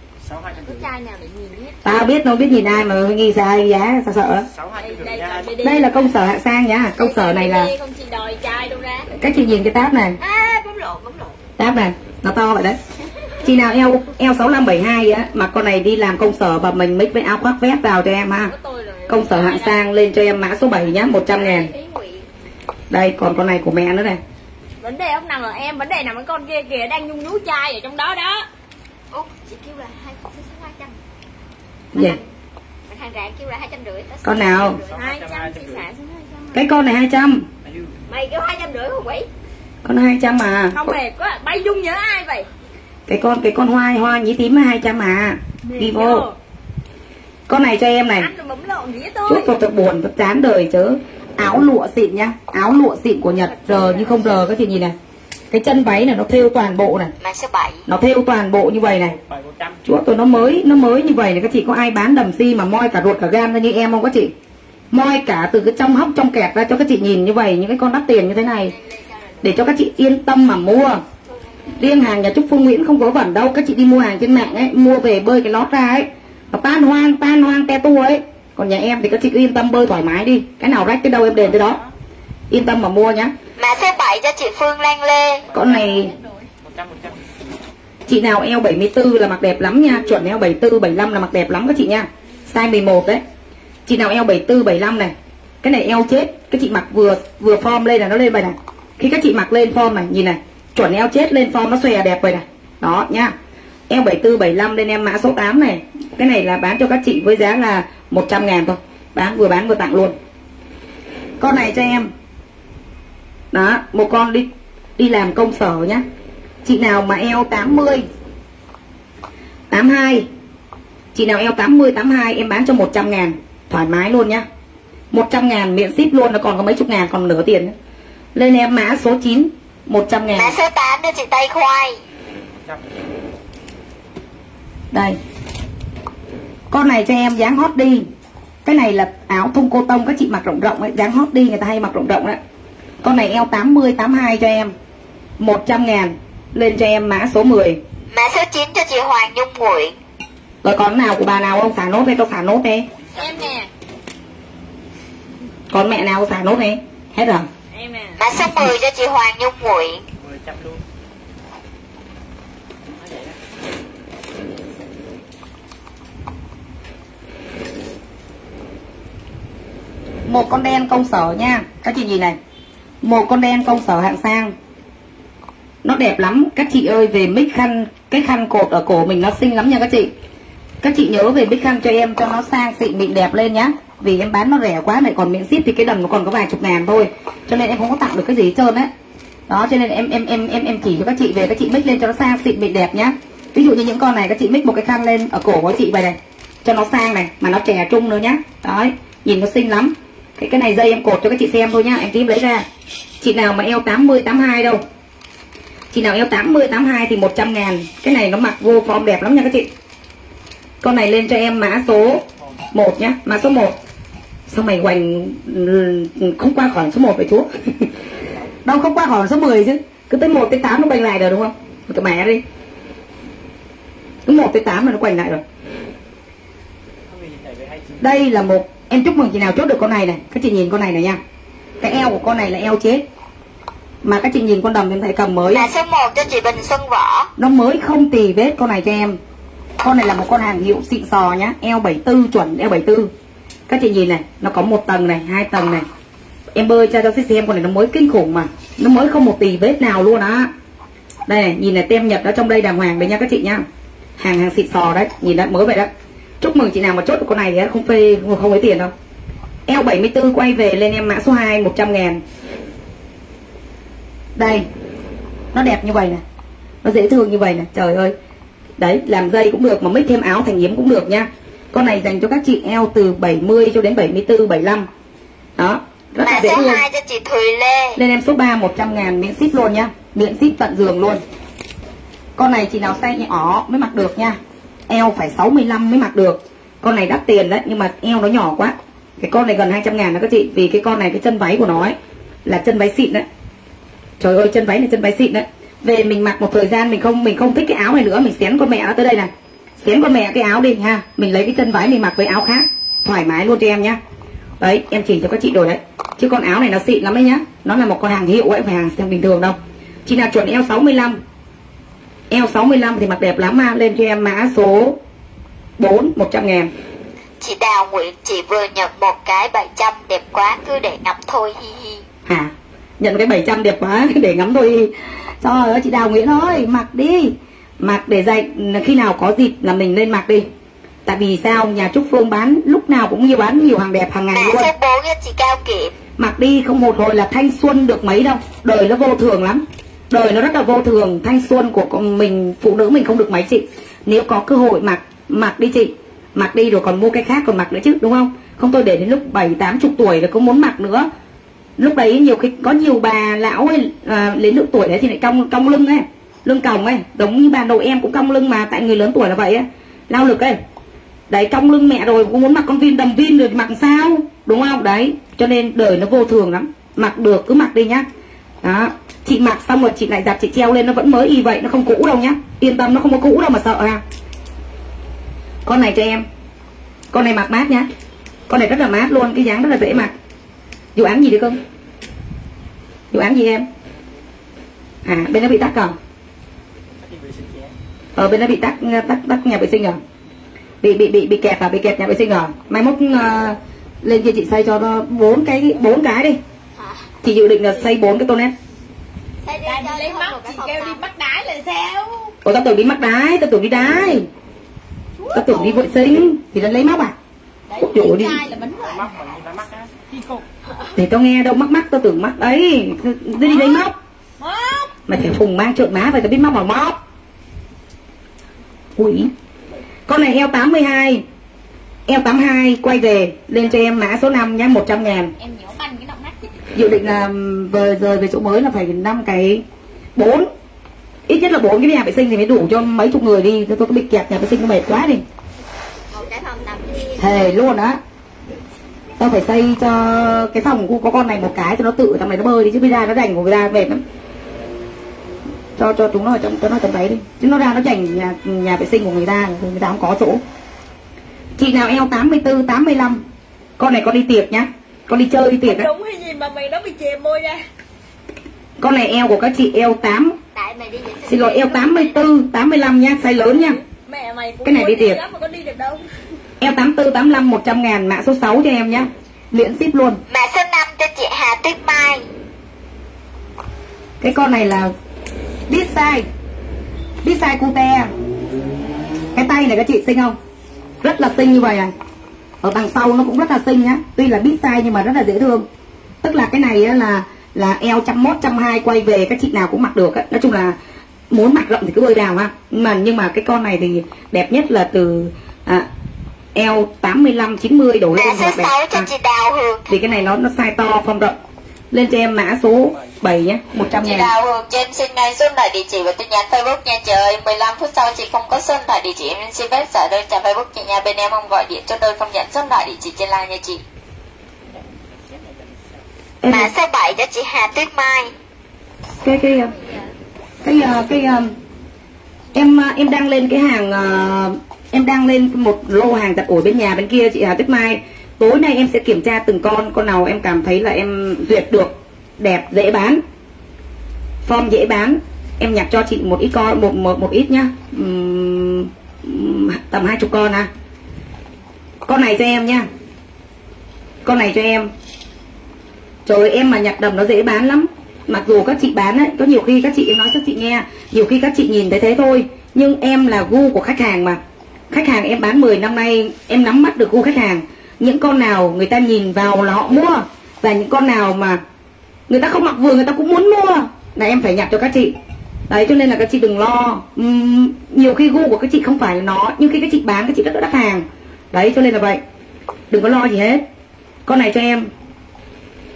Tao biết nó biết nhìn ai mà ghi sai ghi giá sao sợ. Đây là công sở hạng sang nhá. Công sở này là các chị nhìn cái tab này. Tab này nó to vậy đấy. Chị nào eo eo sáu lăm bảy hai á mà con này đi làm công sở và mình mix với áo khoác vest vào cho em ha. Công sở hạng sang lên cho em mã số bảy nhá, một trăm ngàn. Đây còn con này của mẹ nữa này. Vấn đề không nằm ở em, vấn đề nằm ở con kia kìa, đang nhung nhú chai ở trong đó đó. Ủa, chị kêu là hai hai trăm. Gì? Mình hàng rạng kêu là hai trăm rưỡi. Con nào? hai trăm chị xả xuống hai trăm. Cái con này hai trăm. Mày kêu hai trăm rưỡi không quỷ? Con hai trăm mà. Không hề quá, bay dung nhớ ai vậy? Cái con cái con hoa hoa nhí tím hai trăm mà. Đi vô. Con này cho em này. Ăn rồi bấm lộn gì tôi. Chút tôi thật buồn, thật chán đời chứ. Áo lụa xịn nhá, áo lụa xịn của Nhật, rờ như không rờ các chị nhìn này. Cái chân váy này nó thêu toàn bộ này. Mã số bảy. Nó thêu toàn bộ như vậy này. Chúa tôi nó mới nó mới như vậy này, các chị có ai bán đầm si mà moi cả ruột cả gan ra như em không các chị? Moi cả từ cái trong hốc trong kẹt ra cho các chị nhìn như vậy, những cái con đắt tiền như thế này để cho các chị yên tâm mà mua. Riêng hàng nhà Trúc Phương Nguyễn không có vẩn đâu, các chị đi mua hàng trên mạng ấy, mua về bơi cái lót ra ấy, nó tan hoang tan hoang te tua ấy. Còn nhà em thì các chị cứ yên tâm bơi thoải mái đi, cái nào rách tới đâu em đền tới đó, yên tâm mà mua nhá. Mã số bảy cho chị Phương Lan Lê. Con này chị nào eo bảy mươi tư là mặc đẹp lắm nha, chuẩn eo bảy mươi tư bảy mươi lăm là mặc đẹp lắm các chị nha, size mười một đấy. Chị nào eo bảy mươi tư bảy mươi lăm này, cái này eo chết, các chị mặc vừa vừa form lên là nó lên vậy này. Khi các chị mặc lên form này, nhìn này, chuẩn eo chết lên form nó xòe đẹp vậy này. Đó nhá. Eo bảy mươi tư bảy mươi lăm lên em mã số tám này. Cái này là bán cho các chị với giá là một trăm ngàn thôi. Bán vừa bán vừa tặng luôn. Con này cho em. Đó, một con đi đi làm công sở nhá. Chị nào mà eo tám mươi tám mươi hai, chị nào eo tám mươi tám mươi hai em bán cho một trăm ngàn, thoải mái luôn nhá. Một trăm ngàn miễn ship luôn, nó còn có mấy chục ngàn, còn nửa tiền nữa. Lên em mã số chín, một trăm ngàn. Mã số tám cho chị Tây Khoai. Đây. Con này cho em dáng hot đi. Cái này là áo thun cô tông, các chị mặc rộng rộng ấy, dáng hot đi người ta hay mặc rộng rộng đấy. Con này eo tám mươi tám mươi hai cho em, một trăm ngàn. Lên cho em mã số mười. Mã số chín cho chị Hoàng Nhung Nguyễn. Rồi còn nào của bà nào không? Xả nốt đây, tao xả nốt đây. Em nè. Còn mẹ nào xả nốt này? Hết rồi. Em nè. Mã số mười cho chị Hoàng Nhung Nguyễn. Một con đen công sở nha. Các chị nhìn này. Một con đen công sở hạng sang. Nó đẹp lắm. Các chị ơi, về mix khăn, cái khăn cột ở cổ mình nó xinh lắm nha các chị. Các chị nhớ về mix khăn cho em cho nó sang xịn mịn đẹp lên nhá. Vì em bán nó rẻ quá này, còn miễn ship thì cái đầm nó còn có vài chục ngàn thôi. Cho nên em không có tặng được cái gì hết trơn á. Đó, cho nên em em em em em chỉ cho các chị về, các chị mix lên cho nó sang xịn mịn đẹp nhá. Ví dụ như những con này các chị mix một cái khăn lên ở cổ của chị vậy này, cho nó sang này, mà nó trẻ trung nữa nhá. Đấy, nhìn nó xinh lắm. Cái cái này dây em cột cho các chị xem thôi nhá, em tím lấy ra. Chị nào mà eo tám mươi tám mươi hai đâu. Chị nào eo tám mươi tám mươi hai thì một trăm ngàn. Cái này nó mặc vô form đẹp lắm nha các chị. Con này lên cho em mã số một nhá, mã số một. Sao mày hoành không qua khỏi số một vậy chú? Đâu không qua khỏi số mười chứ. Cứ tới một tới tám nó quanh lại rồi đúng không? Cái mẹ đi. Cứ một tới tám là nó quanh lại rồi. Đây là một, em chúc mừng chị nào chốt được con này này. Các chị nhìn con này này nha. Cái eo của con này là eo chết. Mà các chị nhìn con đầm em thấy cầm mới. Là số một cho chị Bình Xuân Võ. Nó mới không tì vết con này cho em. Con này là một con hàng hiệu xịn sò nhá. Eo bảy mươi tư, chuẩn eo bảy mươi tư. Các chị nhìn này, nó có một tầng này, hai tầng này. Em bơi cho cho xem, con này nó mới kinh khủng mà. Nó mới không một tì vết nào luôn á. Đây này, nhìn này, tem Nhật ở trong đây đàng hoàng đấy nha các chị nha. Hàng hàng xịn sò đấy, nhìn đấy, mới vậy đó. Chúc mừng chị nào mà chốt được con này thì không phê, không lấy tiền đâu. Eo bảy mươi tư quay về lên em mã số hai, một trăm ngàn. Đây. Nó đẹp như vậy này. Nó dễ thương như vậy này, trời ơi. Đấy, làm dây cũng được, mà mix thêm áo thành yếm cũng được nha. Con này dành cho các chị eo từ bảy mươi cho đến bảy mươi tư, bảy mươi lăm. Đó, Rất là Mã dễ số thương. hai cho chị Thùy Lê. Lên em số ba một trăm ngàn miễn ship luôn nhá. Miễn ship tận giường luôn. Con này chị nào size nhỏ mới mặc được nha. Eo phải sáu mươi lăm mới mặc được. Con này đắt tiền đấy, nhưng mà eo nó nhỏ quá. Cái con này gần hai trăm ngàn đó các chị. Vì cái con này cái chân váy của nó ấy là chân váy xịn đấy. Trời ơi, chân váy này chân váy xịn đấy. Về mình mặc một thời gian mình không mình không thích cái áo này nữa, mình xén con mẹ nó tới đây này. Xén con mẹ cái áo đi ha. Mình lấy cái chân váy mình mặc với áo khác. Thoải mái luôn cho em nhá. Đấy, em chỉ cho các chị đồ đấy. Chứ con áo này nó xịn lắm đấy nhá. Nó là một con hàng hiệu ấy, không phải hàng xem bình thường đâu. Chị nào chuẩn eo sáu mươi lăm. Eo sáu mươi lăm thì mặc đẹp lắm ha. Lên cho em mã số bốn một trăm ngàn. Chị Đào Nguyễn, chị vừa nhận một cái bảy trăm đẹp quá, cứ để ngắm thôi hi hi. Hả? Nhận cái bảy trăm đẹp quá để ngắm thôi. Trời ơi chị Đào Nguyễn ơi, mặc đi. Mặc để dạy, khi nào có dịp là mình lên mặc đi. Tại vì sao nhà Trúc Phương bán lúc nào cũng nhiều, bán nhiều hàng đẹp hàng ngày Mã luôn. số bốn cho chị Cao Kiểm. Mặc đi không một hồi là thanh xuân được mấy đâu. Đời nó vô thường lắm. Đời nó rất là vô thường. Thanh xuân của con mình, phụ nữ mình không được mấy chị. Nếu có cơ hội mặc, mặc đi chị. Mặc đi rồi còn mua cái khác còn mặc nữa chứ, đúng không? Không tôi để đến lúc bảy tám chục tuổi là không muốn mặc nữa. Lúc đấy nhiều khi có nhiều bà lão ấy à, đến độ tuổi đấy thì lại cong cong lưng ấy, lưng còng ấy, giống như bà nội em cũng cong lưng mà, tại người lớn tuổi là vậy ấy, lao lực ấy. Đấy, cong lưng mẹ rồi cũng muốn mặc con vin đầm vin rồi mặc sao, đúng không? Đấy, cho nên đời nó vô thường lắm. Mặc được cứ mặc đi nhá. Đó, chị mặc xong rồi chị lại giặt chị treo lên nó vẫn mới y vậy, nó không cũ đâu nhá. Yên tâm, nó không có cũ đâu mà sợ ha. Con này cho em. Con này mặc mát nhá. Con này rất là mát luôn, cái dáng rất là dễ mặc. Vụ án gì được không? Vụ án gì em? À, bên nó bị tắc rồi. Ở bên nó bị tắc tắc tắc nhà vệ sinh rồi. Bị bị bị bị kẹt à, bị kẹt nhà vệ sinh rồi. Mai mốt uh, lên kia chị xây cho nó bốn cái bốn cái đi. Chị dự định là xây bốn cái toilet. Tại đi lấy mắt, chị kêu đi bắt đái là sao? Ủa tao tưởng đi mắc đái, tao tưởng đi đái. Tao tưởng đi vệ sinh thì nó lấy móc à? Đấy, Chỗ đi. trai là bánh lại. Mắc mà như là mắc á. Chi cô. Để tao nghe đâu mắc mắc, tao tưởng mắc đấy. Đi đi lấy móc. Móc. Mày phải phùng mang trợn má vậy tao biết móc mà móc. Ui. Con này eo tám mươi hai. Eo tám mươi hai quay về lên cho em mã số năm nhá, một trăm ngàn. Em nhổ banh cái động nát chị. Dự định là về rời về chỗ mới là phải năm cái bốn, ít nhất là bốn cái nhà vệ sinh thì mới đủ cho mấy chục người đi. Tôi có bị kẹt nhà vệ sinh nó mệt quá đi. Một cái phòng nằm đi. Thề luôn á. Tao phải xây cho cái phòng của có con này một cái cho nó tự trong này nó bơi đi, chứ bây giờ nó rảnh của người ta mệt lắm. Cho cho chúng nó ở trong cho nó trong đấy đi, chứ nó ra nó rảnh nhà nhà vệ sinh của người ta người ta không có chỗ. Chị nào eo tám mươi tư, tám mươi lăm. Con này con đi tiệc nhá. Con đi chơi đi tiệc á. Đúng hay gì mà mày nó bị chè môi ra. Con này eo của các chị eo tám. Tại mày đi Xin lỗi, eo tám mươi tư, tám mươi lăm nha, size lớn nha. Mẹ mày cũng cái này đi tiệc lắm mà có đi được đâu. Eo tám mươi tư, tám mươi lăm, một trăm ngàn, mã số sáu cho em nhá. Miễn ship luôn. Mã số năm cho chị Hà Tuyết Mai. Cái con này là biết size. Biết size cute. Cái tay này các chị xinh không? Rất là xinh như vậy này. Ở đằng sau nó cũng rất là xinh nhá. Tuy là biết size nhưng mà rất là dễ thương. Tức là cái này là là eo trăm mốt, trăm hai quay về các chị nào cũng mặc được. Nói chung là muốn mặc rộng thì cứ bơi vào ha. Mà nhưng mà cái con này thì đẹp nhất là từ à, eo tám mươi lăm, chín mươi đổ lên. Mã số sáu cho à. chị Đào Hương. Vì cái này nó nó size to phong rộng. Lên cho em mã số bảy nhé, một trăm Chị ngàn. Đào Hương cho em xin ngay số lại địa chỉ và tin nhắn Facebook nha chị ơi. mười lăm phút sau chị không có số lại địa chỉ, em xin phép trả đơn trả Facebook chị nha. Bên em không gọi điện cho đơn, không nhận số lại địa chỉ trên line nha chị. Em Mã số bảy cho chị Hà Tuyết Mai. cái cái cái cái, cái, cái em em đang lên cái hàng em đang lên một lô hàng giặt ủi bên nhà bên kia chị Hà Tuyết Mai. Tối nay em sẽ kiểm tra từng con, con nào em cảm thấy là em duyệt được, đẹp, dễ bán, form dễ bán, em nhặt cho chị một ít con, một một một ít nhá, uhm, tầm hai chục con à. Con này cho em nhá, con này cho em. Trời ơi, em mà nhặt đầm nó dễ bán lắm. Mặc dù các chị bán ấy, có nhiều khi các chị em nói cho chị nghe, nhiều khi các chị nhìn thấy thế thôi, nhưng em là gu của khách hàng mà. Khách hàng em bán mười năm nay, em nắm bắt được gu khách hàng. Những con nào người ta nhìn vào là họ mua, và những con nào mà người ta không mặc vừa người ta cũng muốn mua là em phải nhặt cho các chị. Đấy, cho nên là các chị đừng lo. uhm, Nhiều khi gu của các chị không phải là nó, nhưng khi các chị bán các chị rất là đắt hàng. Đấy, cho nên là vậy, đừng có lo gì hết. Con này cho em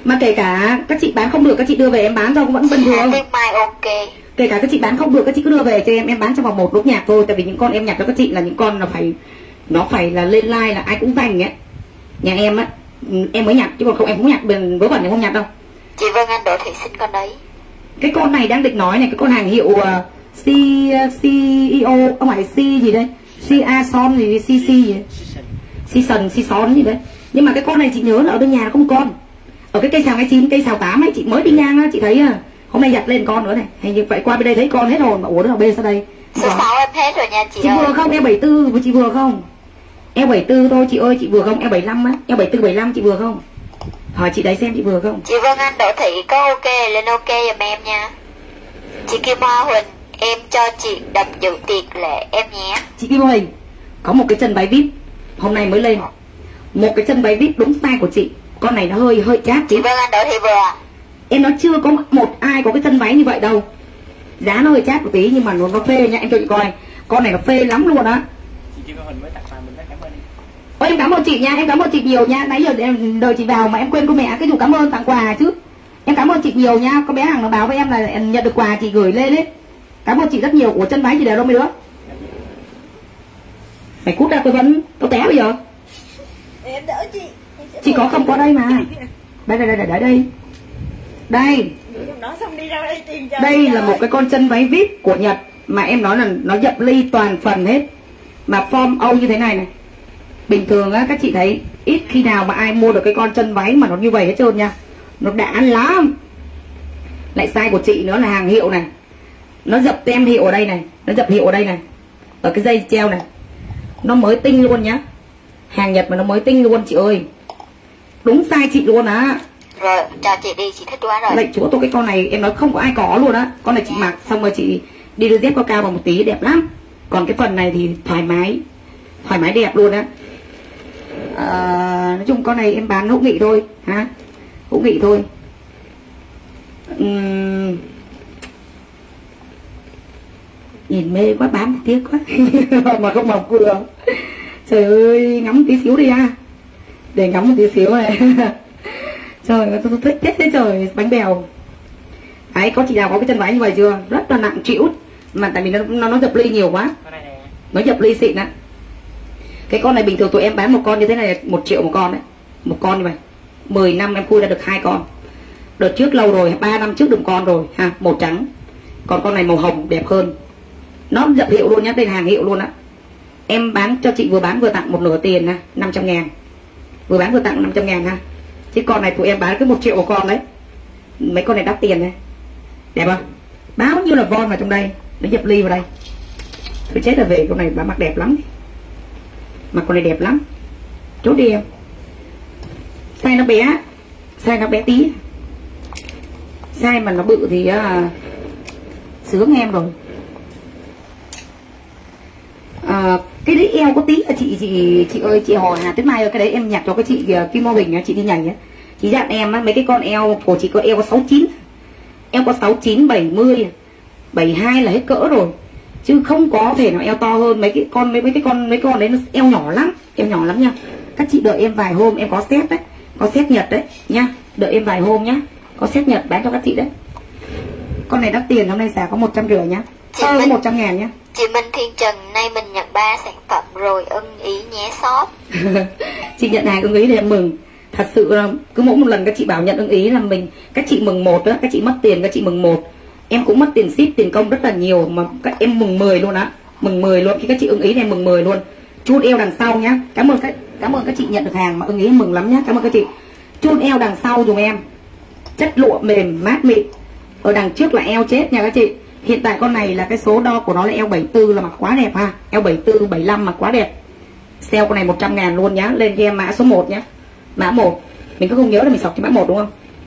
Mà kể cả các chị bán không được, các chị đưa về em bán cho cũng vẫn bình thường. Tiếp mai ok. Kể cả các chị bán không được, các chị cứ đưa về cho em, em bán trong vòng một đốt nhạc thôi. Tại vì những con em nhặt cho các chị là những con là phải, nó phải là lên like là ai cũng giành ấy. Nhà em á, em mới nhặt chứ còn không em không nhặt, bên vớ vẩn em không nhặt đâu. Chị Vân Anh Đỗ Thị xin con đấy. Cái con này đang định nói này, cái con hàng hiệu uh, C, C E O, ông phải C gì đây? C A Son gì, C C gì đấy? Season, Season gì đấy. Nhưng mà cái con này chị nhớ là ở bên nhà nó không con. Ở cái cây xào hai chín, cây xào tám ấy, chị mới đi ngang á, chị thấy à, hôm nay giặt lên con nữa này. Hình như vậy qua bên đây thấy con hết rồi mà ủa nó ở bên sau đây. Số sáu em hết rồi nha chị, chị ơi. Vừa không, em bảy tư với chị vừa không? Em bảy tư thôi chị ơi, chị vừa không? Em bảy lăm á, em bảy tư bảy lăm chị vừa không? Hỏi chị đấy xem chị vừa không? Chị Vân Anh Đỗ Thị có ok lên ok giùm em nha. Chị Kim Hoa Huỳnh em cho chị đập dự tiệc lệ em nhé. Chị Kim Hoa Huỳnh có một cái chân váy vip hôm nay mới lên, một cái chân váy vip đúng size của chị. Con này nó hơi hơi chát tí. Chị Vân Anh Đỗ Thị vừa. Em nói chưa có một ai có cái chân váy như vậy đâu. Giá nó hơi chát một tí nhưng mà nó, nó phê nha, em cho chị coi. Con này nó phê lắm luôn á. Chị Kim Hoa Huỳnh mới tặng quà mình rất cảm ơn. Ôi em cảm ơn chị nha, em cảm ơn chị nhiều nha. Nãy giờ em đợi chị vào mà em quên cô mẹ cái dù cảm ơn tặng quà chứ. Em cảm ơn chị nhiều nha. Có bé Hằng nó báo với em là em nhận được quà chị gửi lên ấy. Cảm ơn chị rất nhiều. Của chân váy chị đều đâu mấy đứa. Mày cút ra tôi vẫn tôi té bây giờ. Em đỡ chị. Chị có không có đây mà. Đây đây đây đây đây. Đây. Đó, xong đi ra đây tìm cho đây là một cái con chân váy vip của Nhật mà em nói là nó dập ly toàn phần hết. Mà form Âu như thế này này. Bình thường á các chị thấy ít khi nào mà ai mua được cái con chân váy mà nó như vậy hết trơn nha. Nó đã lắm. Lại size của chị nữa là hàng hiệu này. Nó dập tem hiệu ở đây này, nó dập hiệu ở đây này. Ở cái dây treo này. Nó mới tinh luôn nhá. Hàng Nhật mà nó mới tinh luôn chị ơi. Đúng size chị luôn á. Rồi, cho chị đi, chị thích quá rồi. Lệnh chúa tôi cái con này em nói không có ai có luôn á. Con này chị mặc xong rồi chị đi đôi dép có cao vào một tí đẹp lắm. Còn cái phần này thì thoải mái, thoải mái đẹp luôn á. À, nói chung con này em bán hữu nghị thôi ha, hữu nghị thôi. uhm... Nhìn mê quá, bán tiếc quá. Mà không mọc vừa. Trời ơi, ngắm tí xíu đi ha, để ngắm một tí xíu này. Trời ơi, tôi thích chết thế trời, bánh bèo. Đấy, có chị nào có cái chân váy như vậy chưa? Rất là nặng trĩu. Mà tại vì nó nó, nó dập ly nhiều quá. Nó dập ly xịn á. Cái con này bình thường tụi em bán một con như thế này một triệu một con đấy. Một con như vậy. mười năm em khui ra được hai con. Đợt trước lâu rồi, ba năm trước được con rồi ha, màu trắng. Còn con này màu hồng đẹp hơn. Nó dập hiệu luôn nhá, đây là hàng hiệu luôn á. Em bán cho chị vừa bán vừa tặng một nửa tiền ha, năm trăm ngàn. Vừa bán vừa tặng năm trăm ngàn ha. Chứ con này tụi em bán cứ một triệu một con đấy. Mấy con này đắt tiền này. Đẹp không? Bao nhiêu là von vào trong đây. Nó dập ly vào đây. Tôi chết là về con này bà mặc đẹp lắm. Mặc con này đẹp lắm. Chốt đi em. Size nó bé. Size nó bé tí. Size mà nó bự thì uh, sướng em rồi. uh, Cái đấy eo có tí à, chị chị chị ơi, chị hỏi Hà Tuyết Mai ơi, cái đấy em nhặt cho cái chị uh, Kim Mô Bình, chị đi nhảy nhé. Chị dặn em á, mấy cái con eo của chị có eo có sáu chín. Eo có sáu chín, bảy mươi, bảy mươi hai là hết cỡ rồi. Chứ không có thể nào eo to hơn mấy cái con mấy, mấy cái con mấy con đấy, nó eo nhỏ lắm, eo nhỏ lắm nha. Các chị đợi em vài hôm, em có set đấy, có set Nhật đấy nha. Đợi em vài hôm nhá, có set Nhật bán cho các chị đấy. Con này đắt tiền, hôm nay giá có một trăm rưỡi nhá. Ờ, có một trăm ngàn nhá. Chị Minh Thiên Trần, nay mình nhận ba sản phẩm rồi, ưng ý nhé shop. Chị nhận hàng ưng ý thì em mừng. Thật sự là cứ mỗi một lần các chị bảo nhận ưng ý là mình, các chị mừng một đó, các chị mất tiền các chị mừng một. Em cũng mất tiền ship, tiền công rất là nhiều mà các em mừng mười luôn á, mừng mười luôn. Khi các chị ưng ý thì em mừng mười luôn. Chun eo đằng sau nhá. Cảm ơn các cảm ơn các chị nhận được hàng mà ưng ý, mừng lắm nhá. Cảm ơn các chị. Chun eo đằng sau dùm em. Chất lụa mềm mát mịn. Ở đằng trước là eo chết nha các chị. Hiện tại con này là cái số đo của nó là eo bảy mươi tư là mặc quá đẹp ha. Eo bảy mươi tư, bảy mươi lăm mặc quá đẹp. Sale con này một trăm ngàn luôn nhá. Lên cho em mã số một nhá. Mã một. Mình cứ không nhớ là mình sọc cho mã một đúng không?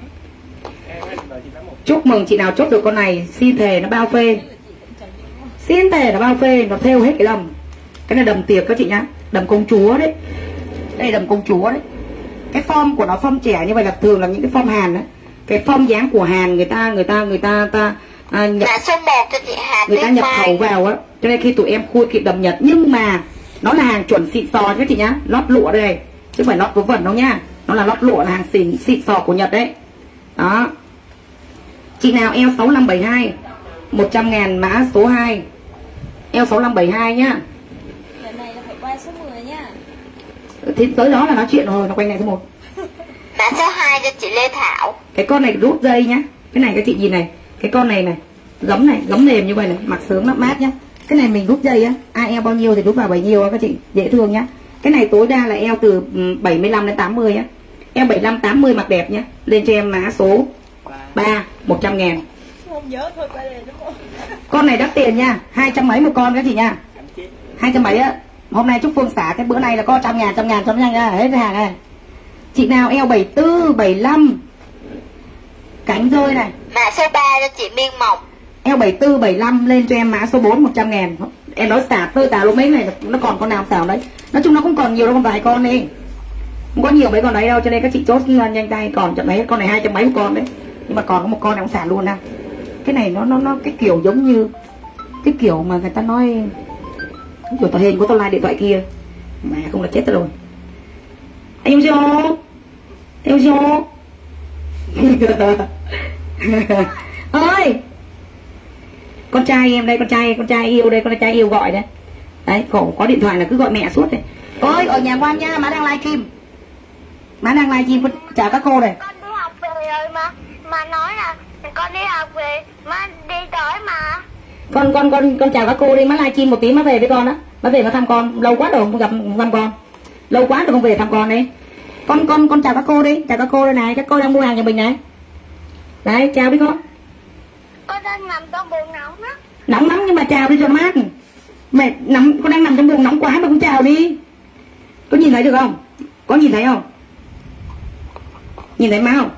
Chúc mừng chị nào chốt được con này. Xin thề nó bao phê. Xin thề nó bao phê. Nó thêu hết cái đầm. Cái này đầm tiệc các chị nhá. Đầm công chúa đấy. Đây đầm công chúa đấy. Cái form của nó form trẻ như vậy là thường là những cái form Hàn đấy. Cái form dáng của Hàn người ta người ta người ta ta à, nhập, Mã số một cho chị Hà người ta nhập khẩu vào á. Cho nên khi tụi em khui kịp đầm Nhật. Nhưng mà nó là hàng chuẩn xịn sò các chị nhá. Lót lụa đây. Chứ không phải lót vớ vẩn đâu nha. Nó là lót lụa, là hàng xịn xịn sò của Nhật đấy Đó. Chị nào eo sáu lăm bảy hai một trăm ngàn mã số hai. Eo sáu lăm bảy hai nhá. Lần này là phải qua số mười nhá. Thì tới đó là nói chuyện rồi, nó quanh này số một. Mã số hai cho chị Lê Thảo. Cái con này rút dây nhá. Cái này các chị nhìn này. Cái con này này. Gấm này, gấm mềm như vậy này. Mặc sướng mát mát nhá. Cái này mình rút dây á. Ai eo bao nhiêu thì rút vào bấy nhiêu các chị. Dễ thương nhá. Cái này tối đa là eo từ bảy mươi lăm đến tám mươi nhá. Eo bảy mươi lăm tám mươi mặc đẹp nhá. Lên cho em mã số ba một trăm ngàn. Không nhớ thôi qua đây đúng không? Con này đắt tiền nha. Hai trăm mấy một con các chị nha. Hai trăm mấy á. Hôm nay Trúc Phương xả cái bữa này là có trăm ngàn, trăm ngàn cho nó nhanh ra. Hết cái hàng này. Chị nào eo bảy mươi tư, bảy mươi lăm. Cánh rơi này. Mã số ba cho chị Miên Mộc. Eo bảy mươi tư, bảy mươi lăm lên cho em mã số bốn một trăm ngàn. Em nói xả tơi tả lúc mấy này nó còn con nào xảo đấy. Nói chung nó cũng còn nhiều đâu, còn vài con đi. Không có nhiều mấy con đấy đâu, cho nên các chị chốt nhanh tay. Còn chậm mấy con này hai trăm mấy một con đấy. Nhưng mà còn có một con này cũng xả luôn nè. Cái này nó nó nó cái kiểu giống như cái kiểu mà người ta nói kiểu tao hên của tao like điện thoại kia mà không là chết tao rồi. Anh yêu chưa? Yêu chưa? Ơi, con trai em đây, con trai con trai yêu đây, con trai yêu gọi đây. Đấy, khổ có điện thoại là cứ gọi mẹ suốt này. Ơi, ở nhà Quang nha, má đang live stream. Má đang live stream, chào các cô này. Con đi học về rồi mà. Mà nói là con đi học về, má đi tới mà. Con con con con chào các cô đi, má live stream một tí má về với con á. Má về má thăm con, lâu quá rồi không gặp thăm con. Lâu quá rồi không về thăm con đi. Con con con chào các cô đi, chào các cô đây này, các cô đang mua hàng nhà mình này. Đấy, chào đi con. Con đang nằm trong buồng nóng á. Nóng lắm nhưng mà chào đi cho nó mát. Mẹ nằm, con đang nằm trong buồng nóng quá mà cũng chào đi. Có nhìn thấy được không? Có nhìn thấy không? Nhìn thấy má không?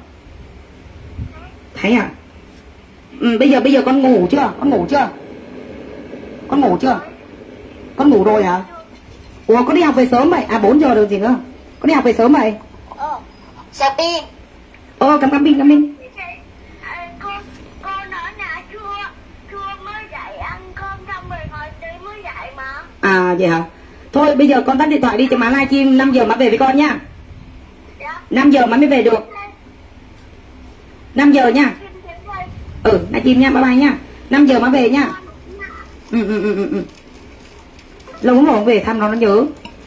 Thấy à? Ừ, bây giờ bây giờ con ngủ chưa? Con ngủ chưa? Con ngủ chưa? Con ngủ rồi hả? Ủa con đi học về sớm vậy? À bốn giờ được gì nữa? Con đi học về sớm vậy? Ờ. Dạ Pin. Ờ cảm cảm pin cảm pin. Cô cô nói là chưa chưa mới dậy ăn cơm xong rồi ngồi tí mới dậy mà. À vậy hả? Thôi bây giờ con tắt điện thoại đi cho má live stream, năm giờ má về với con nhá. Dạ. năm giờ má mới về được. năm giờ nha. Ừ, live stream nha, bye bye nha. năm giờ má về nha. Ừ ừ ừ ừ. Lâu lắm rồi không về thăm nó nó nhớ.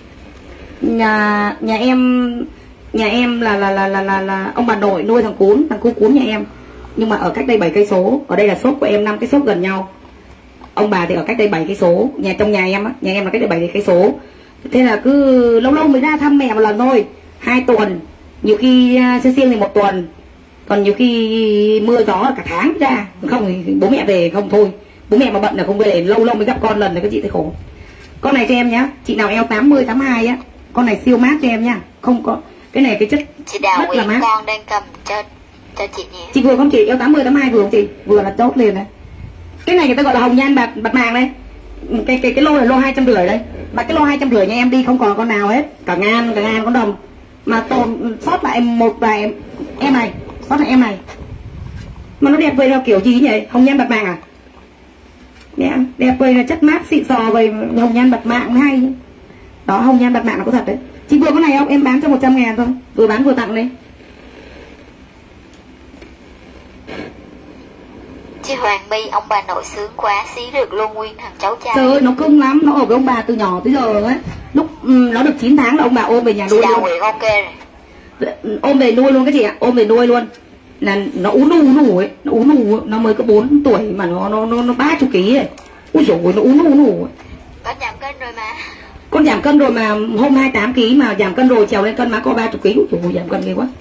Nhà nhà em nhà em là là là là là, là ông bà nội nuôi thằng cún, thằng cu cún nhà em. Nhưng mà ở cách đây bảy cây số, ở đây là shop của em năm cái shop gần nhau. Ông bà thì ở cách đây bảy cây số, nhà trong nhà em á, nhà em là cách đây bảy cây số. Thế là cứ lâu lâu mới ra thăm mẹ một lần thôi, hai tuần, nhiều khi siêu siêu thì một tuần, còn nhiều khi mưa gió là cả tháng ra, không thì bố mẹ về không thôi, bố mẹ mà bận là không về, lâu lâu mới gặp con lần này các chị thấy khổ. Con này cho em nhá, chị nào eo tám mươi, tám mươi hai á, con này siêu mát cho em nha, không có cái này cái chất chị Đào rất là Nguyễn mát. Con đang cầm cho cho chị nhé. Chị vừa không chị eo tám mươi, tám mươi hai vừa không chị, vừa là tốt liền này. Cái này người ta gọi là hồng nhan bạc bạc màng đây. Cái cái cái lô này lô hai trăm rưỡi đây. Mà cái lô hai trăm rưỡi nhà em đi không còn con nào hết, cả ngàn cả ngàn con đồng. Mà tồn sót lại một vài em, em này, sót lại em này. Mà nó đẹp vậy là kiểu gì nhỉ? Hồng nhan bạc màng à? Đẹp, đẹp vậy là chất mát xịn sò vậy, hồng nhan bạc màng hay. Đó, hồng nhan bạc màng là có thật đấy. Chị vừa con này không? Em bán cho một trăm ngàn thôi. Vừa bán vừa tặng đi. Chị Hoàng My, ông bà nội sướng quá, xí được luôn nguyên thằng cháu trai. Trời ơi, nó cưng lắm, nó ở với ông bà từ nhỏ tới giờ ấy. Lúc um, nó được chín tháng là ông bà ôm về nhà chị nuôi Đào luôn. Nguyễn ok rồi. Ôm về nuôi luôn các chị ạ, ôm về nuôi luôn. Là nó ú nù nù ấy, nó ú nù, nó mới có bốn tuổi mà nó nó nó nó ba chục ký ấy. Ui dồi ôi, nó ú nù nù. Con giảm cân rồi mà. Con giảm cân rồi mà hôm hai mươi tám ký mà giảm cân rồi trèo lên cân má có ba chục ký. Ui dồi ôi, giảm cân ghê quá.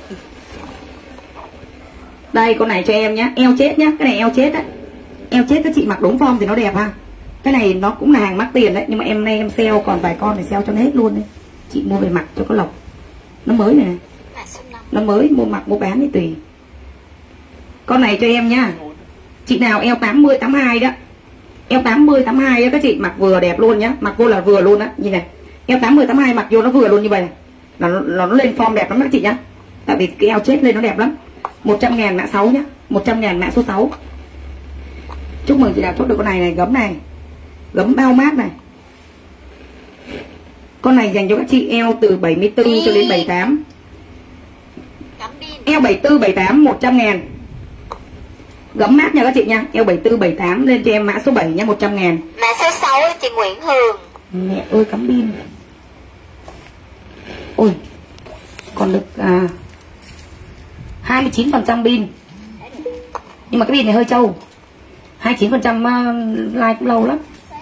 Đây con này cho em nhá, eo chết nhá, cái này eo chết đấy. Eo chết các chị mặc đúng form thì nó đẹp ha. Cái này nó cũng là hàng mắc tiền đấy, nhưng mà em nay em sale còn vài con thì sale cho nó hết luôn đi. Chị mua về mặc cho có lộc. Nó mới này. Nó mới mua mặc mua bán thì tùy. Con này cho em nhá. Chị nào eo tám mươi, tám mươi hai đó. Eo tám mươi, tám mươi hai đó các chị mặc vừa đẹp luôn nhá, mặc vô là vừa luôn á, như này. Eo tám mươi, tám mươi hai mặc vô nó vừa luôn như vậy này. Nó nó, nó lên form đẹp lắm các chị nhá. Tại vì cái eo chết lên nó đẹp lắm. một trăm ngàn mã sáu nhá, một trăm ngàn mã số sáu. Chúc mừng chị nào chốt được con này này, gấm này. Gấm bao mát này. Con này dành cho các chị eo từ bảy mươi tư cho đến bảy mươi tám. eo bảy tư bảy tám một trăm ngàn. Gấm mát nha các chị nha. Eo bảy tư bảy tám lên cho em mã số bảy nha, một trăm ngàn. Mã số sáu chị Nguyễn Hường. Mẹ ơi cắm pin. Ôi còn được à, hai mươi chín phần trăm pin. Nhưng mà cái pin này hơi trâu. hai mươi chín phần trăm like cũng lâu lắm.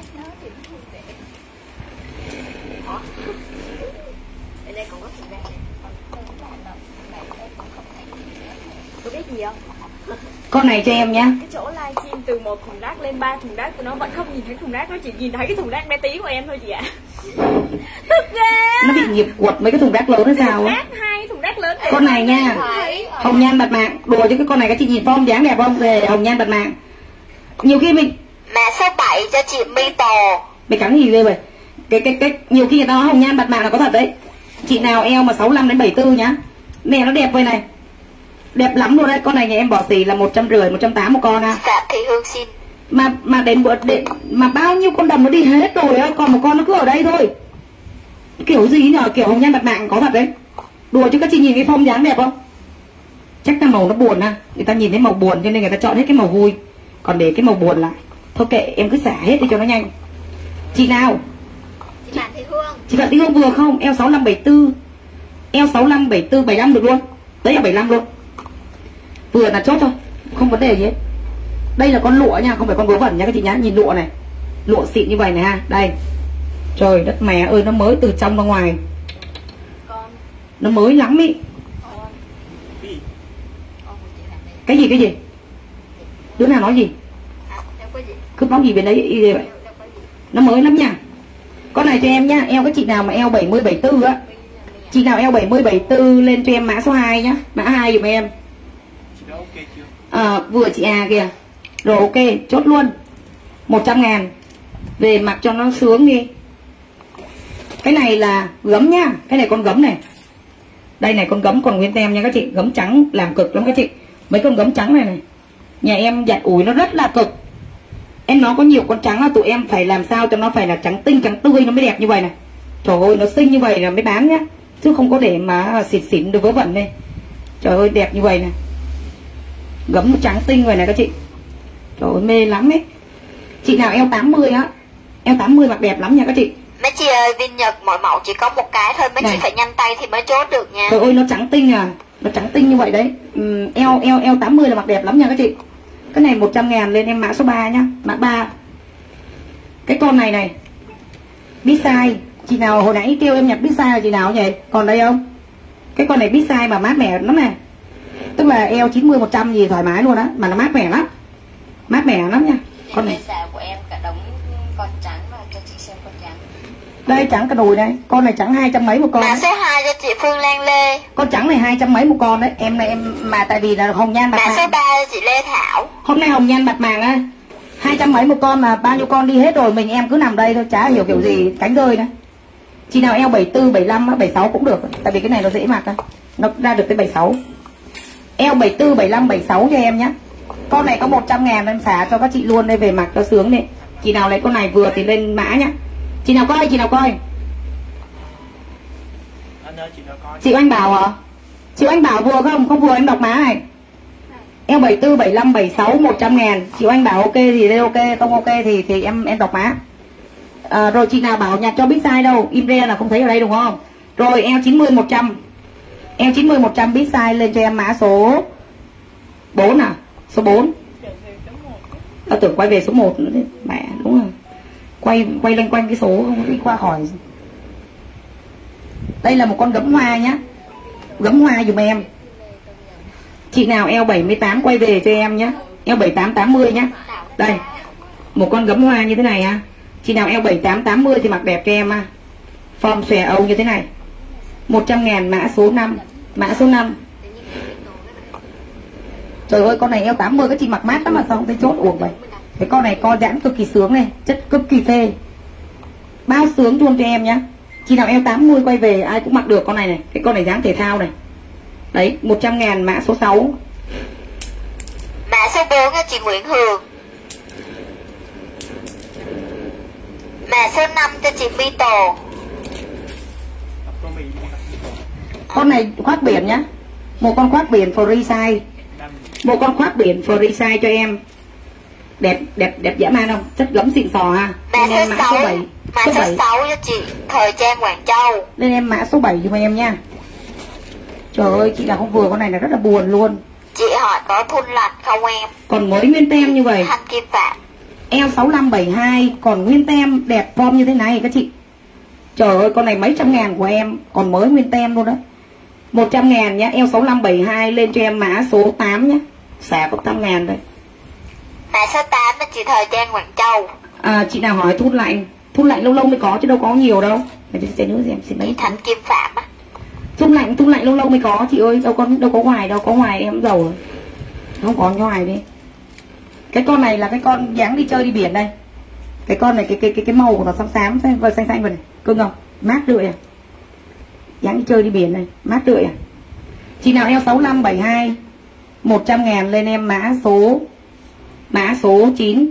Có biết gì không? Con này cho em nhá. Cái chỗ livestream từ một thùng rác lên ba thùng rác của nó vẫn không nhìn thấy thùng rác, nó chỉ nhìn thấy cái thùng rác bé tí của em thôi chị ạ. Tức ghê. Nó bị nghiệp quật mấy cái thùng rác lớn hay sao á? Hai thùng rác lớn. Con này nha, hồng nhan bạch mạng, đùa chứ cái con này các chị nhìn form dáng đẹp không? Về hồng nhan bạch mạng. Nhiều khi mình Mã số bảy cho chị My Tồ. mày cắn gì ghê vậy? Cái cái cái nhiều khi người ta nói hồng nhan bạch mạng là có thật đấy. Chị nào eo mà sáu mươi lăm đến bảy mươi tư nhá. Nè nó đẹp vậy này. Đẹp lắm luôn đấy, con này nhà em bỏ xỉ là một trăm rưỡi, một trăm tám mươi một con ha. Phạm Thị Hương xin. Mà mà đến bữa đến, mà bao nhiêu con đầm nó đi hết rồi á, còn một con nó cứ ở đây thôi. Kiểu gì nhờ, kiểu hồng nhan bạch mạng có thật đấy. Đùa chứ các chị nhìn cái form dáng đẹp không? Chắc là màu nó buồn ha. Người ta nhìn thấy màu buồn cho nên người ta chọn hết cái màu vui. Còn để cái màu buồn lại. Thôi kệ, em cứ xả hết đi cho nó nhanh. Chị nào? Chị Phạm Thị Hương. Chị Phạm Thị Hương vừa không? Eo sáu mươi lăm bảy mươi tư. Eo sáu mươi lăm bảy mươi tư bảy mươi lăm được luôn. Đấy là bảy mươi lăm luôn. Vừa là chốt thôi, không vấn đề gì hết. Đây là con lụa nha, không phải con vớ vẩn nha các chị nhá. Nhìn lụa này, lụa xịn như vậy này ha. Đây, trời đất mẹ ơi, nó mới từ trong ra ngoài. Nó mới lắm ý. Cái gì cái gì? Đứa nào nói gì? Cướp bóc gì bên đấy y vậy? Nó mới lắm nha. Con này cho em nhá. Eo các chị nào mà eo bảy mươi bảy mươi tư á, chị nào eo bảy mươi bảy mươi tư lên cho em mã số hai nhá. Mã hai dùm em. À, vừa chị à kìa. Rồi ok, chốt luôn một trăm ngàn. Về mặc cho nó sướng đi. Cái này là gấm nhá. Cái này con gấm này. Đây này con gấm còn nguyên tem nha các chị. Gấm trắng làm cực lắm các chị. Mấy con gấm trắng này này, nhà em giặt ủi nó rất là cực. Em nó có nhiều con trắng là tụi em phải làm sao cho nó phải là trắng tinh, trắng tươi nó mới đẹp như vậy này. Trời ơi nó xinh như vậy là mới bán nhá. Chứ không có để mà xịt xỉn được vớ vẩn đây. Trời ơi đẹp như vậy này. Gấm nó trắng tinh vậy này các chị. Trời ơi mê lắm ấy. Chị nào eo tám mươi á, eo tám mươi mặc đẹp lắm nha các chị. Mấy chị ơi, Vin Nhật mỗi mẫu chỉ có một cái thôi, mấy này. chị phải nhanh tay thì mới chốt được nha. Trời ơi nó trắng tinh à. Nó trắng tinh như vậy đấy. uhm, Eo eo eo tám mươi là mặc đẹp lắm nha các chị. Cái này một trăm ngàn lên em mã số ba nhá. Mã ba. Cái con này này biết size. Chị nào hồi nãy kêu em nhập biết size là chị nào vậy? Còn đây không? Cái con này biết size mà mát mẻ lắm nè. Tức là eo chín mươi một trăm gì thoải mái luôn á. Mà nó mát mẻ lắm. Mát mẻ lắm nha. Con này của em cả đống con trắng và cho chị xem con trắng. đây trắng cả đùi này. Con này trắng hai trăm mấy một con. Mã số hai cho chị Phương Lan Lê. Con trắng này hai trăm mấy một con đấy. Em này em mà tại vì là hồng nhan bạch Mã màng. số ba cho chị Lê Thảo. Hôm nay hồng nhan bạch màng á, hai trăm mấy một con mà bao nhiêu con đi hết rồi, mình em cứ nằm đây thôi, chả hiểu kiểu gì cánh rơi nữa. Chị nào eo bảy mươi tư, bảy mươi lăm, bảy mươi sáu cũng được. Tại vì cái này nó dễ mặc á. Nó ra được tới bảy mươi sáu. Eo bảy mươi tư, bảy mươi lăm, bảy mươi sáu cho em nhé. Con này có một trăm ngàn em xả cho các chị luôn đây, về mặc cho sướng đi. Chị nào lấy con này vừa thì lên mã nhá. Chị nào coi, chị nào coi. Chị Anh Bảo hả? Chị Anh Bảo vừa không? Không vừa em đọc mã này. Eo bảy mươi tư, bảy mươi lăm, bảy mươi sáu, một trăm ngàn. Chị Anh Bảo ok thì đây ok, không ok thì thì em em đọc mã. À, rồi chị nào bảo nhặt cho biết size đâu, im re là không thấy ở đây đúng không? Rồi eo chín mươi, một trăm. Eo chín mươi, một trăm biết size lên cho em mã số bốn à? Số bốn. Tao tưởng quay về số một nữa đấy. Mẹ đúng rồi. Quay quay lên quanh cái số không đi qua khỏi. Đây là một con gấm hoa nhá. Gấm hoa dùm em. Chị nào eo bảy mươi tám quay về cho em nhé. Eo bảy mươi tám, tám mươi nhá. Đây. Một con gấm hoa như thế này ha. Chị nào eo bảy mươi tám, tám mươi thì mặc đẹp cho em ha. Form xòe âu như thế này. một trăm ngàn mã số năm. Mã số năm. Trời ơi con này eo tám mươi các chị mặc mát lắm mà sao không thấy chốt uổng vậy. Cái con này co giãn cực kỳ sướng này. Chất cực kỳ phê. Bao sướng luôn cho em nhá. Chị nào eo tám mươi quay về ai cũng mặc được con này này. Cái con này dáng thể thao này. Đấy một trăm ngàn mã số sáu. Mã số bốn cho chị Nguyễn Hường. Mã số năm cho chị My Tồ. Con này khoác biển nhá. Một con khoác biển free size. Một con khoác biển free size cho em. Đẹp đẹp đẹp dã man không? Chất gấm xịn sò ha. Mã số em mã số bảy. Mã số bảy cho chị thời trang Quảng Châu. Lên em mã số bảy giùm em nha. Trời ơi, chị nào không vừa con này là rất là buồn luôn. Chị hỏi có thun lạnh không em? Còn mới nguyên tem như vậy. Thanh Kim Phạm. Eo sáu lăm bảy hai còn nguyên tem đẹp form như thế này các chị. Trời ơi, con này mấy trăm ngàn của em, còn mới nguyên tem luôn đó. Một trăm ngàn nhá, eo sáu lăm bảy hai lên cho em mã số tám nhá. Xả có trăm ngàn đây. Mã số tám là chị thời trang Quảng Châu. À, chị nào hỏi thun lạnh. Thun lạnh lâu lâu mới có chứ đâu có nhiều đâu. Để cho nữa em xin lấy. Thanh Kim Phạm á. Thun lạnh, thun lạnh lâu lâu mới có chị ơi. Đâu có đâu có ngoài đâu, có ngoài em giàu rồi. Không có ngoài đi. Cái con này là cái con dáng đi chơi đi biển đây. Cái con này cái cái cái cái màu của nó xám xám xanh xanh xanh vậy này, cưng không? Mát rượi à? Dáng đi chơi đi biển này, mát rượi à? Chị nào eo sáu lăm bảy hai một trăm ngàn lên em mã số mã số chín.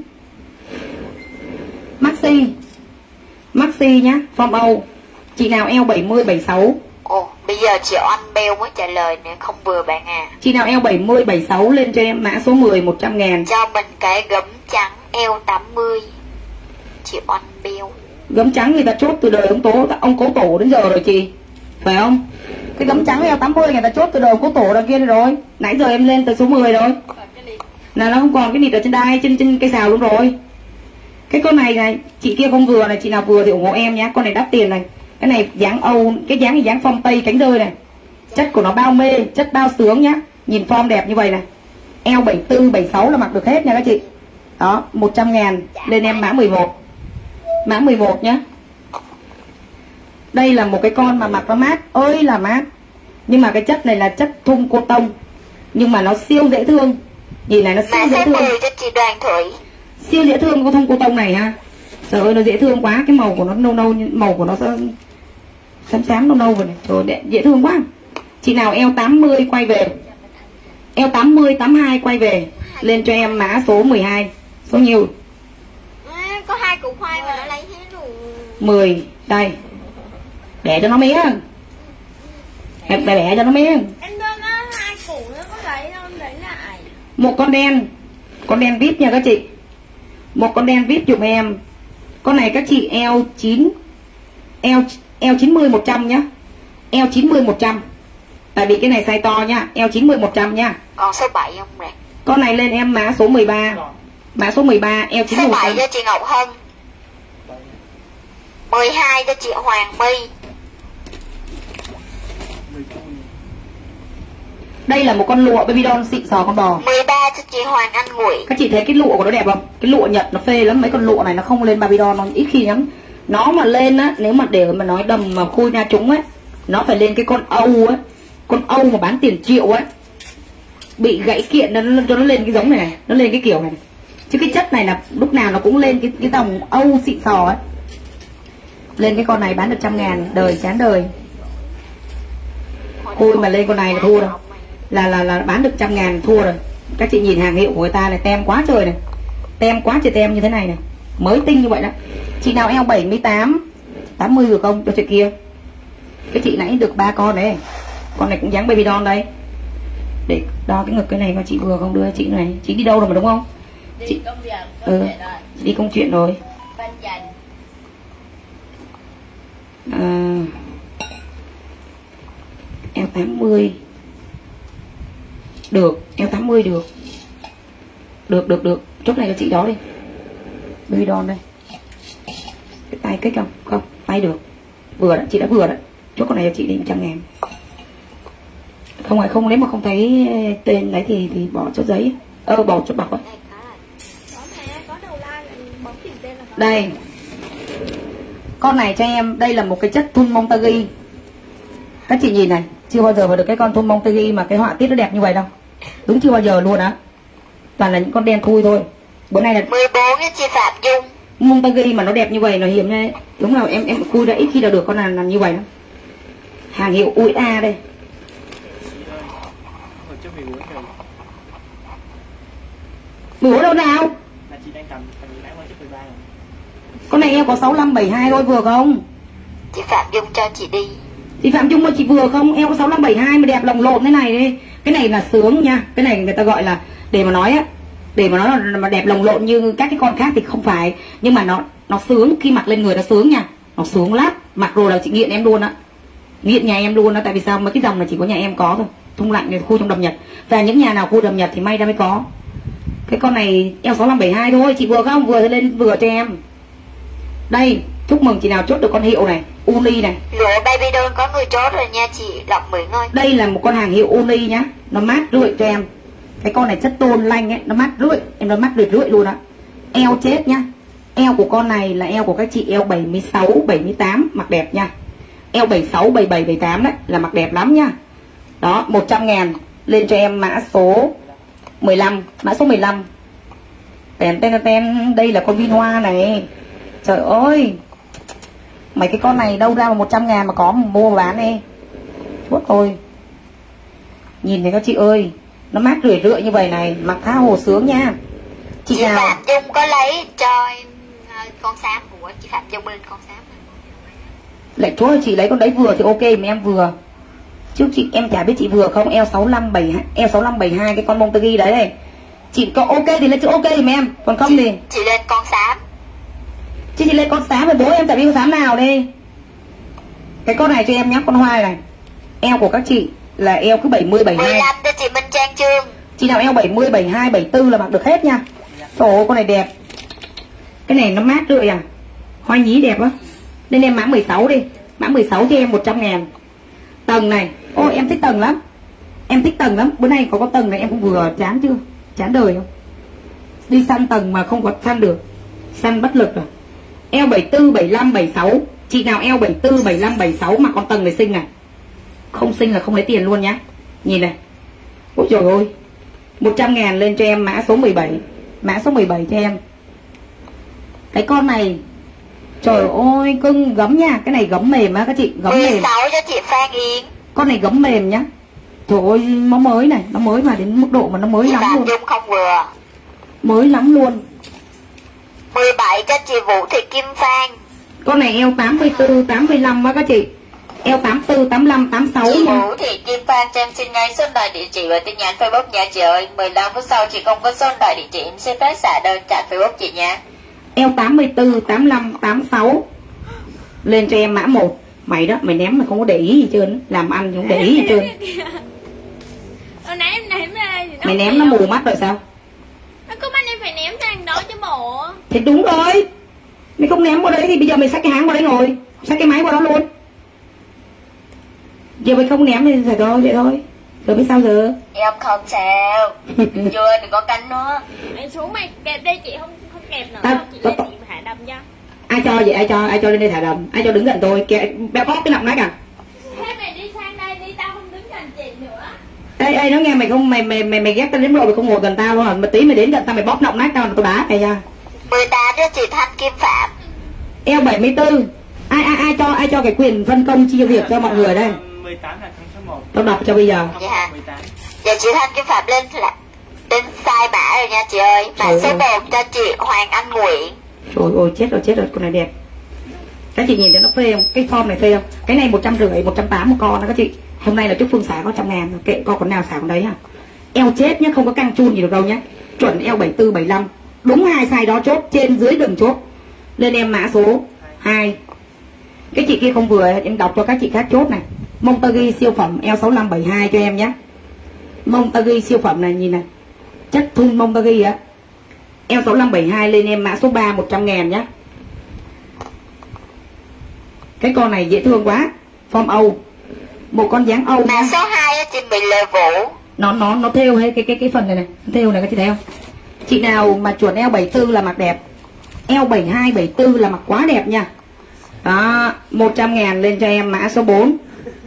Maxi. Maxi nhá, form Âu. Chị nào eo bảy mươi bảy sáu. Ồ, bây giờ chị Oanh Bell mới trả lời nữa, không vừa bạn à. Chị nào eo bảy mươi bảy sáu lên cho em mã số mười một trăm ngàn. Cho mình cái gấm trắng eo tám mươi. Chị Oanh Bell. Gấm trắng người ta chốt từ đời ông Tố, ông Cố Tổ đến giờ rồi chị. Phải không? Cái gấm trắng eo tám mươi người ta chốt từ đời Cố Tổ đằng kia rồi. Nãy giờ em lên tới số mười rồi. Là nó không còn cái nịt ở trên đai, trên trên cây xào luôn rồi. Cái con này này, chị kia không vừa này, chị nào vừa thì ủng hộ em nhá. Con này đắt tiền này. Cái này dáng Âu, cái dáng này dáng phong Tây cánh rơi này. Chất của nó bao mê, chất bao sướng nhá. Nhìn form đẹp như vậy này. Eo bảy tư, bảy sáu là mặc được hết nha các chị. Đó, một trăm ngàn lên em mã mười một. Mã mười một nhá. Đây là một cái con mà mặc nó mát ơi là mát. Nhưng mà cái chất này là chất thun cô tông. Nhưng mà nó siêu dễ thương. Nhìn này nó siêu dễ thương. Cho chị Đoàn Thủy. Siêu dễ thương con thun cô tông này ha. Trời ơi nó dễ thương quá. Cái màu của nó nâu nâu, màu của nó xám xám nâu nâu rồi này. Trời dễ thương quá. Chị nào eo tám mươi quay về. Eo tám mươi, tám mươi hai quay về. Lên cho em mã số mười hai. Số nhiều. À, có hai củ khoai mà nó lấy hết rồi. mười. Đây. Để cho nó miếng. Để bẻ cho nó miếng. Em đưa nó hai củ nó có lấy không? Lấy lại. Một con đen. Con đen vip nha các chị. Một con đen vip dùm em. Con này các chị eo chín. Eo eo chín mươi một trăm nhá. Eo chín mươi một trăm. Tại vì cái này size to nhá. Eo chín mươi một trăm nhá. Còn số bảy không nè? Con này lên em mã số mười ba. Mã số mười ba eo chín mươi Số một bảy trăm. cho chị Ngọc Hân. mười hai cho chị Hoàng My. Đây là một con lụa baby doll xịn sò con bò. mười ba cho chị Hoàng Anh Nguyễn. Các chị thấy cái lụa của nó đẹp không? Cái lụa Nhật nó phê lắm. Mấy con lụa này nó không lên baby doll, nó ít khi lắm. Nó mà lên á, nếu mà để mà nói đầm mà khui na chúng á, nó phải lên cái con Âu á. Con Âu mà bán tiền triệu á. Bị gãy kiện nó cho nó lên cái giống này này, nó lên cái kiểu này, này. Chứ cái chất này là lúc nào nó cũng lên cái cái dòng Âu xịn sò ấy. Lên cái con này bán được trăm ngàn, đời chán đời. Khui mà lên con này là thua đâu. Là là là bán được trăm ngàn thua rồi. Các chị nhìn hàng hiệu của người ta này, tem quá trời này. Tem quá trời tem như thế này này. Mới tinh như vậy đó. Chị nào eo bảy mươi tám, tám mươi được không? Cho chị kia. Cái chị nãy được ba con đấy. Con này cũng dáng baby doll đây. Để đo cái ngực cái này mà chị vừa không đưa chị này. Chị đi đâu rồi mà đúng không? Đi chị... công việc, công ừ. chuyện rồi. Chị đi công chuyện rồi. Văn Trần. À... Eo tám mươi. Được, eo tám mươi được. Được, được, được. Chốt này cho chị đó đi. Baby doll đây. Cái tay kích không? Không, tay được. Vừa đó, chị đã vừa đó. Chốt con này cho chị đi một trăm ngàn. Không phải không, nếu mà không thấy tên đấy thì thì bỏ chốt giấy. Ơ, bỏ chốt bọc á. Đây. Con này cho em, đây là một cái chất thun Montague. Các chị nhìn này, chưa bao giờ mà được cái con thun Montague mà cái họa tiết nó đẹp như vậy đâu. Đúng chưa bao giờ luôn á. Toàn là những con đen thui thôi. Bữa nay là mười bốn cho chị Phạm Dung. Montague mà nó đẹp như vậy nó hiếm đấy. Đúng là em em khui ra ít khi nào được con nào làm như vậy đó. Hàng hiệu u ét a đây. mười bốn đâu nào? Là chị đang cầm cầm nãy qua chiếc mười ba rồi. Con này em có sáu lăm bảy hai thôi vừa không? Chị Phạm Dung cho chị đi. Chị Phạm Dung ơi, chị vừa không? Eo sáu lăm bảy hai mà đẹp lồng lộn thế này đi. Cái này là sướng nha. Cái này người ta gọi là, để mà nói á, để mà nói là mà đẹp lồng lộn như các cái con khác thì không phải, nhưng mà nó nó sướng, khi mặc lên người nó sướng nha. Nó sướng lắm. Mặc rồi là chị nghiện em luôn á. Nghiện nhà em luôn á. Tại vì sao? Mấy cái dòng này chỉ có nhà em có thôi. Thung lạnh này, khu trong đầm Nhật. Và những nhà nào khu đầm Nhật thì may ra mới có. Cái con này eo sáu lăm bảy hai thôi. Chị vừa không? Vừa lên vừa cho em. Đây, chúc mừng chị nào chốt được con hiệu này, Uni này. Lụa baby doll có người chốt rồi nha chị Lộc Nguyễn ơi. Đây là một con hàng hiệu Uni nhá. Nó mát rượi cho em. Cái con này chất tôn lanh ấy, nó mát rượi. Em nó mát rượi rượi luôn á. Eo chết nhá. Eo của con này là eo của các chị eo bảy mươi sáu, bảy mươi tám mặc đẹp nha. Eo bảy mươi sáu, bảy mươi bảy, bảy mươi tám đấy là mặc đẹp lắm nha. Đó, một trăm ngàn. Lên cho em mã số mười lăm. Mã số mười lăm. Tên tên tên. Đây là con Vin Hoa này. Trời ơi, mấy cái con này đâu ra mà một trăm ngàn mà có mà mua mà bán đi. Chúa ơi, nhìn thấy các chị ơi, nó mát rượi rượi như vậy này, mặc khá hồ sướng nha. Chị, chị nào Phạm Dung có lấy cho em con xám của chị Phạm Dung bên con xám này. lại chúa ơi, chị lấy con đấy vừa thì ok mà em vừa. Chứ chị em chả biết chị vừa không. Eo sáu lăm bảy hai, eo sáu lăm bảy hai cái con Montagi đấy này. Chị có ok thì lấy chữ ok mà em, còn không thì chị lên con xám. Chị chỉ lên con xám với bố em, chả biết con xám nào đi. Cái con này cho em nhá, con hoa này. Eo của các chị là eo cứ bảy mươi, bảy mươi hai. mười lăm cho chị Minh Trang Trương. Chị nào eo bảy mươi, bảy mươi hai, bảy mươi tư là mặc được hết nha. Trời ơi, con này đẹp. Cái này nó mát rượi à. Hoa nhí đẹp á. Nên em mã mười sáu đi. Mã mười sáu cho em một trăm ngàn. Tầng này. Ôi em thích tầng lắm. Em thích tầng lắm. Bữa nay có con tầng này em cũng vừa chán chưa? Chán đời không? Đi săn tầng mà không có săn được. Săn bất lực rồi. Eo bảy mươi tư, bảy mươi lăm, bảy mươi sáu. Chị nào eo bảy mươi tư, bảy mươi lăm, bảy mươi sáu mà con tầng này xinh này. Không xinh là không lấy tiền luôn nhá. Nhìn này. Ôi trời ơi. một trăm ngàn lên cho em mã số mười bảy. Mã số mười bảy cho em. Cái con này trời ơi cưng gấm nha. Cái này gấm mềm á các chị. Gấm mười mềm. sáu cho chị Phan Yến. Con này gấm mềm nhá. Trời ơi nó mới này. Nó mới mà đến mức độ mà nó mới chị lắm Phạm luôn. Dung không vừa. Mới lắm luôn. mười bảy cho chị Vũ Thị Kim Phan. Con này eo tám mươi tư, tám mươi lăm á các chị. Eo tám mươi tư, tám mươi lăm, tám mươi sáu Chị nha. Vũ Thị Kim Phan cho em xin ngay số điện thoại địa chỉ và tin nhắn Facebook nha chị ơi. mười lăm phút sau chị không có số điện thoại địa chỉ em sẽ phép xả đơn chat Facebook chị nha. Eo tám mươi tư, tám mươi lăm, tám mươi sáu. Lên cho em mã một. Mày đó, mày ném mày không có để ý gì trơn. Làm ăn thì không để ý gì trơn. ném ném ra gì Mày ném nó mù mắt rồi sao? nó có mắt em phải ném sang đó chứ bộ. Thì đúng rồi. Mày không ném qua đấy thì bây giờ mày xách cái háng qua đấy ngồi. Xách cái máy qua đó luôn. Giờ mày không ném thì phải thôi vậy thôi. Rồi biết sao giờ? Em không sao. Chưa đừng có cánh nữa. Mày xuống mày kẹp đây chị không không kẹp nữa Ta, đâu. Chị ta, lên ta. chị hạ đâm cho. Ai cho vậy? Ai cho? Ai cho lên đây thả đầm? Ai cho đứng gần tôi? Kìa, béo bóp cái nọng nách à? Thế mày đi sang đây đi, tao không đứng gần chị nữa. Ê, ê, nó nghe mày không, mày mày mày mày ghét tao đến độ mày không ngồi gần tao luôn hả? Mà tí mày đến gần tao mày bóp nọng nách tao là tao đá mày nha. mười tám cho chị Thanh Kim Phạm. Eo bảy mươi tư. Ai ai ai cho ai cho cái quyền phân công chia việc cho mọi người đây? mười tám là tháng số một. Tao đọc cho bây giờ. Dạ. mười tám. Giờ chị Thanh Kim Phạm lên là đến sai mã rồi nha chị ơi. Mã Trời số ơi. một cho chị Hoàng Anh Nguyễn. Rồi ôi chết rồi chết rồi, con này đẹp. Các chị nhìn thấy nó phê không? Cái form này phê không? Cái này một trăm rưỡi, một trăm tám một con đó các chị. Hôm nay là chúc Phương xả có trăm ngàn rồi. Kệ con còn nào xả con đấy hả? Eo chết nhá, không có căng chun gì được đâu nhá. Chuẩn eo bảy mươi tư, bảy mươi lăm. Đúng hai size đó chốt, trên dưới đừng chốt. Lên em mã số hai. Cái chị kia không vừa, em đọc cho các chị khác chốt này. Montagi siêu phẩm eo sáu lăm bảy hai cho em nhé. Montagi siêu phẩm này nhìn này. Chất thun Montagi á. Eo sáu lăm bảy hai lên em mã số ba một trăm ngàn nhé. Cái con này dễ thương quá. Form Âu. Một con dáng Âu Mã nha. số hai cho chị Mỹ Lê Vũ. Nó nó nó thêu hay cái cái cái phần này này, nó thêu này các chị thấy không? Chị nào mà chuẩn eo bảy mươi tư là mặc đẹp. Eo bảy mươi hai, bảy mươi tư là mặc quá đẹp nha. Đó, một trăm ngàn lên cho em mã số bốn.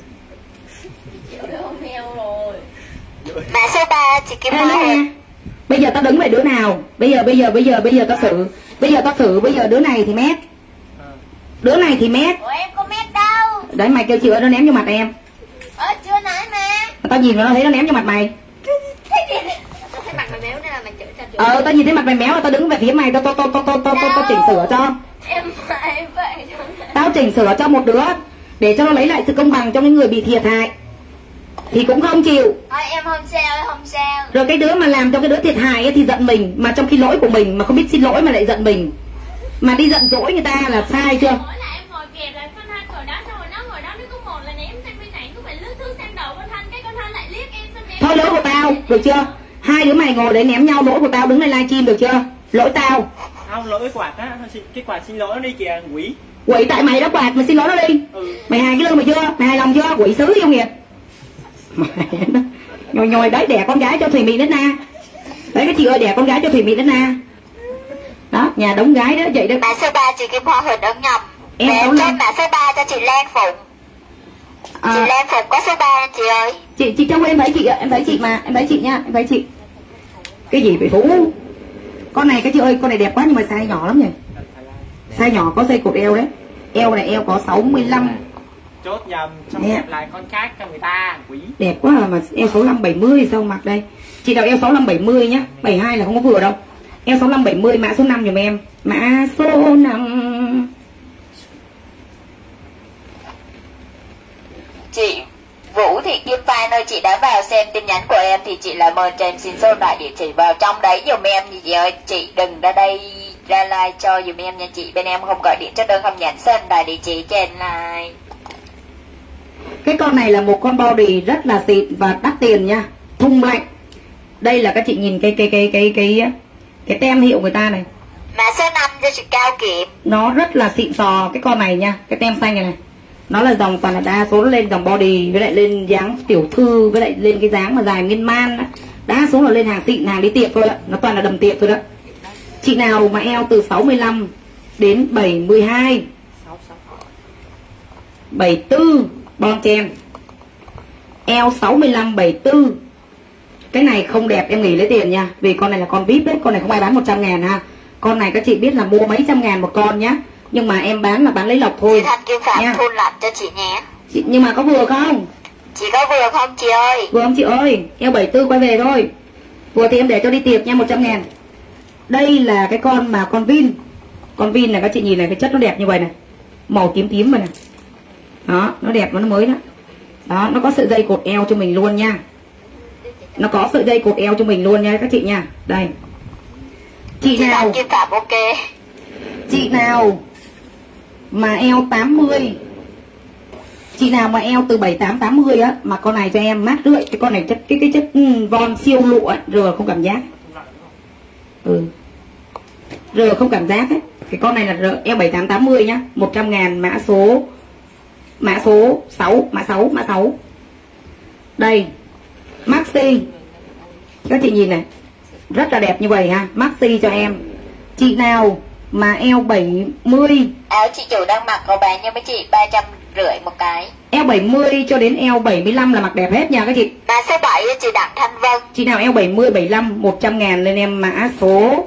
Mã số ba chị Kim Ê, Hoa nè. Huỳnh. Bây giờ tao đứng về đứa nào? Bây giờ bây giờ bây giờ bây giờ tao xử. Bây giờ tao xử bây giờ đứa này thì mét. Đứa này thì mét. Ủa em có mét đâu. Đấy mày kêu chữa nó ném vô mặt em. Ờ chưa nói mà. Tao nhìn vào nó thấy nó ném vô mặt mày. Thấy mặt mày béo nên là mày chửi tao chửi. Ờ tao nhìn thấy mặt mày méo là tao đứng về phía mày, tao tao tao tao tao tao tao chỉnh sửa cho. Em phải vậy. Tao chỉnh sửa cho một đứa. để cho nó lấy lại sự công bằng cho những người bị thiệt hại thì cũng không chịu. Thôi em không sao, không sao. Rồi cái đứa mà làm cho cái đứa thiệt hại ấy thì giận mình, mà trong khi lỗi của mình mà không biết xin lỗi mà lại giận mình, mà đi giận dỗi người ta là sai chưa? Mỗi lần em ngồi kẹp là con Thanh ngồi đó, xong rồi nó ngồi đó, nó có một là ném sang bên này, có phải lướt thước sang đầu con Thanh, cái con Thanh lại liếc em xong em. Thôi lỗi của tao, được chưa? Hai đứa mày ngồi đấy ném nhau, lỗi của tao, đứng lên livestream được chưa? Lỗi tao. Không, lỗi cái quạt á, cái quạt xin lỗi nó đi kìa, quỷ. Quỷ tại mày đã quạt, mày xin lỗi nó đi. Ừ. Mày hài cái lương mày chưa? Mày hài lòng chưa? Quỷ sứ yêu nghiệt. Mày nó nhồi nhồi đấy, đẻ con gái cho Thùy Mị đến na. Đấy cái chị ơi, đẻ con gái cho Thùy Mị đến na. Đó, nhà đống gái đó, vậy đó. Mã số ba chị Kim Hoa Huỳnh ấn nhầm. Em Để số em chốt năm. mã số ba cho chị Lan Phụng. À, Chị Lan Phụng có số ba anh chị ơi. chị chị cho em thấy chị ạ, em thấy chị mà, em thấy chị nha, em thấy chị. Cái gì vậy Phú? Con này cái chị ơi, con này đẹp quá nhưng mà size nhỏ lắm nhỉ. Size nhỏ có dây cột eo đấy. Eo này eo có sáu mươi lăm. Chốt nhầm, xong Nè. đẹp lại con khác cho người ta, quỷ. Đẹp quá à, mà eo sáu mươi lăm bảy mươi sao mặc đây. Chị đọc eo sáu mươi lăm bảy mươi nhá, bảy mươi hai là không có vừa đâu. Eo sáu mươi lăm bảy mươi mã số năm giùm em. Mã số năm. Chị Vũ Thị Kim Phan ơi, chị đã vào xem tin nhắn của em thì chị là mời em xin số lại địa chỉ vào trong đấy giùm em chị ơi. Chị đừng ra đây ra like cho giùm em nha chị. Bên em không gọi điện cho đơn, không nhận send đại địa chỉ trên like. Cái con này là một con body rất là xịn và đắt tiền nha, thùng lạnh. Đây là các chị nhìn cái cái cái cái cái cái tem hiệu người ta này. Mã số năm cho chị Cao Kiệm. Nó rất là xịn sò cái con này nha, cái tem xanh này này. Nó là dòng toàn là đa số nó lên dòng body với lại lên dáng tiểu thư với lại lên cái dáng mà dài miên man đó. Đa số là lên hàng xịn, hàng đi tiệc thôi đó, nó toàn là đầm tiệc thôi đó. Chị nào mà eo từ sáu mươi lăm đến bảy mươi hai, bảy mươi tư bon chen, eo sáu mươi lăm bảy mươi tư. Cái này không đẹp em nghỉ lấy tiền nha, vì con này là con vip đấy, con này không ai bán một trăm ngàn ha. Con này các chị biết là mua mấy trăm ngàn một con nhá, nhưng mà em bán là bán lấy lộc thôi. Chị Thanh Kim Phạm nha. phun lạnh cho chị nhé. Chị, nhưng mà có vừa không? Chị có vừa không chị ơi? Vừa không chị ơi, eo bảy mươi tư quay về thôi. Vừa thì em để cho đi tiệc nha, một trăm ngàn. Đây là cái con mà con Vin. Con Vin là các chị nhìn này, cái chất nó đẹp như vậy này, màu tím tím vậy này. Đó, nó đẹp, nó mới đó. Đó, nó có sợi dây cột eo cho mình luôn nha. Nó có sợi dây cột eo cho mình luôn nha các chị nha. Đây. Chị, Chị nào Thanh Kim Phạm ok. Chị nào mà eo tám mươi, chị nào mà eo từ bảy mươi tám tám mươi á, mà con này cho em mát rượi. Cái con này chất cái cái chất von siêu lụa ấy, rờ không cảm giác. Ừ, rờ không cảm giác ấy. Cái con này là rờ, eo bảy mươi tám tám mươi nhá, một trăm ngàn. Mã số mã số sáu, mã sáu, mã sáu. Đây, maxi. Các chị nhìn này, rất là đẹp như vậy ha, maxi cho em. Chị nào mà eo bảy mươi, Áo chị chủ đang mặc có bán cho mấy chị ba trăm rưỡi một cái. eo bảy mươi cho đến eo bảy mươi lăm là mặc đẹp hết nha các chị. Mã số bảy chị Đặng Thanh Vân. Chị nào eo bảy mươi, bảy mươi lăm, một trăm ngàn lên em. Mã số.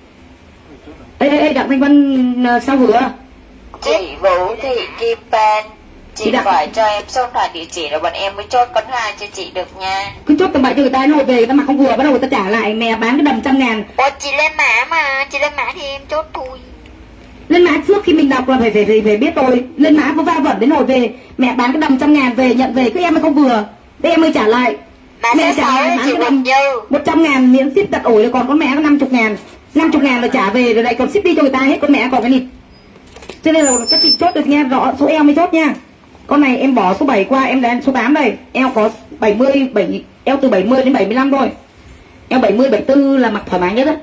Ê, ê, ê Đặng Thanh Vân sao vừa? Chị Vũ Thị Kim Phan. Chị, Chị Đặng- phải cho em số điện thoại địa chỉ rồi bọn em mới chốt con hai cho chị được nha. Cứ chốt tầm bậy cho người ta, nó hồi về người ta mặc không vừa, bắt đầu người ta trả lại. Mẹ bán cái đầm trăm ngàn. Ủa chị lên mã mà, chị lên mã thì em chốt thôi. Lên mã trước khi mình đọc là phải phải phải, phải biết rồi. Lên mã có va vẩn đến hồi về, mẹ bán cái đầm trăm ngàn về nhận về, cứ em mới không vừa, thế em mới trả lại. Mã Mẹ số trả sáu lại là bán chị cái Quỳnh đầm Như. một trăm ngàn miễn ship đặt ổi, rồi còn con mẹ có năm mươi ngàn. năm mươi ngàn là trả về rồi lại còn ship đi cho người ta hết, con mẹ còn cái nịt. Cho nên là các chị chốt được nghe rõ số eo mới chốt nha. Con này em bỏ số bảy qua, em lên số tám đây. Eo có bảy mươi, bảy, eo từ bảy mươi đến bảy mươi lăm thôi. Eo bảy mươi, bảy mươi tư là mặc thoải mái nhất á.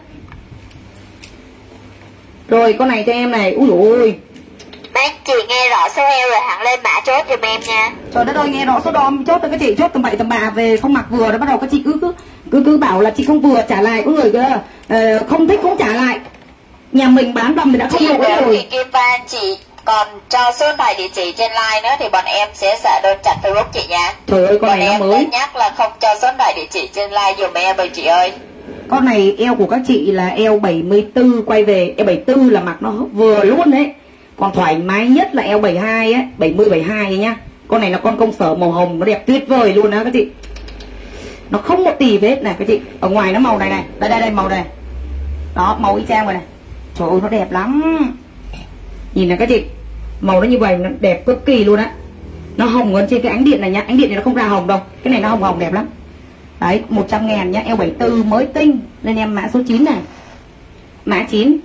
Rồi con này cho em này, úi dồi ôi. Bác chị nghe rõ số eo rồi hẳn lên mã chốt giùm em nha. Trời đất ơi, nghe rõ số đo chốt được các chị, chốt tầm bậy tầm bạ về không mặc vừa đó, bắt đầu các chị cứ cứ cứ cứ bảo là chị không vừa trả lại, có người kia uh, không thích cũng trả lại. Nhà mình bán đầm thì đã không Chị lỗi Vũ Thị rồi. Kim Phan, chị còn cho số điện thoại địa chỉ trên line nữa thì bọn em sẽ xả đơn chặt Facebook chị nha. Trời ơi, con Bọn này em nó mới. cân nhắc là không cho số điện thoại địa chỉ trên line giùm em rồi chị ơi. Con này eo của các chị là eo bảy mươi tư quay về, eo bảy mươi tư là mặc nó vừa luôn đấy. Còn thoải mái nhất là eo bảy mươi hai ấy, bảy mươi, bảy mươi hai ấy nhá. Con này là con công sở màu hồng, nó đẹp tuyệt vời luôn đó các chị. Nó không một tì vết này các chị. Ở ngoài nó màu này này, đây đây đây màu này. Đó, màu y chang rồi này. Trời ơi nó đẹp lắm. Nhìn này các chị, màu nó như vậy nó đẹp cực kỳ luôn á. Nó hồng hơn trên cái ánh điện này nhá. Ánh điện này nó không ra hồng đâu. Cái này nó hồng hồng đẹp lắm. Đấy, một trăm ngàn nhá. Eo bảy mươi tư mới tinh. Lên em mã số chín này. Mã chín.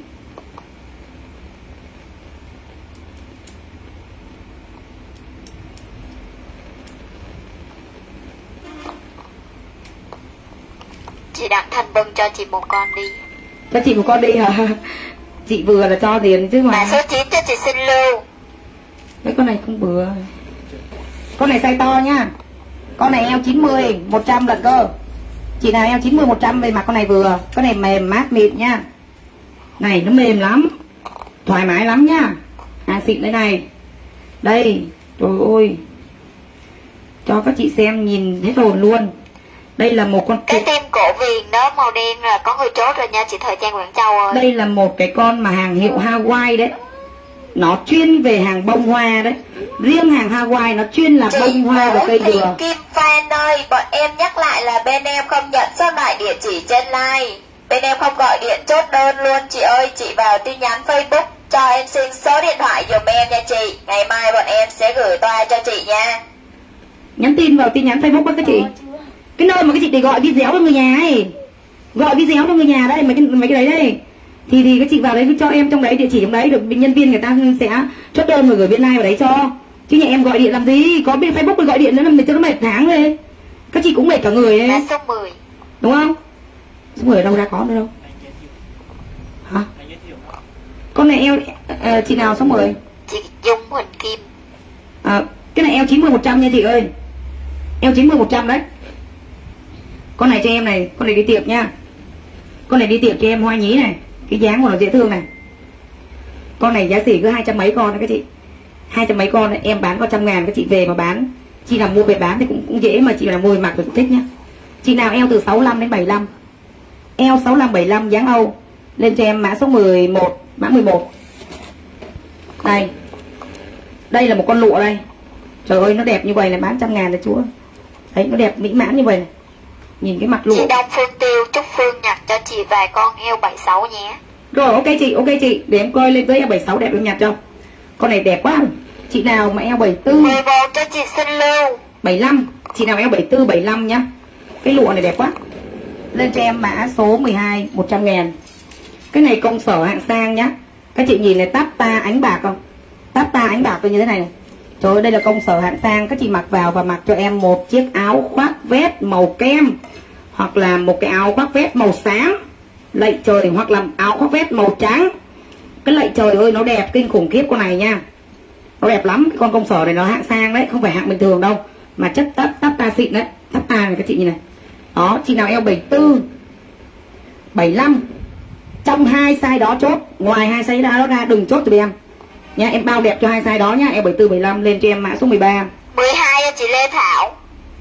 Chị Đặng Thành Bưng cho chị một con đi. Cho chị một con đi hả? Chị vừa là cho tiền chứ mà. Mã số chín cho chị Sinh Lưu. Mấy con này không vừa. Con này size to nhá. Con này eo chín mươi, một trăm lận cơ. Chị nào eo chín mươi, một trăm về mặt con này vừa. Con này mềm mát mịn nha. Này nó mềm lắm. Thoải mái lắm nhá. À xịn đây này. Đây, trời ơi. Cho các chị xem nhìn hết hồn luôn. Đây là một con cái tim cổ viền đó màu đen là có người chốt rồi nha chị Thời Trang Nguyễn Châu ơi. Đây là một cái con mà hàng hiệu Hawaii đấy. Nó chuyên về hàng bông hoa đấy. Riêng hàng Hawaii nó chuyên là chị bông hoa và cây dừa. Kim Phan ơi, bọn em nhắc lại là bên em không nhận số lại địa chỉ trên line. Bên em không gọi điện chốt đơn luôn chị ơi. Chị vào tin nhắn Facebook cho em xin số điện thoại giùm em nha chị. Ngày mai bọn em sẽ gửi toa cho chị nha. Nhắn tin vào tin nhắn Facebook đó các chị. Cái nơi mà các chị để gọi video cho người nhà ấy. Gọi video cho người nhà đây, mấy cái, mấy cái đấy đây. Thì thì các chị vào đấy cho em trong đấy địa chỉ trong đấy, được nhân viên người ta sẽ chốt đơn rồi gửi biên lai vào đấy cho. Chứ nhà em gọi điện làm gì, có bên Facebook gọi điện nữa là mình cho nó mệt tháng rồi. Các chị cũng mệt cả người đấy. Là số mười. Đúng không? Số mười ở đâu ra có nữa đâu. Hả? Con này eo uh, chị nào số mười? Chị Dung Huỳnh Kim. À, cái này eo chín mươi, một trăm nha chị ơi. Eo chín mươi, một trăm đấy. Con này cho em này, con này đi tiệc nha. Con này đi tiệc cho em hoa nhí này. Cái dáng của nó dễ thương này. Con này giá xỉ cứ hai trăm mấy con đấy các chị. Hai trăm mấy con đấy, em bán có trăm ngàn các chị về mà bán. Chị nào mua về bán thì cũng, cũng dễ, mà chị nào mua về mặc thì cũng thích nhá. Chị nào eo từ sáu mươi lăm đến bảy mươi lăm. Eo sáu mươi lăm, bảy mươi lăm dáng Âu. Lên cho em mã số mười một, mã mười một. Đây. Đây là một con lụa đây. Trời ơi nó đẹp như vậy là bán trăm ngàn là chúa. Đấy nó đẹp mỹ mãn như vậy này. Nhìn cái mặt lụa. Chị Đông Phương Tiêu chúc Phương nhặt cho chị vài con eo bảy mươi sáu nhé. Rồi ok chị, ok chị. Để em coi lên tới eo bảy mươi sáu đẹp em nhặt cho. Con này đẹp quá. Chị nào mà eo bảy mươi tư, mười một cho chị Sinh Lưu. bảy mươi lăm. Chị nào eo bảy mươi tư, bảy mươi lăm nhá. Cái lụa này đẹp quá. Lên cho em mã số mười hai, một trăm ngàn. Cái này công sở hạng sang nhá. Các chị nhìn này táp ta ánh bạc không? Táp ta ánh bạc như thế này này. Trời ơi đây là công sở hạng sang. Các chị mặc vào và mặc cho em một chiếc áo khoác vest màu kem, hoặc là một cái áo khoác vest màu xám lạy trời, hoặc là áo khoác vest màu trắng. Cái lạy trời ơi nó đẹp kinh khủng khiếp con này nha. Nó đẹp lắm. Cái con công sở này nó hạng sang đấy, không phải hạng bình thường đâu, mà chất táp táp ta xịn đấy. Táp ta này các chị nhìn này. Đó, chị nào eo bảy mươi tư, bảy mươi lăm. Trong hai size đó chốt, ngoài hai size đó ra đừng chốt cho em nha. Em bao đẹp cho hai size đó nhá. Eo bảy mươi tư, bảy mươi lăm. Lên cho em mã số mười ba, mười hai cho chị Lê Thảo.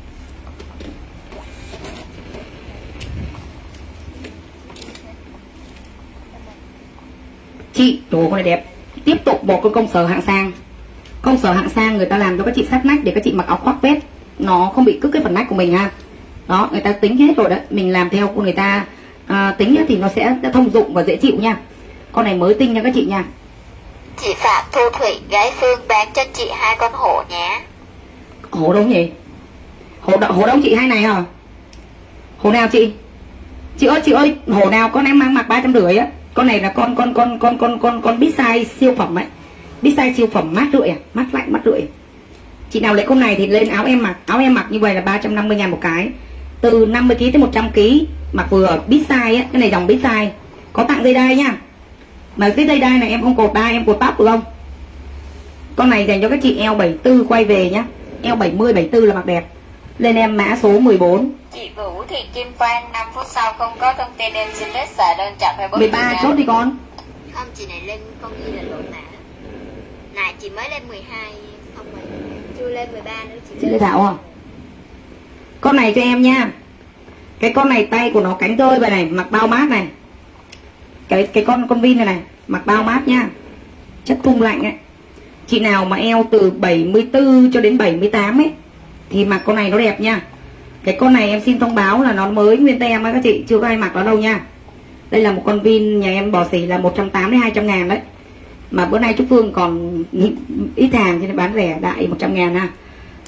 Chị, đồ con này đẹp. Tiếp tục một con công sở hạng sang. Công sở hạng sang người ta làm cho các chị sát nách để các chị mặc áo khoác vest nó không bị cướp cái phần nách của mình ha. Đó, người ta tính hết rồi đấy. Mình làm theo của người ta à, tính thì nó sẽ thông dụng và dễ chịu nha. Con này mới tinh nha các chị nha. Chị Phạm Thu Thủy gái Phương bán cho chị hai con hổ nhé. Hổ đâu nhỉ? Hổ, hổ đâu chị? Hai này hả? Hổ nào chị? Chị ơi chị ơi, hổ nào con em mang mặc ba trăm rưỡi á. Con này là con con con con con con con big size siêu phẩm ấy. Big size siêu phẩm mát rưỡi à? Mát lạnh mát rưỡi. Chị nào lấy con này thì lên áo em mặc. Áo em mặc như vậy là ba trăm năm mươi ngàn một cái. Từ năm mươi ki lô gam tới một trăm ki lô gam. Mặc vừa big size á. Cái này dòng big size. Có tặng dây đai nha. Mà cái dây đai này em không cột đai, em cột tóc được không? Con này dành cho các chị eo bảy mươi tư quay về nhá. Eo bảy mươi, bảy mươi tư là mặc đẹp. Lên em mã số mười bốn. Chị Vũ Thị Kim Phan năm phút sau không có thông tin em xin lết xả đơn chặn Facebook. mười ba chốt đi con. Không, chị này lên con ghi là lỗi mã. Này chị mới lên mười hai xong rồi. Chưa lên mười ba nữa chị. Chị Lê Thảo à? Con này cho em nha. Cái con này tay của nó cánh rơi vậy này, mặc bao mát này. Cái cái con con vin này này, mặc bao mát nha. Chất tung lạnh ấy. Chị nào mà eo từ bảy mươi tư cho đến bảy mươi tám ấy thì mặc con này nó đẹp nha. Cái con này em xin thông báo là nó mới nguyên tem ấy các chị, chưa có ai mặc nó đâu nha. Đây là một con vin nhà em bỏ xỉ là một trăm tám mươi đến hai trăm ngàn đấy. Mà bữa nay Trúc Phương còn ít hàng cho nên bán rẻ đại một trăm ngàn ha.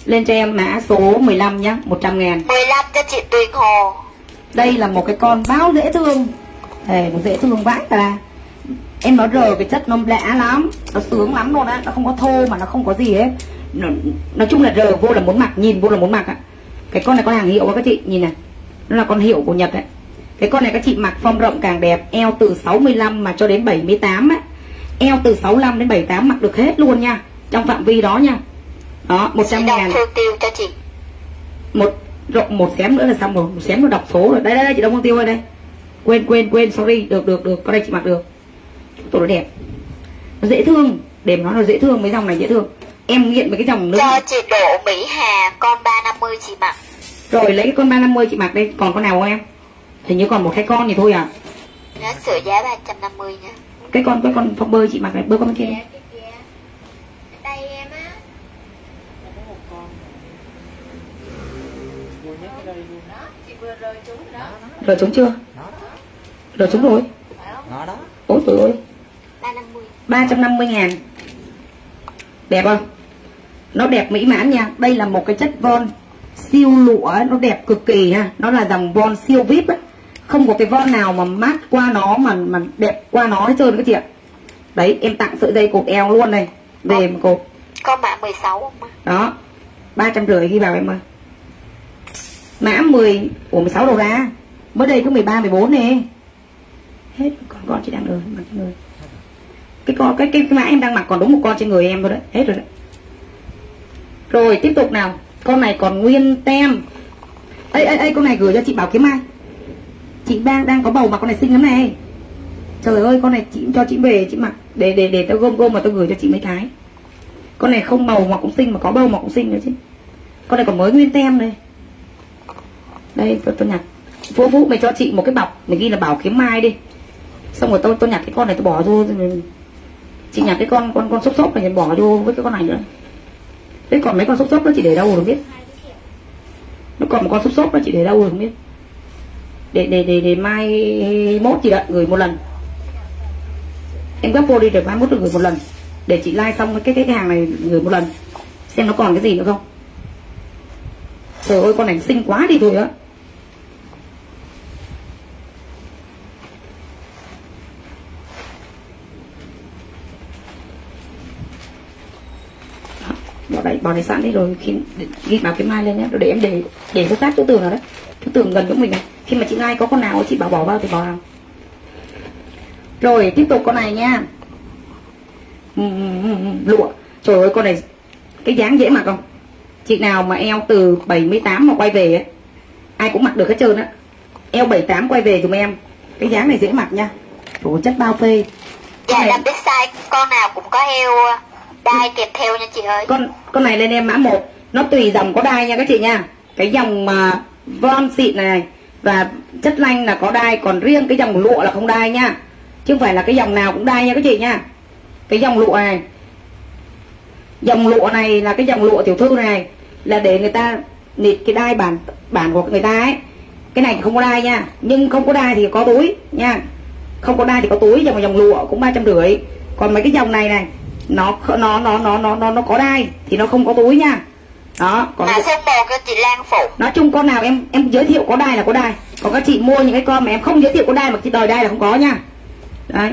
Lên cho em mã số mười lăm nhá, một trăm ngàn. mười lăm cho chị Tuyền Hồ. Đây là một cái con báo dễ thương. Đây, một dễ thương vãi cả. Em nó rờ cái chất nó đã lắm, nó sướng lắm luôn á, nó không có thô mà nó không có gì ấy. Nó, nói chung là rờ vô là muốn mặc, nhìn vô là muốn mặc á. Cái con này con hàng hiệu các chị, nhìn này. Nó là con hiệu của Nhật đấy. Cái con này các chị mặc form rộng càng đẹp, eo từ sáu mươi lăm mà cho đến bảy mươi tám á. Eo từ sáu mươi lăm đến bảy mươi tám mặc được hết luôn nha, trong phạm vi đó nha. Đó, một trăm ngàn. Phương Tiêu cho chị. Một rộng một xém nữa là xong rồi, một xém nó đọc số rồi. Đây đây đây chị Đông Phương Tiêu ơi đây. Quên quên quên, sorry, được được được, con đây chị mặc được. Tôi nó đẹp. Nó dễ thương, để nó là dễ thương, mấy dòng này dễ thương. Em nghiện với cái dòng nữa. Cho chị Đỗ Mỹ Hà, con ba năm mươi chị mặc. Rồi lấy cái con ba năm mươi chị mặc đây, còn con nào không em? Hình như còn một hai con thì thôi à. Nó sửa giá ba trăm năm mươi nha. Cái con cái con phong bơi chị mặc này, bơi con bên kia. Đây em á. Một con vui nhất ở đây luôn. Đó, chị vừa rời trúng đó. Rồi trúng chưa? Rồi trúng rồi. Đó đó. Ôi trời ơi, ba trăm năm mươi. ba trăm năm mươi ngàn. Đẹp không? Nó đẹp mỹ mãn nha. Đây là một cái chất von siêu lụa, nó đẹp cực kỳ ha. Nó là dòng von siêu vip á. Không có cái von nào mà mát qua nó mà mà đẹp qua nó hết trơn các chị ạ. Đấy, em tặng sợi dây cột eo luôn này. Về một cột. Con mã mười sáu không ạ? Đó, ba trăm rưỡi ghi vào em ơi. Mã mười, ủa mười sáu đầu ra. Mới đây có mười ba, mười bốn nè. Hết, còn con chị đang ở mặc trên người. Cái con cái, cái cái mã em đang mặc còn đúng một con trên người em thôi đấy, hết rồi đấy. Rồi tiếp tục nào. Con này còn nguyên tem. Ê ê ê, con này gửi cho chị Bảo Kiếm Mai. Chị đang đang có bầu mà con này xinh lắm này. Trời ơi, con này chị cho chị về chị mặc để để để tao gom gom mà tao gửi cho chị mấy cái. Con này không bầu mà cũng xinh, mà có bầu mà cũng xinh nữa chứ. Con này còn mới nguyên tem đây. Đây tôi, tôi nhặt. Phú Phú mày cho chị một cái bọc, mày ghi là Bảo Kiếm Mai đi. Xong rồi tôi tôi nhặt cái con này tôi bỏ vô. Chị nhặt cái con con con xốp xốp này bỏ vô với cái con này nữa. Thế còn mấy con xốp xốp đó chị để đâu rồi biết. Nó còn một con xốp xốp đó chị để đâu rồi không biết. Để để để để mai mốt chị đợi gửi một lần. Em gấp vô đi để mai mốt được gửi một lần. Để chị like xong cái cái cái hàng này gửi một lần. Xem nó còn cái gì nữa không. Trời ơi, con này xinh quá đi thôi á. Bỏ đây, bỏ đây sẵn đi rồi khi ghi Bảo Kiếm Mai lên nhé, rồi để em để để nó sát chỗ tường nào đấy, chỗ tường gần chỗ mình này. Khi mà chị like có con nào chị bảo bỏ vào thì bỏ vào. Rồi tiếp tục con này nha. Ừ, ừ, ừ, lụa. Trời ơi, con này cái dáng dễ mặc không? Chị nào mà eo từ bảy mươi tám mà quay về ấy, ai cũng mặc được hết trơn á. Eo bảy mươi tám quay về dùm em. Cái dáng này dễ mặc nha. Trời, chất bao phê. Dạ này... là biết size, con nào cũng có eo đai kèm theo nha chị ơi. Con con này lên em mã một. Nó tùy dòng có đai nha các chị nha. Cái dòng mà von xịn này và chất lanh là có đai, còn riêng cái dòng lụa là không đai nha. Chứ không phải là cái dòng nào cũng đai nha các chị nha. Cái dòng lụa này, dòng lụa này là cái dòng lụa tiểu thư này là để người ta nịt cái đai bản bản của người ta ấy. Cái này không có đai nha, nhưng không có đai thì có túi nha. Không có đai thì có túi, dòng dòng lụa cũng ba trăm rưỡi. Còn mấy cái dòng này này nó nó nó nó nó nó nó có đai thì nó không có túi nha. Đó, còn mã số một cho chị Lan Phụ. nói chung con nào em em giới thiệu có đai là có đai. Còn các chị mua những cái con mà em không giới thiệu có đai mà chị đòi đai là không có nha. Đấy.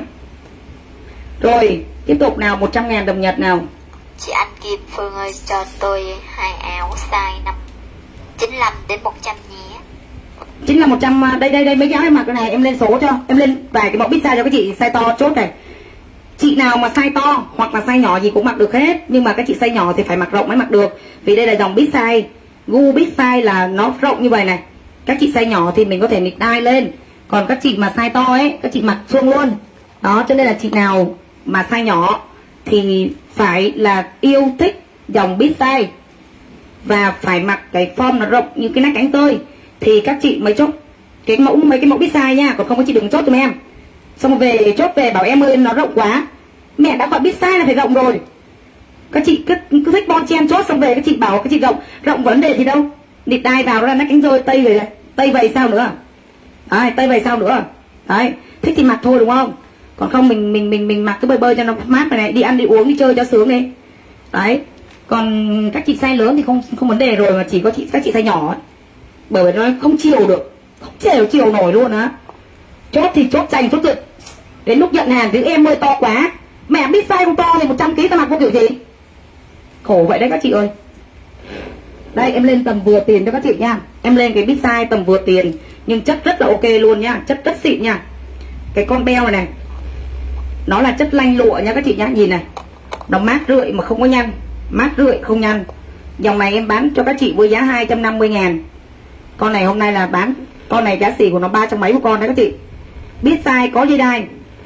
Rồi tiếp tục nào, một trăm ngàn đồng Nhật nào. Chị Anh Kim Phương ơi, cho tôi hai áo size năm chín mươi lăm đến một trăm nhé. Chính là một trăm. Đây đây đây mấy cái áo em mặc cái này em lên số cho. Em lên vài cái mẫu bít size cho các chị, size to chốt này. Chị nào mà size to hoặc là size nhỏ gì cũng mặc được hết. Nhưng mà các chị size nhỏ thì phải mặc rộng mới mặc được. Vì đây là dòng bít size. Gu bít size là nó rộng như vậy này. Các chị size nhỏ thì mình có thể nịt đai lên. Còn các chị mà size to ấy, các chị mặc suông luôn. Đó, cho nên là chị nào mà size nhỏ thì phải là yêu thích dòng bít size và phải mặc cái form nó rộng như cái nách cánh tơi thì các chị mới chốt cái mẫu mấy cái mẫu bít size nha. Còn không có chị đừng chốt cho em. Xong về chốt về bảo em ơi nó rộng quá. Mẹ đã gọi bít size là phải rộng rồi. Các chị cứ, cứ thích bon chen chốt xong về các chị bảo các chị rộng. Rộng vấn đề thì đâu. Nịt đai vào ra nách cánh rơi tây rồi này. Tây vậy sao nữa. Đấy, tây vậy sao nữa. Đấy, thích thì mặc thôi đúng không. Còn không mình mình mình mình mặc cứ bơi bơi cho nó mát này, này. Đi ăn đi uống đi chơi cho sướng đi. Đấy. Còn các chị size lớn thì không không vấn đề rồi, mà chỉ có chị các chị size nhỏ ấy. Bởi vì nó không chiều được, không chiều chiều nổi luôn á. Chốt thì chốt dành chốt được. Đến lúc nhận hàng thì em ơi to quá, mẹ biết size không to thì một trăm ký ta mặc có kiểu gì. Khổ vậy đấy các chị ơi. Đây em lên tầm vừa tiền cho các chị nha. Em lên cái big size tầm vừa tiền, nhưng chất rất là ok luôn nhá, chất rất xịn nha. Cái con beo này này, nó là chất lanh lụa nha các chị nhá. Nhìn này, nó mát rượi mà không có nhăn, mát rượi không nhăn. Dòng này em bán cho các chị với giá hai trăm năm mươi ngàn. Con này hôm nay là bán, con này giá xỉ của nó ba trăm mấy một con đấy các chị. Big size có dây đai.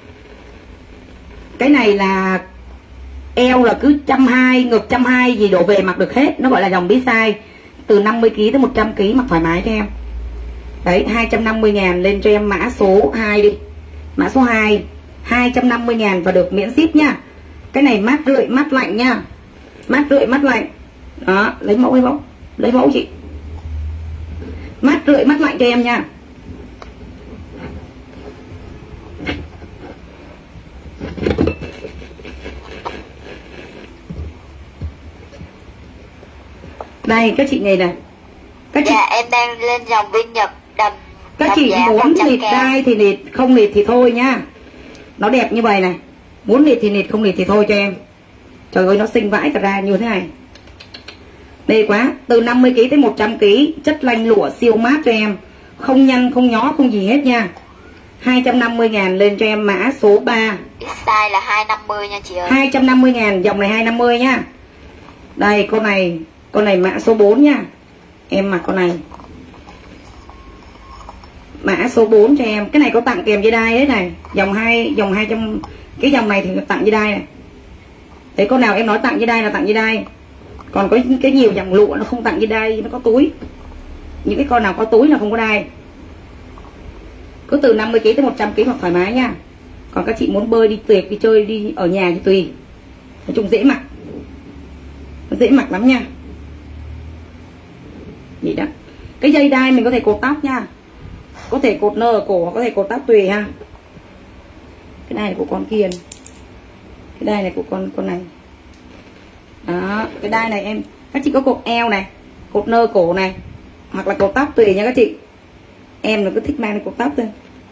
Cái này là eo là cứ trăm hai, ngực trăm hai gì đổ về mặc được hết. Nó gọi là dòng big size, từ năm mươi ký tới một trăm ký mặc thoải mái cho em. Đấy, hai trăm năm mươi ngàn. Lên cho em mã số hai đi. Mã số hai, hai trăm năm mươi ngàn và được miễn ship nha. Cái này mát rượi, mát lạnh nha. Mát rượi, mát lạnh. Đó, lấy mẫu, lấy mẫu. Lấy mẫu chị. Mát rượi, mát lạnh cho em nha. Đây các chị này này. Các chị... Dạ em đang lên dòng bên Nhật đầm. Các chị muốn nịt đai thì nịt, không nịt thì thôi nhá. Nó đẹp như vậy này. Muốn nịt thì nịt, không nịt thì thôi cho em. Trời ơi nó xinh vãi cả ra như thế này. Mê quá. Từ năm mươi ký tới một trăm ký. Chất lanh lụa siêu mát cho em. Không nhăn, không nhó, không gì hết nha. Hai trăm năm mươi ngàn. Lên cho em mã số ba. Size là hai trăm năm mươi nha chị ơi. Hai trăm năm mươi ngàn. Dòng này hai trăm năm mươi nha. Đây con này. Con này mã số bốn nha. Em mặc con này. Mã số bốn cho em. Cái này có tặng kèm dây đai đấy này. Dòng hai, dòng hai trăm. Cái dòng này thì tặng dây đai này. Thế con nào em nói tặng dây đai là tặng dây đai. Còn có cái nhiều dòng lụa nó không tặng dây đai, nó có túi. Những cái con nào có túi là không có đai. Cứ từ năm mươi ký tới một trăm ký mặc thoải mái nha. Còn các chị muốn bơi đi tiệc, đi chơi, đi ở nhà thì tùy. Nói chung dễ mặc. Nó dễ mặc lắm nha. Vậy đó. Cái dây đai mình có thể cột tóc nha. Có thể cột nơ ở cổ, có thể cột tóc tùy ha. Cái này là của con kia này. Cái đai này của con con này. Đó, cái đai này em các chị có cột eo này, cột nơ cổ này, hoặc là cột tóc tùy nha các chị. Em là cứ thích mang cột tóc thôi.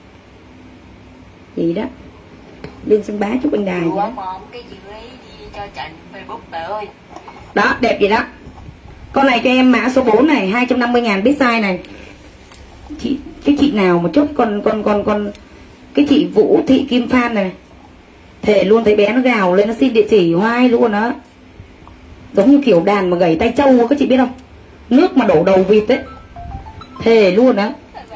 Gì đó. Lên sân bá chúc anh đài. Cái dưới đi cho trận Facebook bà ơi. Đó, đẹp vậy đó. Con này cho em mã số bốn này, hai trăm năm mươi ngàn big size này. Chị cái chị nào mà chốt con con con con cái chị Vũ Thị Kim Phan này. Thề luôn thấy bé nó gào lên nó xin địa chỉ hoài luôn đó. Giống như kiểu đàn mà gảy tay trâu các chị biết không? Nước mà đổ đầu vịt ấy. Thề luôn đó.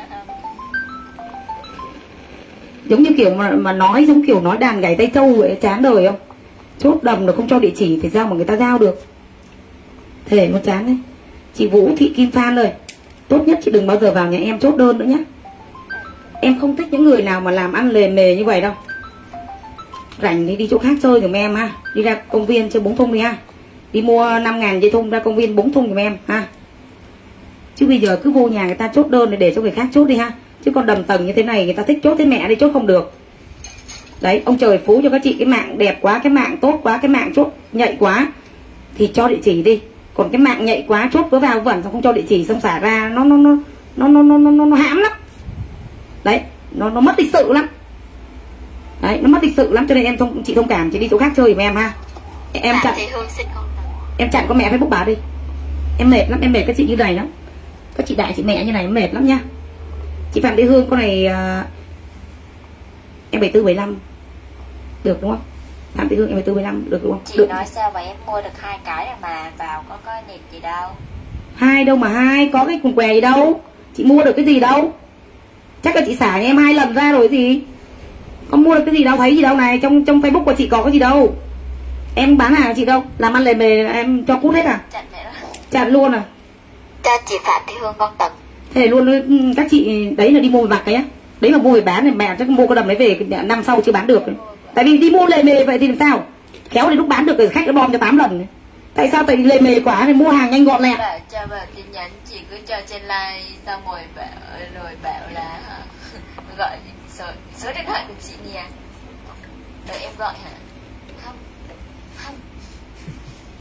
Giống như kiểu mà, mà nói giống kiểu nói đàn gảy tay trâu vậy, chán đời không? Chốt đầm nó không cho địa chỉ thì sao mà người ta giao được. Thề nó chán đấy. Chị Vũ Thị Kim Phan ơi, tốt nhất chị đừng bao giờ vào nhà em chốt đơn nữa nhé. Em không thích những người nào mà làm ăn lề mề như vậy đâu. Rảnh thì đi chỗ khác chơi giùm em ha. Đi ra công viên chơi bốn thùng đi ha. Đi mua năm ngàn dây thun ra công viên bốn thùng giùm em ha. Chứ bây giờ cứ vô nhà người ta chốt đơn để để cho người khác chốt đi ha. Chứ còn đầm tầng như thế này người ta thích chốt thế mẹ đi chốt không được. Đấy, ông trời phú cho các chị cái mạng đẹp quá, cái mạng tốt quá, cái mạng chốt nhạy quá thì cho địa chỉ đi. Còn cái mạng nhạy quá chốt cứ vào vẩn xong không cho địa chỉ xong xả ra nó nó nó nó nó nó nó, nó hãm lắm. Đấy, nó nó mất lịch sự lắm. Đấy, nó mất lịch sự lắm cho nên em thông chị thông cảm chị đi chỗ khác chơi giùm em ha. Em chặn em chặn con mẹ Facebook bà đi. Em mệt lắm, em mệt các chị như này lắm. Các chị đại chị mẹ như này mệt lắm nha. Chị Phạm Thị Hương con này uh, em bảy tư bảy lăm được đúng không? Phạm Thị Hương em bảy tư bảy lăm được đúng không? Chị được. nói sao mà em mua được hai cái mà vào có có nịt gì đâu. Hai đâu mà hai, có cái quần què gì đâu. Chị mua được cái gì đâu. Chắc là chị xả em hai lần ra rồi gì. Con mua được cái gì đâu, thấy gì đâu này, trong trong Facebook của chị có cái gì đâu. Em bán hàng chị đâu, làm ăn lề mề em cho cút hết à? Chặn mẹ đó. Chặn luôn à? Cho chị Phạm Thị Hương con tầng. Thế luôn các chị đấy là đi mua về vặt đấy á. Đấy mà mua về bán thì mẹ chắc mua cái đầm đấy về năm sau chưa bán được. Tại vì đi mua lề mề vậy thì làm sao? Khéo đến lúc bán được rồi khách nó bom cho tám lần. Tại sao tại lề mề quá thì mua hàng nhanh gọn lẹ. Bảo cho vào tin nhắn chị cứ cho trên like xong rồi bảo rồi bảo là gọi số, số điện thoại của chị nè. Đợi em gọi hả? Không. Không.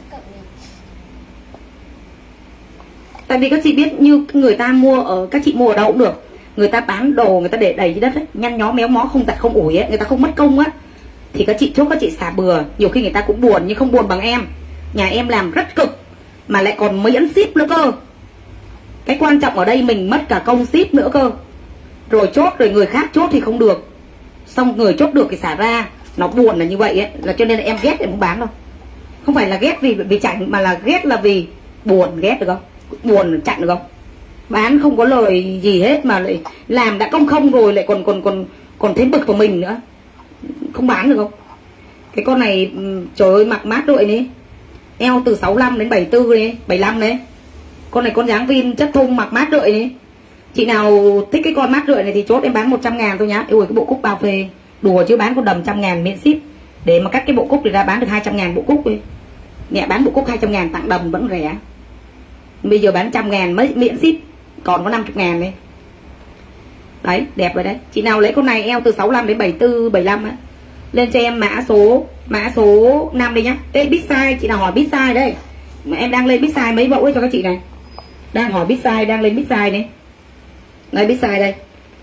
Tại vì các chị biết như người ta mua ở, các chị mua ở đâu cũng được, người ta bán đồ người ta để đầy dưới đất ấy, nhăn nhó méo mó không giặt không ủi ấy, người ta không mất công á, thì các chị chốt các chị xả bừa. Nhiều khi người ta cũng buồn nhưng không buồn bằng em. Nhà em làm rất cực mà lại còn miễn ship nữa cơ. Cái quan trọng ở đây mình mất cả công ship nữa cơ. Rồi chốt rồi người khác chốt thì không được, xong người chốt được thì xả ra. Nó buồn là như vậy ấy, là cho nên là em ghét em không bán đâu. Không phải là ghét vì vì chảnh, mà là ghét là vì buồn. Ghét được không? Buồn chặn được không? Bán không có lời gì hết mà lại làm đã công không rồi lại còn còn còn còn thêm bực vào mình nữa. Không bán được không? Cái con này trời ơi mặc mát đội này, eo từ sáu mươi lăm đến bảy mươi tư đấy, bảy mươi lăm đấy. Con này con dáng vin chất thun mặc mát đợi này. Chị nào thích cái con mát đợi này thì chốt em bán một trăm ngàn thôi nhá. Ôi cái bộ cúc bao phê. Đùa chứ bán con đầm trăm ngàn miễn ship. Để mà cắt cái bộ cúc thì ra bán được hai trăm ngàn bộ cúc đi. Mẹ bán bộ cúc hai trăm ngàn tặng đầm vẫn rẻ. Bây giờ bán trăm ngàn mới miễn ship. Còn có năm mươi ngàn đấy. Đấy đẹp rồi đấy. Chị nào lấy con này eo từ sáu mươi lăm đến bảy mươi tư, bảy mươi lăm á, lên cho em mã số Mã số năm đi nhá. Ê big size, chị nào hỏi big size đây. Mà em đang lên big size mấy mẫu ấy cho các chị này. Đang hỏi big size, đang lên big size đấy. Đây big size đây.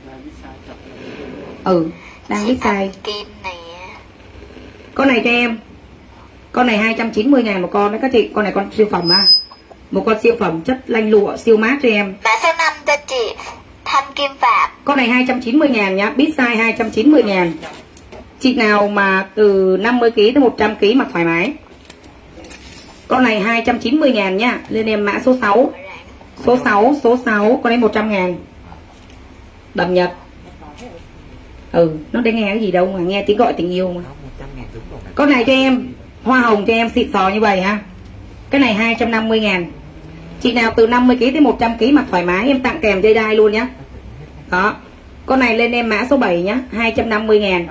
Ừ, đang big size. Kim này. Con này cho em. Con này hai trăm chín mươi ngàn một con đấy các chị. Con này con siêu phẩm à. Một con siêu phẩm chất lanh lụa siêu mát cho em. Mã số năm cho chị Thanh Kim Phạm. Con này hai trăm chín mươi ngàn nhá. Big size hai trăm chín mươi ngàn. Chị nào mà từ năm mươi ki lô gam tới một trăm ki lô gam mặc thoải mái. Con này hai trăm chín mươi ngàn nhá. Lên em mã số sáu. Số sáu, số sáu. Con này một trăm ngàn. Đầm Nhật. Ừ, nó để nghe cái gì đâu mà nghe tiếng gọi tình yêu mà. Con này cho em hoa hồng cho em xịn sò như vậy ha. Cái này hai trăm năm mươi ngàn. Chị nào từ năm mươi ki lô gam tới một trăm ki lô gam mặc thoải mái em tặng kèm dây đai luôn nhá. Đó. Con này lên em mã số bảy nhá, hai trăm năm mươi ngàn.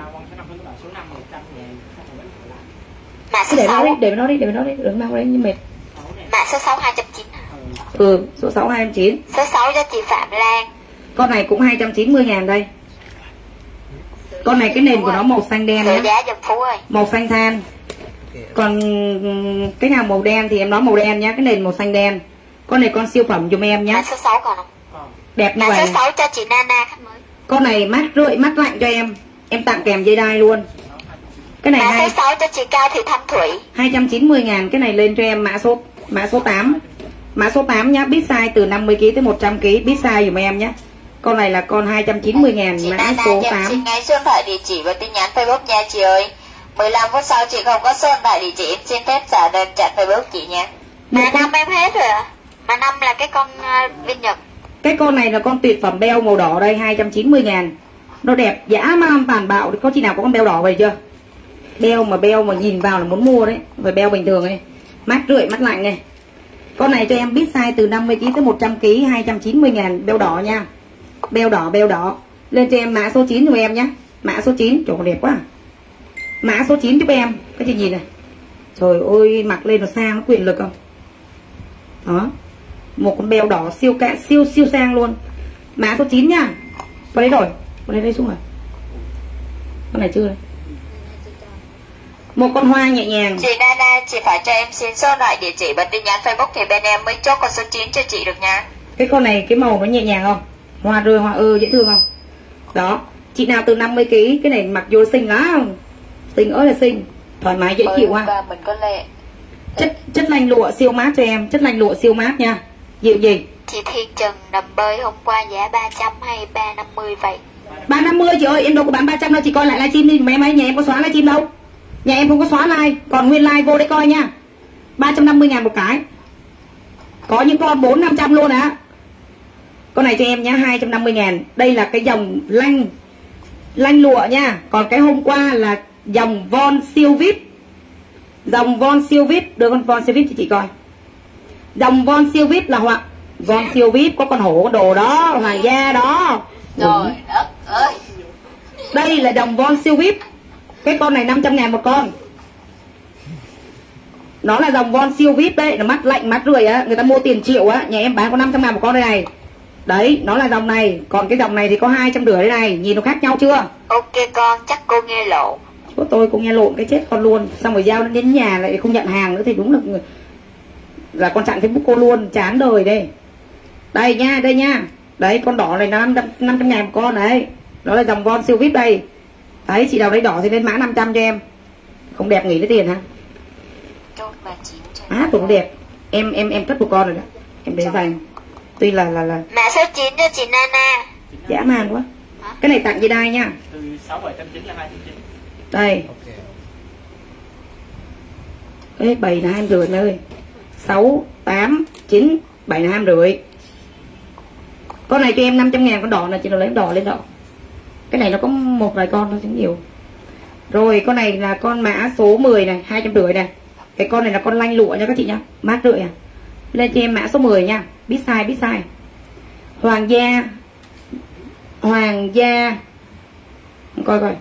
Mã số để sáu. nó đi, để nó đi, để nó đi, đừng mang đấy như mệt. Mã số sáu hai trăm chín mươi. Ừ, số sáu hai trăm chín mươi. Số sáu cho chị Phạm Lan. Con này cũng hai trăm chín mươi ngàn đây. Con này cái nền của nó màu xanh đen nhá. Giá dòng Phú ơi. Màu xanh than. Còn cái nào màu đen thì em nói màu đen nhá, cái nền màu xanh đen. Con này con siêu phẩm giùm em nhá. Mã số sáu còn không? Đẹp như Mã vậy. số sáu cho chị Nana khách mới. Con này mát rượi, mát lạnh cho em. Em tặng kèm dây đai luôn. Cái này mã hai... số sáu cho chị Cao Thị Thanh Thủy. hai trăm chín mươi ngàn. Cái này lên cho em mã số mã số tám. Mã số tám nhá, big size từ năm mươi ki lô gam tới một trăm ki lô gam, big size giùm em nhé. Con này là con hai trăm chín mươi ngàn, Chị mã Nana số cho tám. chị ngay số điện thoại địa chỉ và tin nhắn Facebook nha chị ơi. mười lăm phút sau chị không có số điện thoại địa chỉ, em xin phép trả đơn chặn Facebook chị nha. Mã Một con- năm em hết rồi ạ. Mã năm là cái con uh, viên Nhật. Cái con này là con tuyệt phẩm beo màu đỏ đây, hai trăm chín mươi ngàn. Nó đẹp dã man tàn bạo. Có chị nào có con beo đỏ vậy chưa? Beo mà beo mà nhìn vào là muốn mua đấy. Rồi beo bình thường này, mát rượi mát lạnh này. Con này cho em big size từ năm mươi ki lô gam tới một trăm ki lô gam, hai trăm chín mươi ngàn, beo đỏ nha. Beo đỏ, beo đỏ. Lên cho em mã số chín cho em nhé. Mã số chín, trời đẹp quá. Mã số chín giúp em. Các chị nhìn này. Trời ơi, mặc lên nó sang, nó quyền lực không? Đó. Một con beo đỏ siêu cạn, siêu siêu sang luôn. Mã số chín nha. Vào đây rồi. Vào đây đây xuống rồi. Con này chưa đây. Một con hoa nhẹ nhàng. Chị Nana, chị phải cho em xin số điện thoại địa chỉ và tin nhắn Facebook thì bên em mới chốt con số chín cho chị được nha. Cái con này cái màu nó nhẹ nhàng không? Hoa rơi hoa ơ dễ thương không? Đó. Chị nào từ năm mươi ki lô gam, cái này mặc vô xinh lắm. Xinh ơi là xinh. Thoải mái dễ chịu ha. Và mình có lệ. Chất chất lanh lụa siêu mát cho em. Chất lanh lụa siêu mát nha. Dịu gì? Chị Thiên Trần đầm bơi hôm qua giá ba trăm hay ba trăm năm mươi vậy? ba trăm năm mươi chị ơi, em đâu có bán ba trăm đâu. Chị coi lại livestream đi. Mấy mấy nhà em có xóa livestream đâu. Nhà em không có xóa like. Còn nguyên like vô để coi nha. Ba trăm năm mươi ngàn một cái. Có những con bốn năm trăm luôn á. Con này cho em nhá, hai trăm năm mươi ngàn. Đây là cái dòng lanh lanh lụa nha. Còn cái hôm qua là dòng von siêu vip. Dòng von siêu vip. Đưa con von siêu vip cho chị coi. Dòng von siêu vip là hoặc von siêu vip có con hổ con đồ đó, hoàng gia đó. Trời đất ơi. Đây là dòng von siêu vip. Cái con này năm trăm ngàn một con. Nó là dòng von siêu vip đấy. Nó mắt lạnh mắt rượi á. Người ta mua tiền triệu á. Nhà em bán có năm trăm ngàn một con đây này. Đấy, nó là dòng này. Còn cái dòng này thì có hai trăm rưỡi đây này. Nhìn nó khác nhau chưa? Ok con, chắc cô nghe lộn. Của tôi cũng nghe lộn cái chết con luôn. Xong rồi giao đến nhà lại không nhận hàng nữa thì đúng là là con chặn Facebook cô luôn, chán đời đây. Đây nha, đây nha. Đấy, con đỏ này là năm trăm ngàn một con đấy. Đó là dòng Von siêu vê i pê đây. Đấy, chị nào đấy đỏ thì lên mã năm trăm cho em. Không đẹp nghỉ lấy tiền hả? Á, cũng đẹp. Em em em cất một con rồi đó. Em để dành. Tuy là là là Mã số chín cho chị Nana. dã man quá. Hả? Cái này tặng chị Đai nha. Từ sáu bảy trăm chín là hai trăm chín. Đây. Ê, bảy là hai rưỡi ơi. sáu, tám, chín, bảy là hai rưỡi. Con này cho em năm trăm ngàn, con đỏ này chị nào lấy đỏ lên đỏ. Cái này nó có một vài con thôi chứ nhiều. Rồi con này là con mã số mười này, hai trăm rưỡi này. Cái con này là con lanh lụa nha các chị nhá. Mát rưỡi à. Lên cho em mã số mười nha. Biết sai, biết sai. Hoàng gia. Hoàng gia. Coi coi.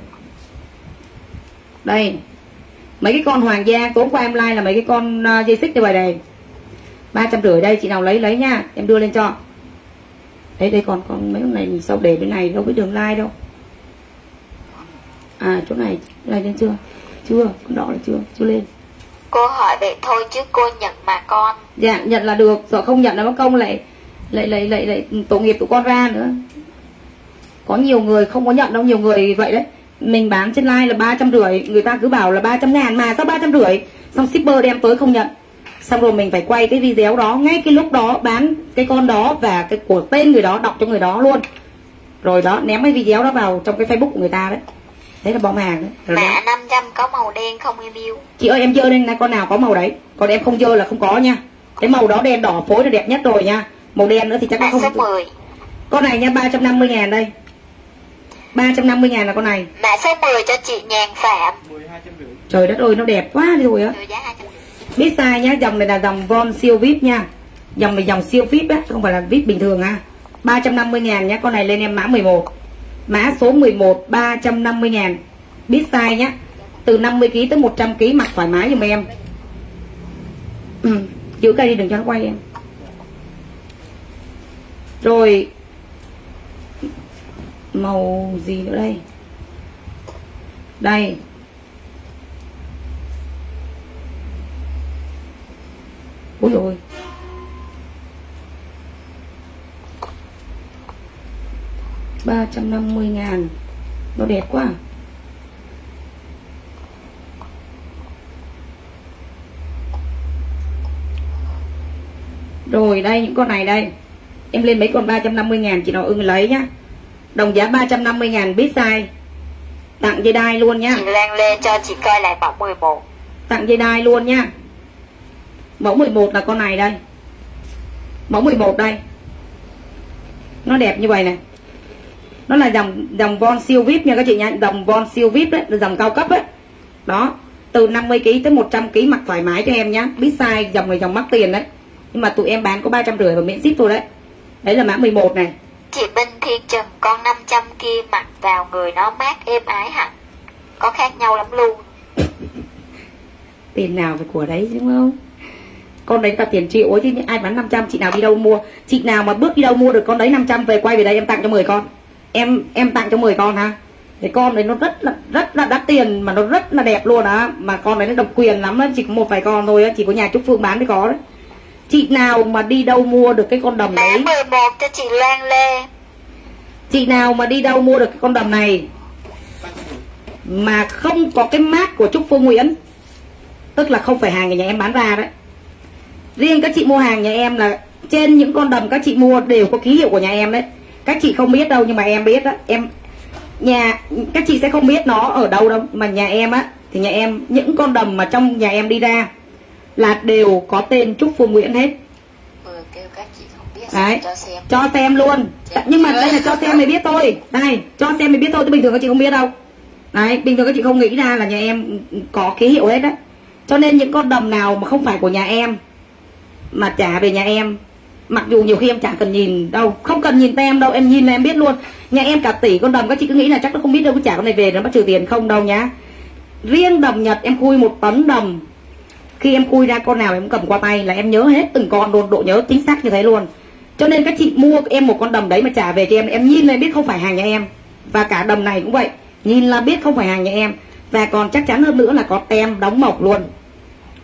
Đây. Mấy cái con hoàng gia tối qua em like là mấy cái con uh, dây xích như vậy này. ba trăm rưỡi đây, chị nào lấy lấy nha, em đưa lên cho. Đấy đây còn con mấy con này mình sao để bên này đâu biết đường like đâu. À chỗ này like lên chưa? Chưa, con đỏ là chưa, chưa lên. Cô hỏi vậy thôi chứ cô nhận mà con. Dạ, nhận là được, rồi không nhận là mất công lại lại lại lại lại tội nghiệp tụi con ra nữa. Có nhiều người không có nhận đâu, nhiều người vậy đấy. Mình bán trên live là ba trăm rưỡi, người ta cứ bảo là ba trăm ngàn mà sao ba trăm rưỡi, xong shipper đem tới không nhận. Xong rồi mình phải quay cái video đó ngay cái lúc đó bán cái con đó và cái của tên người đó, đọc cho người đó luôn. Rồi đó, ném cái video đó vào trong cái Facebook của người ta đấy. Đấy là bom hàng đấy. Rồi Mã năm trăm có màu đen không em yêu? Chị ơi em dơ lên này, con nào có màu đấy. Còn em không dơ là không có nha. Cái màu đó đen đỏ phối là đẹp nhất rồi nha. Màu đen nữa thì chắc Mã không. số mười. Con này nha, ba trăm năm mươi ngàn đây. ba trăm năm mươi ngàn là con này. Mã số mười cho chị Nhàn Phạm. Trời đất ơi nó đẹp quá đi rồi á. Biết sai nhá, dòng này là dòng Von siêu vê i pê nha. Dòng này dòng siêu vê i pê á, không phải là vê i pê bình thường ha. ba trăm năm mươi ngàn nhá, con này lên em mã mười một. Mã số mười một ba trăm năm mươi ngàn. Biết sai nhá. Từ năm mươi ki lô gam tới một trăm ki lô gam mặc thoải mái giùm em. Ừ, giữ cây đi đừng cho nó quay em. Rồi màu gì nữa đây? Đây. Ôi dồi ôi. ba trăm năm mươi ngàn. Nó đẹp quá. Rồi đây những con này đây. Em lên mấy con ba trăm năm mươi ngàn chị nào ưng lấy nhá. Đồng giá ba trăm năm mươi ngàn biết sai. Tặng dây đai luôn nha. Chị Lan Lê cho chị coi lại mẫu mười một. Tặng dây đai luôn nha. Mẫu mười một là con này đây. Mẫu mười một đây. Nó đẹp như vậy này. Nó là dòng dòng Von siêu vê i pê nha các chị nha. Dòng Von siêu vê i pê đấy, là dòng cao cấp đấy. Đó. Từ năm mươi ki lô gam tới một trăm ki lô gam mặc thoải mái cho em nhá. Biết sai, dòng này dòng mắc tiền đấy. Nhưng mà tụi em bán có ba trăm rưỡi và miễn ship thôi đấy. Đấy là mã mười một này. Chị Minh Thiên Trần con năm trăm kia mặc vào người nó mát êm ái hẳn. Có khác nhau lắm luôn. Tiền nào phải của đấy đúng không? Con đấy là tiền triệu ấy chứ ai bán năm trăm, chị nào đi đâu mua. Chị nào mà bước đi đâu mua được con đấy năm trăm về quay về đây em tặng cho mười con. Em em tặng cho mười con ha. Cái con đấy nó rất là rất là đắt tiền mà nó rất là đẹp luôn á. Mà con đấy nó độc quyền lắm đó, chỉ có một vài con thôi á, chỉ có nhà Trúc Phương bán mới có đấy. Chị nào mà đi đâu mua được cái con đầm đấy. Mã mười một cho chị Lan Lê. Chị nào mà đi đâu mua được cái con đầm này mà không có cái mác của Trúc Phương Nguyễn, tức là không phải hàng của nhà em bán ra đấy. Riêng các chị mua hàng nhà em là trên những con đầm các chị mua đều có ký hiệu của nhà em đấy. Các chị không biết đâu nhưng mà em biết đó. Em nhà các chị sẽ không biết nó ở đâu đâu, mà nhà em á thì nhà em những con đầm mà trong nhà em đi ra là đều có tên Trúc Phương Nguyễn hết. Vừa kêu các chị không biết đấy, cho xem. Cho xem luôn. Nhưng mà đây là cho xem mới biết thôi. Đây, cho xem mới biết thôi, chứ bình thường các chị không biết đâu. Đấy, bình thường các chị không nghĩ ra là nhà em có ký hiệu hết đấy. Cho nên những con đầm nào mà không phải của nhà em mà trả về nhà em, mặc dù nhiều khi em chẳng cần nhìn đâu, không cần nhìn tem đâu, em nhìn là em biết luôn. Nhà em cả tỷ con đầm các chị cứ nghĩ là chắc nó không biết đâu, cứ trả con này về nó bắt trừ tiền, không đâu nhá. Riêng đầm Nhật em khui một tấn đầm, khi em khui ra con nào em cầm qua tay là em nhớ hết từng con luôn, độ nhớ chính xác như thế luôn. Cho nên các chị mua em một con đầm đấy mà trả về cho em, em nhìn là em biết không phải hàng nhà em. Và cả đầm này cũng vậy, nhìn là biết không phải hàng nhà em. Và còn chắc chắn hơn nữa là có tem đóng mộc luôn.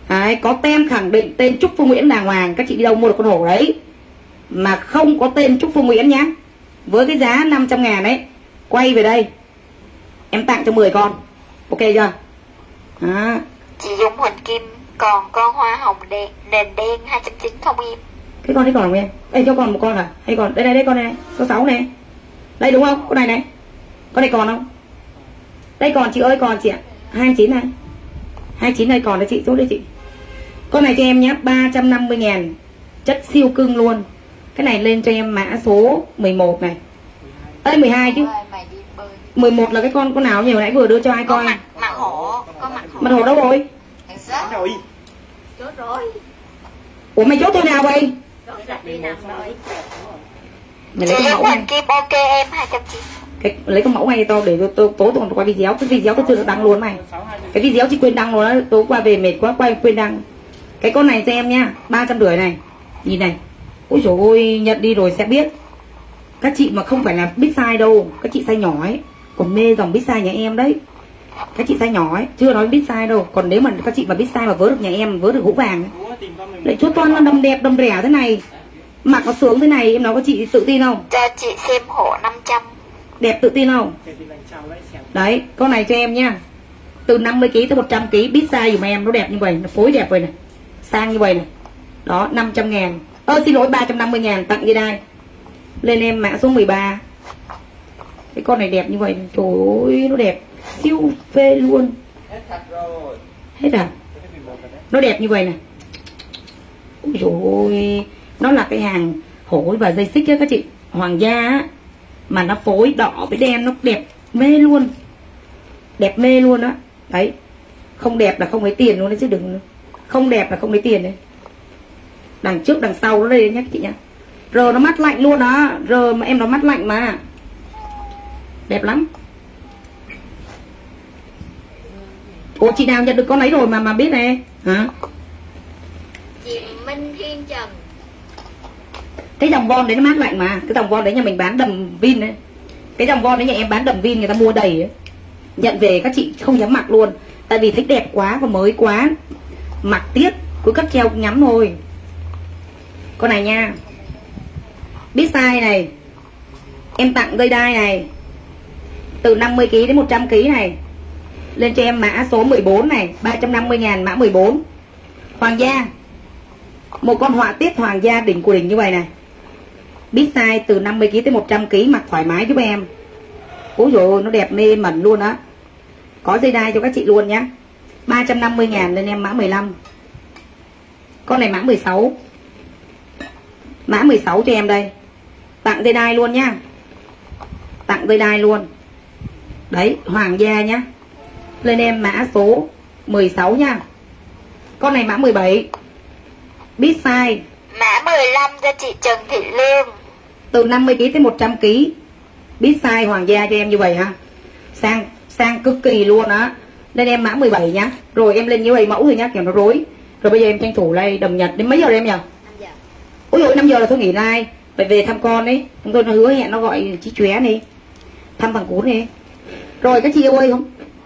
Đấy, có tem khẳng định tên Trúc Phương Nguyễn đàng hoàng. Các chị đi đâu mua được con hổ đấy mà không có tên Trúc Phương Nguyễn nhá, với cái giá năm trăm ngàn đấy, quay về đây em tặng cho mười con. Ok chưa? Đó. Chị Dung Huỳnh Kim còn con hoa hồng đen, nền đen hai trăm chín mươi không em? Cái con đấy còn không em? Đây cho con một con à? Hay còn đây đây đây con này, số sáu này. Đây đúng không? Con này này. Con này còn không? Đây còn chị ơi, còn chị ạ. hai mươi chín này. hai mươi chín này còn đấy chị, chốt đấy chị. Con này cho em nhé, ba trăm năm mươi ngàn. Chất siêu cưng luôn. Cái này lên cho em mã số mười một này. Ê mười hai chứ. mười một là cái con con nào nhiều nãy vừa đưa cho ai coi? Mặt, mặt hổ, con mặt hổ. Mặt hổ đâu rồi? Rồi. Chốt rồi. Ủa mày chốt tôi nào vậy? Rồi đặt đi nằm rồi. Mày Chị lấy con Dung mẫu này. Huỳnh Kim ok em hai trăm chín mươi. Cái, lấy con mẫu này to để tôi tối tôi còn quay video. Cái video tôi chưa được đăng luôn mày. Cái video chị quên đăng luôn đó. Tối qua về mệt quá quay quên đăng. Cái con này cho em nha, ba trăm rưỡi này. Nhìn này. Ôi dồi ôi, nhận đi rồi sẽ biết. Các chị mà không phải là big size đâu, các chị size nhỏ ấy. Còn mê dòng big size nhà em đấy. Các chị size nhỏ ấy, chưa nói big size đâu. Còn nếu mà các chị mà big size mà vớ được nhà em, vớ được hũ vàng lại chút toàn là đầm đẹp đầm rẻ thế này, mặc nó sướng thế này, em nói có chị tự tin không? Cho chị xem hổ năm trăm. Đẹp tự tin không? Đấy, con này cho em nha. Từ năm mươi ki lô gam tới một trăm ki lô gam, big size dùm em, nó đẹp như vậy, nó phối đẹp vậy này. Sang như vậy này. Đó, năm trăm ngàn. Ơ xin lỗi, ba trăm năm mươi ngàn tặng dây đai. Lên em mã số mười ba. Cái con này đẹp như vậy, trời ơi, nó đẹp siêu phê luôn. Hết thật rồi. Hết à? Nó đẹp như vậy này. Ôi dồi ôi, nó là cái hàng hổ và dây xích á các chị, hoàng gia á, mà nó phối đỏ với đen, nó đẹp mê luôn. Đẹp mê luôn á. Đấy. Không đẹp là không lấy tiền luôn đấy chứ đừng. Không đẹp là không lấy tiền đấy. Đằng trước đằng sau nó đây nhé chị nhá. Rờ nó mắt lạnh luôn đó. Rờ mà em nó mắt lạnh mà. Đẹp lắm. Ủa chị nào nhận được con ấy rồi mà mà biết này hả? Chị Minh Thiên Trần. Cái dòng von đấy nó mát lạnh mà. Cái dòng von đấy nhà mình bán đầm vin đấy. Cái dòng von đấy nhà em bán đầm vin, người ta mua đầy ấy. Nhận về các chị không dám mặc luôn. Tại vì thấy đẹp quá và mới quá. Mặc tiếc, cứ cắt treo nhắm thôi. Con này nha, big size này, em tặng dây đai này, từ năm mươi ki lô gam đến một trăm ki lô gam này. Lên cho em mã số mười bốn này, ba trăm năm mươi ngàn mã mười bốn. Hoàng gia. Một con họa tiết hoàng gia đỉnh của đỉnh như vậy này. Big size từ năm mươi ki lô gam tới một trăm ki lô gam, mặc thoải mái giúp em. Ôi dồi ôi, nó đẹp mê mẩn luôn á. Có dây đai cho các chị luôn nhá. ba trăm năm mươi ngàn lên em mã mười lăm. Con này mã mười sáu. Mã mười sáu cho em đây. Tặng dây đai luôn nhá. Tặng dây đai luôn. Đấy, hoàng gia nhá. Lên em mã số mười sáu nha. Con này mã mười bảy. Big size. Mã mười lăm cho chị Trần Thị Lương. Từ năm mươi ki lô gam tới một trăm ki lô gam. Big size hoàng gia cho em như vậy ha. Sang sang cực kỳ luôn á. Lên em mã mười bảy nhá. Rồi em lên như vậy mẫu rồi nhá, kiểu nó rối. Rồi bây giờ em tranh thủ đây đầm nhật đến mấy giờ rồi em nhỉ? Ôi dồi, năm giờ là tôi nghỉ lại. Phải về thăm con ấy. Chúng tôi nó hứa hẹn nó gọi chị Chóe đi. Thăm thằng Cún đi. Rồi các chị yêu ơi không?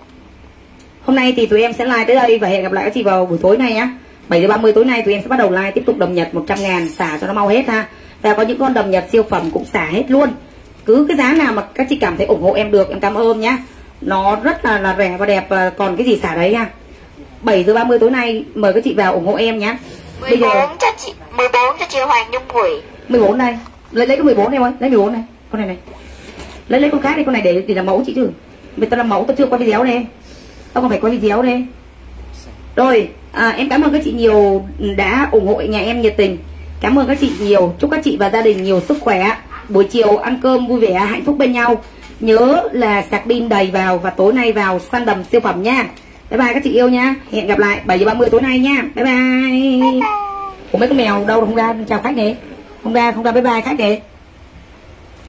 Hôm nay thì tụi em sẽ live tới đây và hẹn gặp lại các chị vào buổi tối nay nhá. bảy giờ ba mươi tối nay tụi em sẽ bắt đầu live tiếp tục đầm nhật một trăm ngàn, xả cho nó mau hết ha. Và có những con đầm nhật siêu phẩm cũng xả hết luôn. Cứ cái giá nào mà các chị cảm thấy ủng hộ em được, em cảm ơn nhá. Nó rất là là rẻ và đẹp, và còn cái gì xả đấy nha. bảy giờ ba mươi tối nay mời các chị vào ủng hộ em nhá. Bây giờ cho chị mười bốn cho chị Hoàng Nhung Quỷ. mười bốn đây. Lấy lấy cái mười bốn em ơi, lấy mười bốn này. Con này này. Lấy lấy con khác đi, con này để để làm mẫu chị chứ. Vì tao làm mẫu tao chưa quay video này. Tao còn phải quay video đây. Rồi, à, em cảm ơn các chị nhiều đã ủng hộ nhà em nhiệt tình. Cảm ơn các chị nhiều. Chúc các chị và gia đình nhiều sức khỏe. Buổi chiều ăn cơm vui vẻ, hạnh phúc bên nhau. Nhớ là sạc pin đầy vào và tối nay vào săn đầm siêu phẩm nha. Bye bye các chị yêu nha. Hẹn gặp lại bảy giờ ba mươi tối nay nha. Bye bye. Ủa mấy con mèo đâu không ra chào khách nè. Không ra, không ra bye bye khách nè.